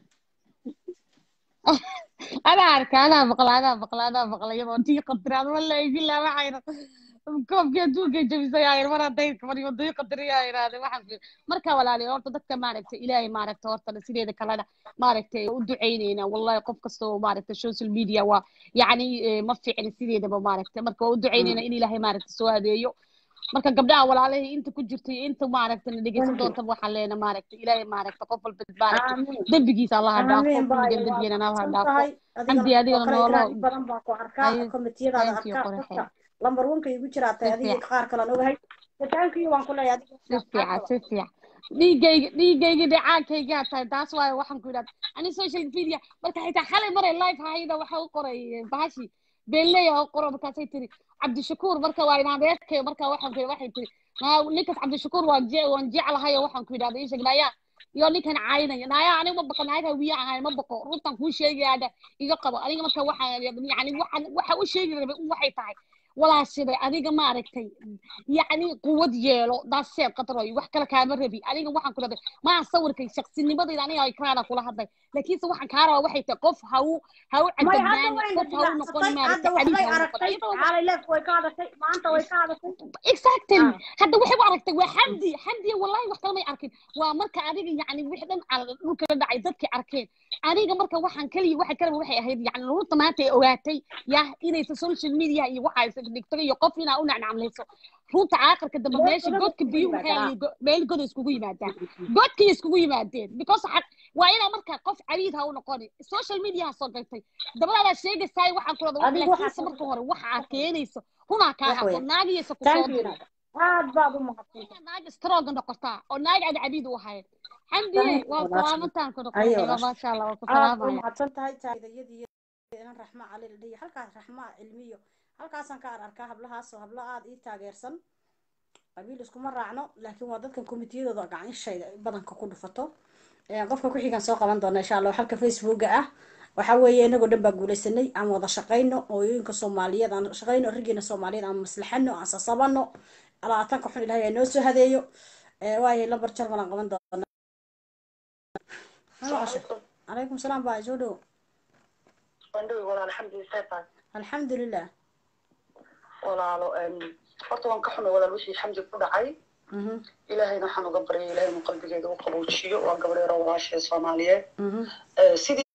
أنا أعرف أنا بقول أنا بقول أنا بقول يا مانتي قدران ولا يقول لا ما عينا كم كده كده جم سياير مرة دايك مرة يودي قدر يا هذا ما حد مركا ولا لي أرد دكتور ما عرفت إلهي ما عرفت أرد نسيني ذا كلام ما عرفت ودعينينا والله قف قصة ما عرفت السوشيال ميديا ويعني ما في عن نسيني ذا ما عرفت مركا ودعينينا إن إلهي ما عرفت سوى هذا يو marka gabdhaha walaalahay inta ku jirtay inta ma aragtay dhageysan doonta waxa leena ma aragtay ilaahay ma aragtay qof walba baarak dambigiisa Allah dhaafo qofka dambigeena Allah dhaafo amdi adiga noolo badan baa ku arkaa komitiyada arkaa lambar one ka igu jiraatay adiga qaar kale ogahay taankii waan ku leeyahay si fiican si fiican dhiigayga dhiigayga dhacaankayga tahay taas waaye waxaan ku yiraahdaa ani social media marka xitaa xalay maray live hayda waxa u qoray bahashi بيلي أو قرب كاسيتري عبد الشكور مركا وايد كي مركا واحد كي واحد كي ما نيكس عبد الشكور وانجي وانجي على هاي واحد كي هذا إيش قنايا يوني كان عاينا نايا أنا ما بقى نايا ويا هاي ما بقى رطن كل شيء هذا يقبل أنا مركا واحد يعني واحد واحد وش شيء واحد تاعي ولا شيء أنا ما عرفتي يعني قوة يلو ده السير قطري وحكي لك عن ربي أنا واحد كل هذا ما أصور كي شخص إني بدي أنا هاي كارا كل هذا لكن سو واحد كارا واحد تقف هو هو عندنا قف هو نقول ما عرفتي على لك ويكادتي ما أنت ويكادتي exactly هذا واحد عرفتي وحمدي حمدي والله وحكي ما يعرفين ومركا أنا يعني واحد على ممكن دعي ذاتك عركين أنا مركا واحد كلي واحد كلام واحد هيد يعني الرط ما تي أواتي يا إني السوشيال ميديا يوحى دكتوري يقفنا أو نعمل ليسو روت عاقر كده ماشي جود كبير وحيل ميل جود اسكوي مادة جود كي اسكوي مادة because حق وأنا مركا قف عريض هاو نقولي السوشيال ميديا صدقتي ده بلا شيء جساي واحد كله ده لكن سمر كهر واحد كينيس هنا كهر ناقي يسكوتون هاد بابو محطين ناقي ستروغ نقطة أو ناقي عاد عبيد وحيد حمدي والله تان كده ما شاء الله وكسلام محطنت هاي تايدا يدي أنا رحمة على اللي حلقة رحمة علمية halkaasaan ka arkaa hablahaas oo hablo aad ii taageersan qabiil isku ma raacno laakiin waa dadkan komitiyadooda gacan shayda badanka ku dhufato ee qofka ku xigan soo qaban doona insha Allah halka Facebook-ga ah waxa weeye inagoo dhan baa guuleysanay aan wada shaqeyno hooyooyinka Soomaaliyeed aan shaqeyno rigeena Soomaaliyeed aan maslaxano aan sasabano alaatan ka xun Ilaahay noo soo hadeeyo ee waayay lambar jarmal aan qaban doona alaykum salaam baa joodo wandhow wala alxamdulillah alxamdulillah walaalo horta waan ka xunay walaal wixii xamdi ku dhacay ilaahayna waxaan uga baryay ilaahay inuu qalbigeeda u qaboojiyo waa gabar yar oo walaashay Soomaaliyeed sidii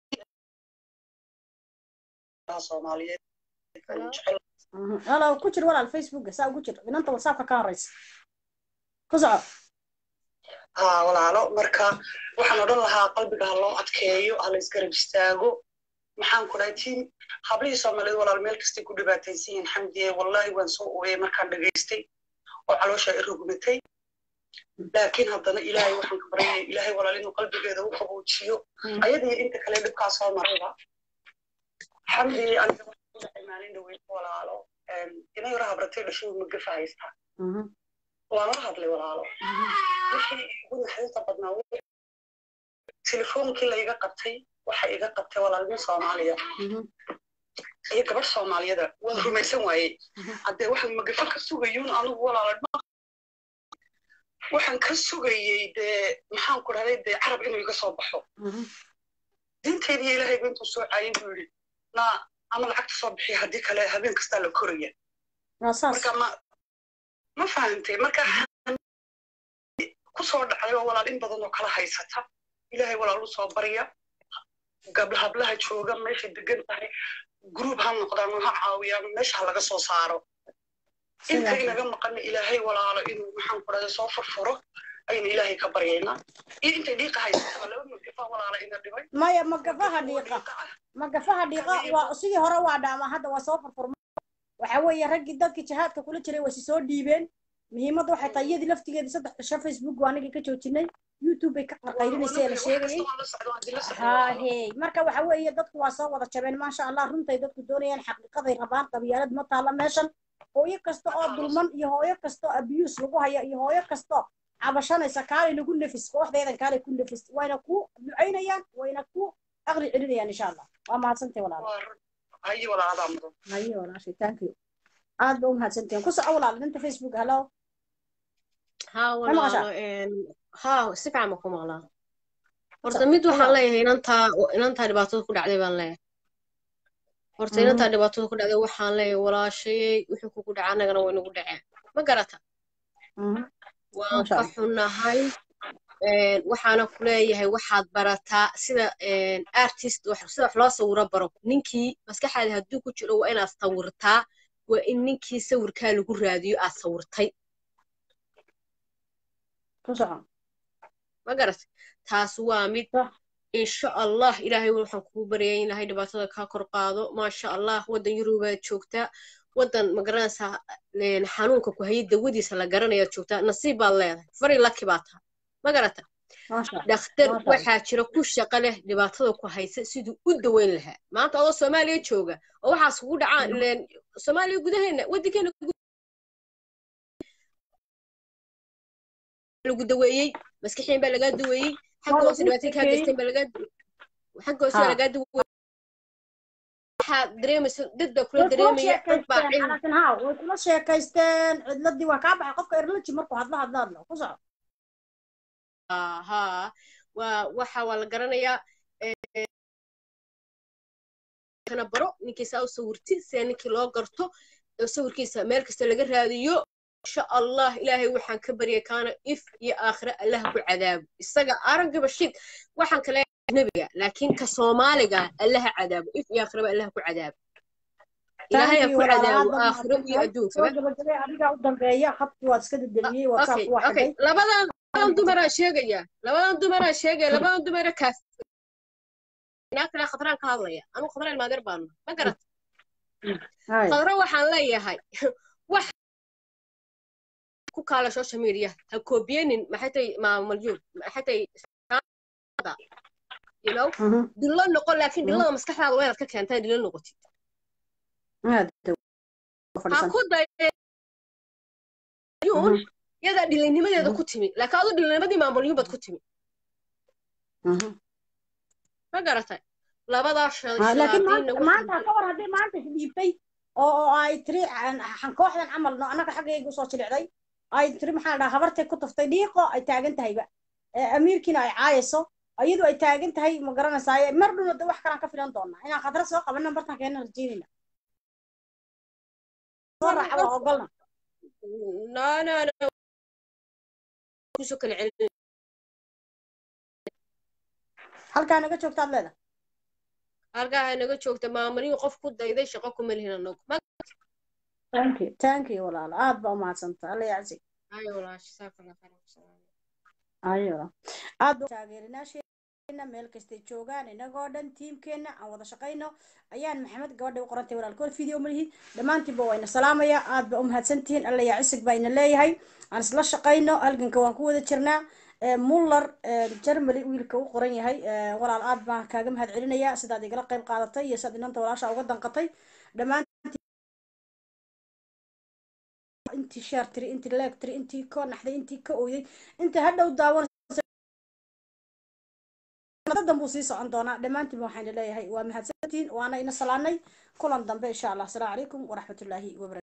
Soomaaliyeed hala ku jir walaal Facebook saa ugu jir inanta WhatsApp ka horeys ku soco haa walaalo marka waxaan odhan lahaa qalbiga loo adkeeyo hal isgarab istaago maxaan ku dhahay hablihii Soomaaliyeed walaal meel kasta ku dhibaataysan xamdiye wallahi waan soo ooyay markaan dhageystay oo caloosha i rugmatay laakiin haddana ilaahay waxaan ka baryay ilaahay walaal inuu qalbigeeda u qaboojiyo ayadii inta kale dhibkaa soo marayba xamdiye aniga waxaan ku maalin dhaweey walaalo inay yara habratay dhashay ma gafaysta waan la hadlay walaalo wixii ugu naxariista badnaa telefoonkii la iga qabtay waxa iga qabtay walaalin Soomaaliya iyo gabar Soomaaliyada waan rumaysan waayay hadee waxaan magafa ka sugayeen anigu walaalad waxaan ka sugayay de maxaan ku raday de carab inuu iga soo baxo dinteedii ilaahay intuu soo caayay buu yiri na ama lacagta soo bixi hadii kale habeen kasta la koraya marka ma ma fahantay marka ku soo dhacay walaalin badan oo kala haysata ilaahay walaal u soo bariya قبل هبلها جوجا ماشي دقن تاني جروب هم نقدر نها عاوية مش هلا قصة صاروا إنت إلى جم قلنا إلهي ولا على إنه محن قرده صافر فرق أين إلهي كبرينا إنت دقيقة هاي ولا مقفها ولا على إنه دبي ما يا مقفها دقيقة مقفها دقيقة وأصلي هرا وعدا ما هذا وصافر فرق waxa weeye raggii dadkii jihaadka kula jiray way soo dhiibeen muhiimadda waxay tahay iyadii laftigeedii saddex cisho facebook waa anagii ka joojinay youtube bay ka qarqaylinaysa la sheegayay ha hey marka waxa weeye dadku waa soo wada jabeen maasha allah runtay dadku doonayaan xaqiiqaday rabaan qabyaalad ma taala meeshan hooyo kasta oo dulman iyo hooyo kasta oo abuse lagu haya iyo hooyo kasta cabashanaysa kaalay lagu nafis kooxdeedan kaalay ku nafis wayna ku ducaynayaan wayna ku aqri celinayaan insha allah waa mahadsantahay walaal haye walaaladaa mudan haye walaashay thank you aad ba u mahadsantahay ku soco walaal inta facebook hello ها والله ها سبعة ما كم الله horta mid waxaan leeyahay inantaa inantaa dhibaatada ku dhacday baan leeyahay horta inantaa dhibaatada ku dhacday waxaan leeyahay walaashayay wuxuu kugu dhacay annagana way nagu dhaceen ma garata waan ka xunnahay waxaana ku leeyahay waxaad barataa sida artist sida wax loo sawiro baro ninkii maskaxaada hadduu ku jiro waa inaad sawirtaa waa in ninkii sawirkaa lagu raadiyo aad sawirtay ما قرأت تاسوا ميت إن شاء الله إلهي وحن كوبرين إلهي دبعتها كاكر قاضو ما شاء الله ودن يروبا تشوكتا ودن مقرنسا لين حنونك كوهيد دودي سلا قرنا يا تشوكتا نصيب الله فري لك باتها ما قرأت دختر waxaa jira ku shaqo leh dhibaatada ku haysa sidoo u daweyn lahaa maanta oo Soomaaliya jooga oo waxaas ugu dhacaan leen Soomaaliya gudaheena wadankeena lagu daweeyay maskaxiin baa laga daweeyay xagga hoose dhibaatada ka geysteen baa laga xagga hoose laga daweeyay waxa dareemayso dad baa kula dareemaya dad baa cilmi ha way kula sheekaysteen cidladii waa ka baxay qofka irlaji markuu hadla hadlaadlo ku soco aha waa waxa waa la garanayaa kana baro ninkiisa oo sawirti si ninkii loo garto sawirkiisa meel kasta laga raadiyo إن شاء الله إلهي وحن كبر يكان إف يا آخر الله بعذاب السجا أرنج بشيد وحن كلا نبي لكن كصومالي قال الله عذاب إف يا آخر الله بعذاب إلهي يكون عذاب وآخر يأدون أوكي أوكي لبلا أنتم مرة شيء يا لبلا أنتم مرة شيء لبلا أنتم مرة كاف هناك لا خطران كهذا أنا خطران ما دربان ما قرأت خطران وحن لا يا هاي وح ku kala social media ha koobiyeen maxay ma malyo maxay hada you know dilo noqon laakiin dilada maskaxdaada waa inaad ka keentay dilo noqotid ha ku dayoon yada dilinimadeeda ku timi laakiin aad dilinimadii maamulyo bad ku timi ma garatay labada shay laakiin maanta ka war hadii maanta dhiibtay oo ay tiri xan kooxdan camalno anaga xaqeeygu soo jilicday ay tiri maxaa dhaha habartay ku taftay dhiiqo ay taagan tahayba amiirkiina ay caayayso ayadu ay taagan tahay ma garanaysaa mar dhuna wax kalaan ka filan doonaa inaan khadra soo qabanna bartan keena rajeynayna soo raaxa waa ogolna no no no kusoo kala celin halkaa naga joogtaad leedahay halkaa naga joogta maamulin qof ku dayday shaqo kuma lihin anagu thank you thank you walaal aad baa u mahadsantahay alla yacsi ayo walaal shaqada khayr ayo aad baa taageerinaasheena meel kasta joogaan inagoo dhan tiimkeena aan wada shaqayno ayaan maxamed gabadha u qorantay walaal kool video malihi dhamaantiinba waa ina salaamaya aad baa u mahadsantihiin alla yacsi baa ina leeyahay aan isla shaqayno halganka waan ku wada jirnaa muller Germany wiilka uu qoran yahay walaal aad baan kaaga mahad celinayaa sidaad igala qayb qaadatay iyo sidaad inanta walaasha uga danqatay dhamaan inti share tiri inti like tiri inti ko naxday inti ka ooyay inta hadhow daawan daddan buu sii socon doonaa dhamaantiin waxaan leeyahay waa mahadsantiin waana ina salaanay kulan dambe insha Allah assalaamu calaykum waraxmatullaahi wabarakaatuh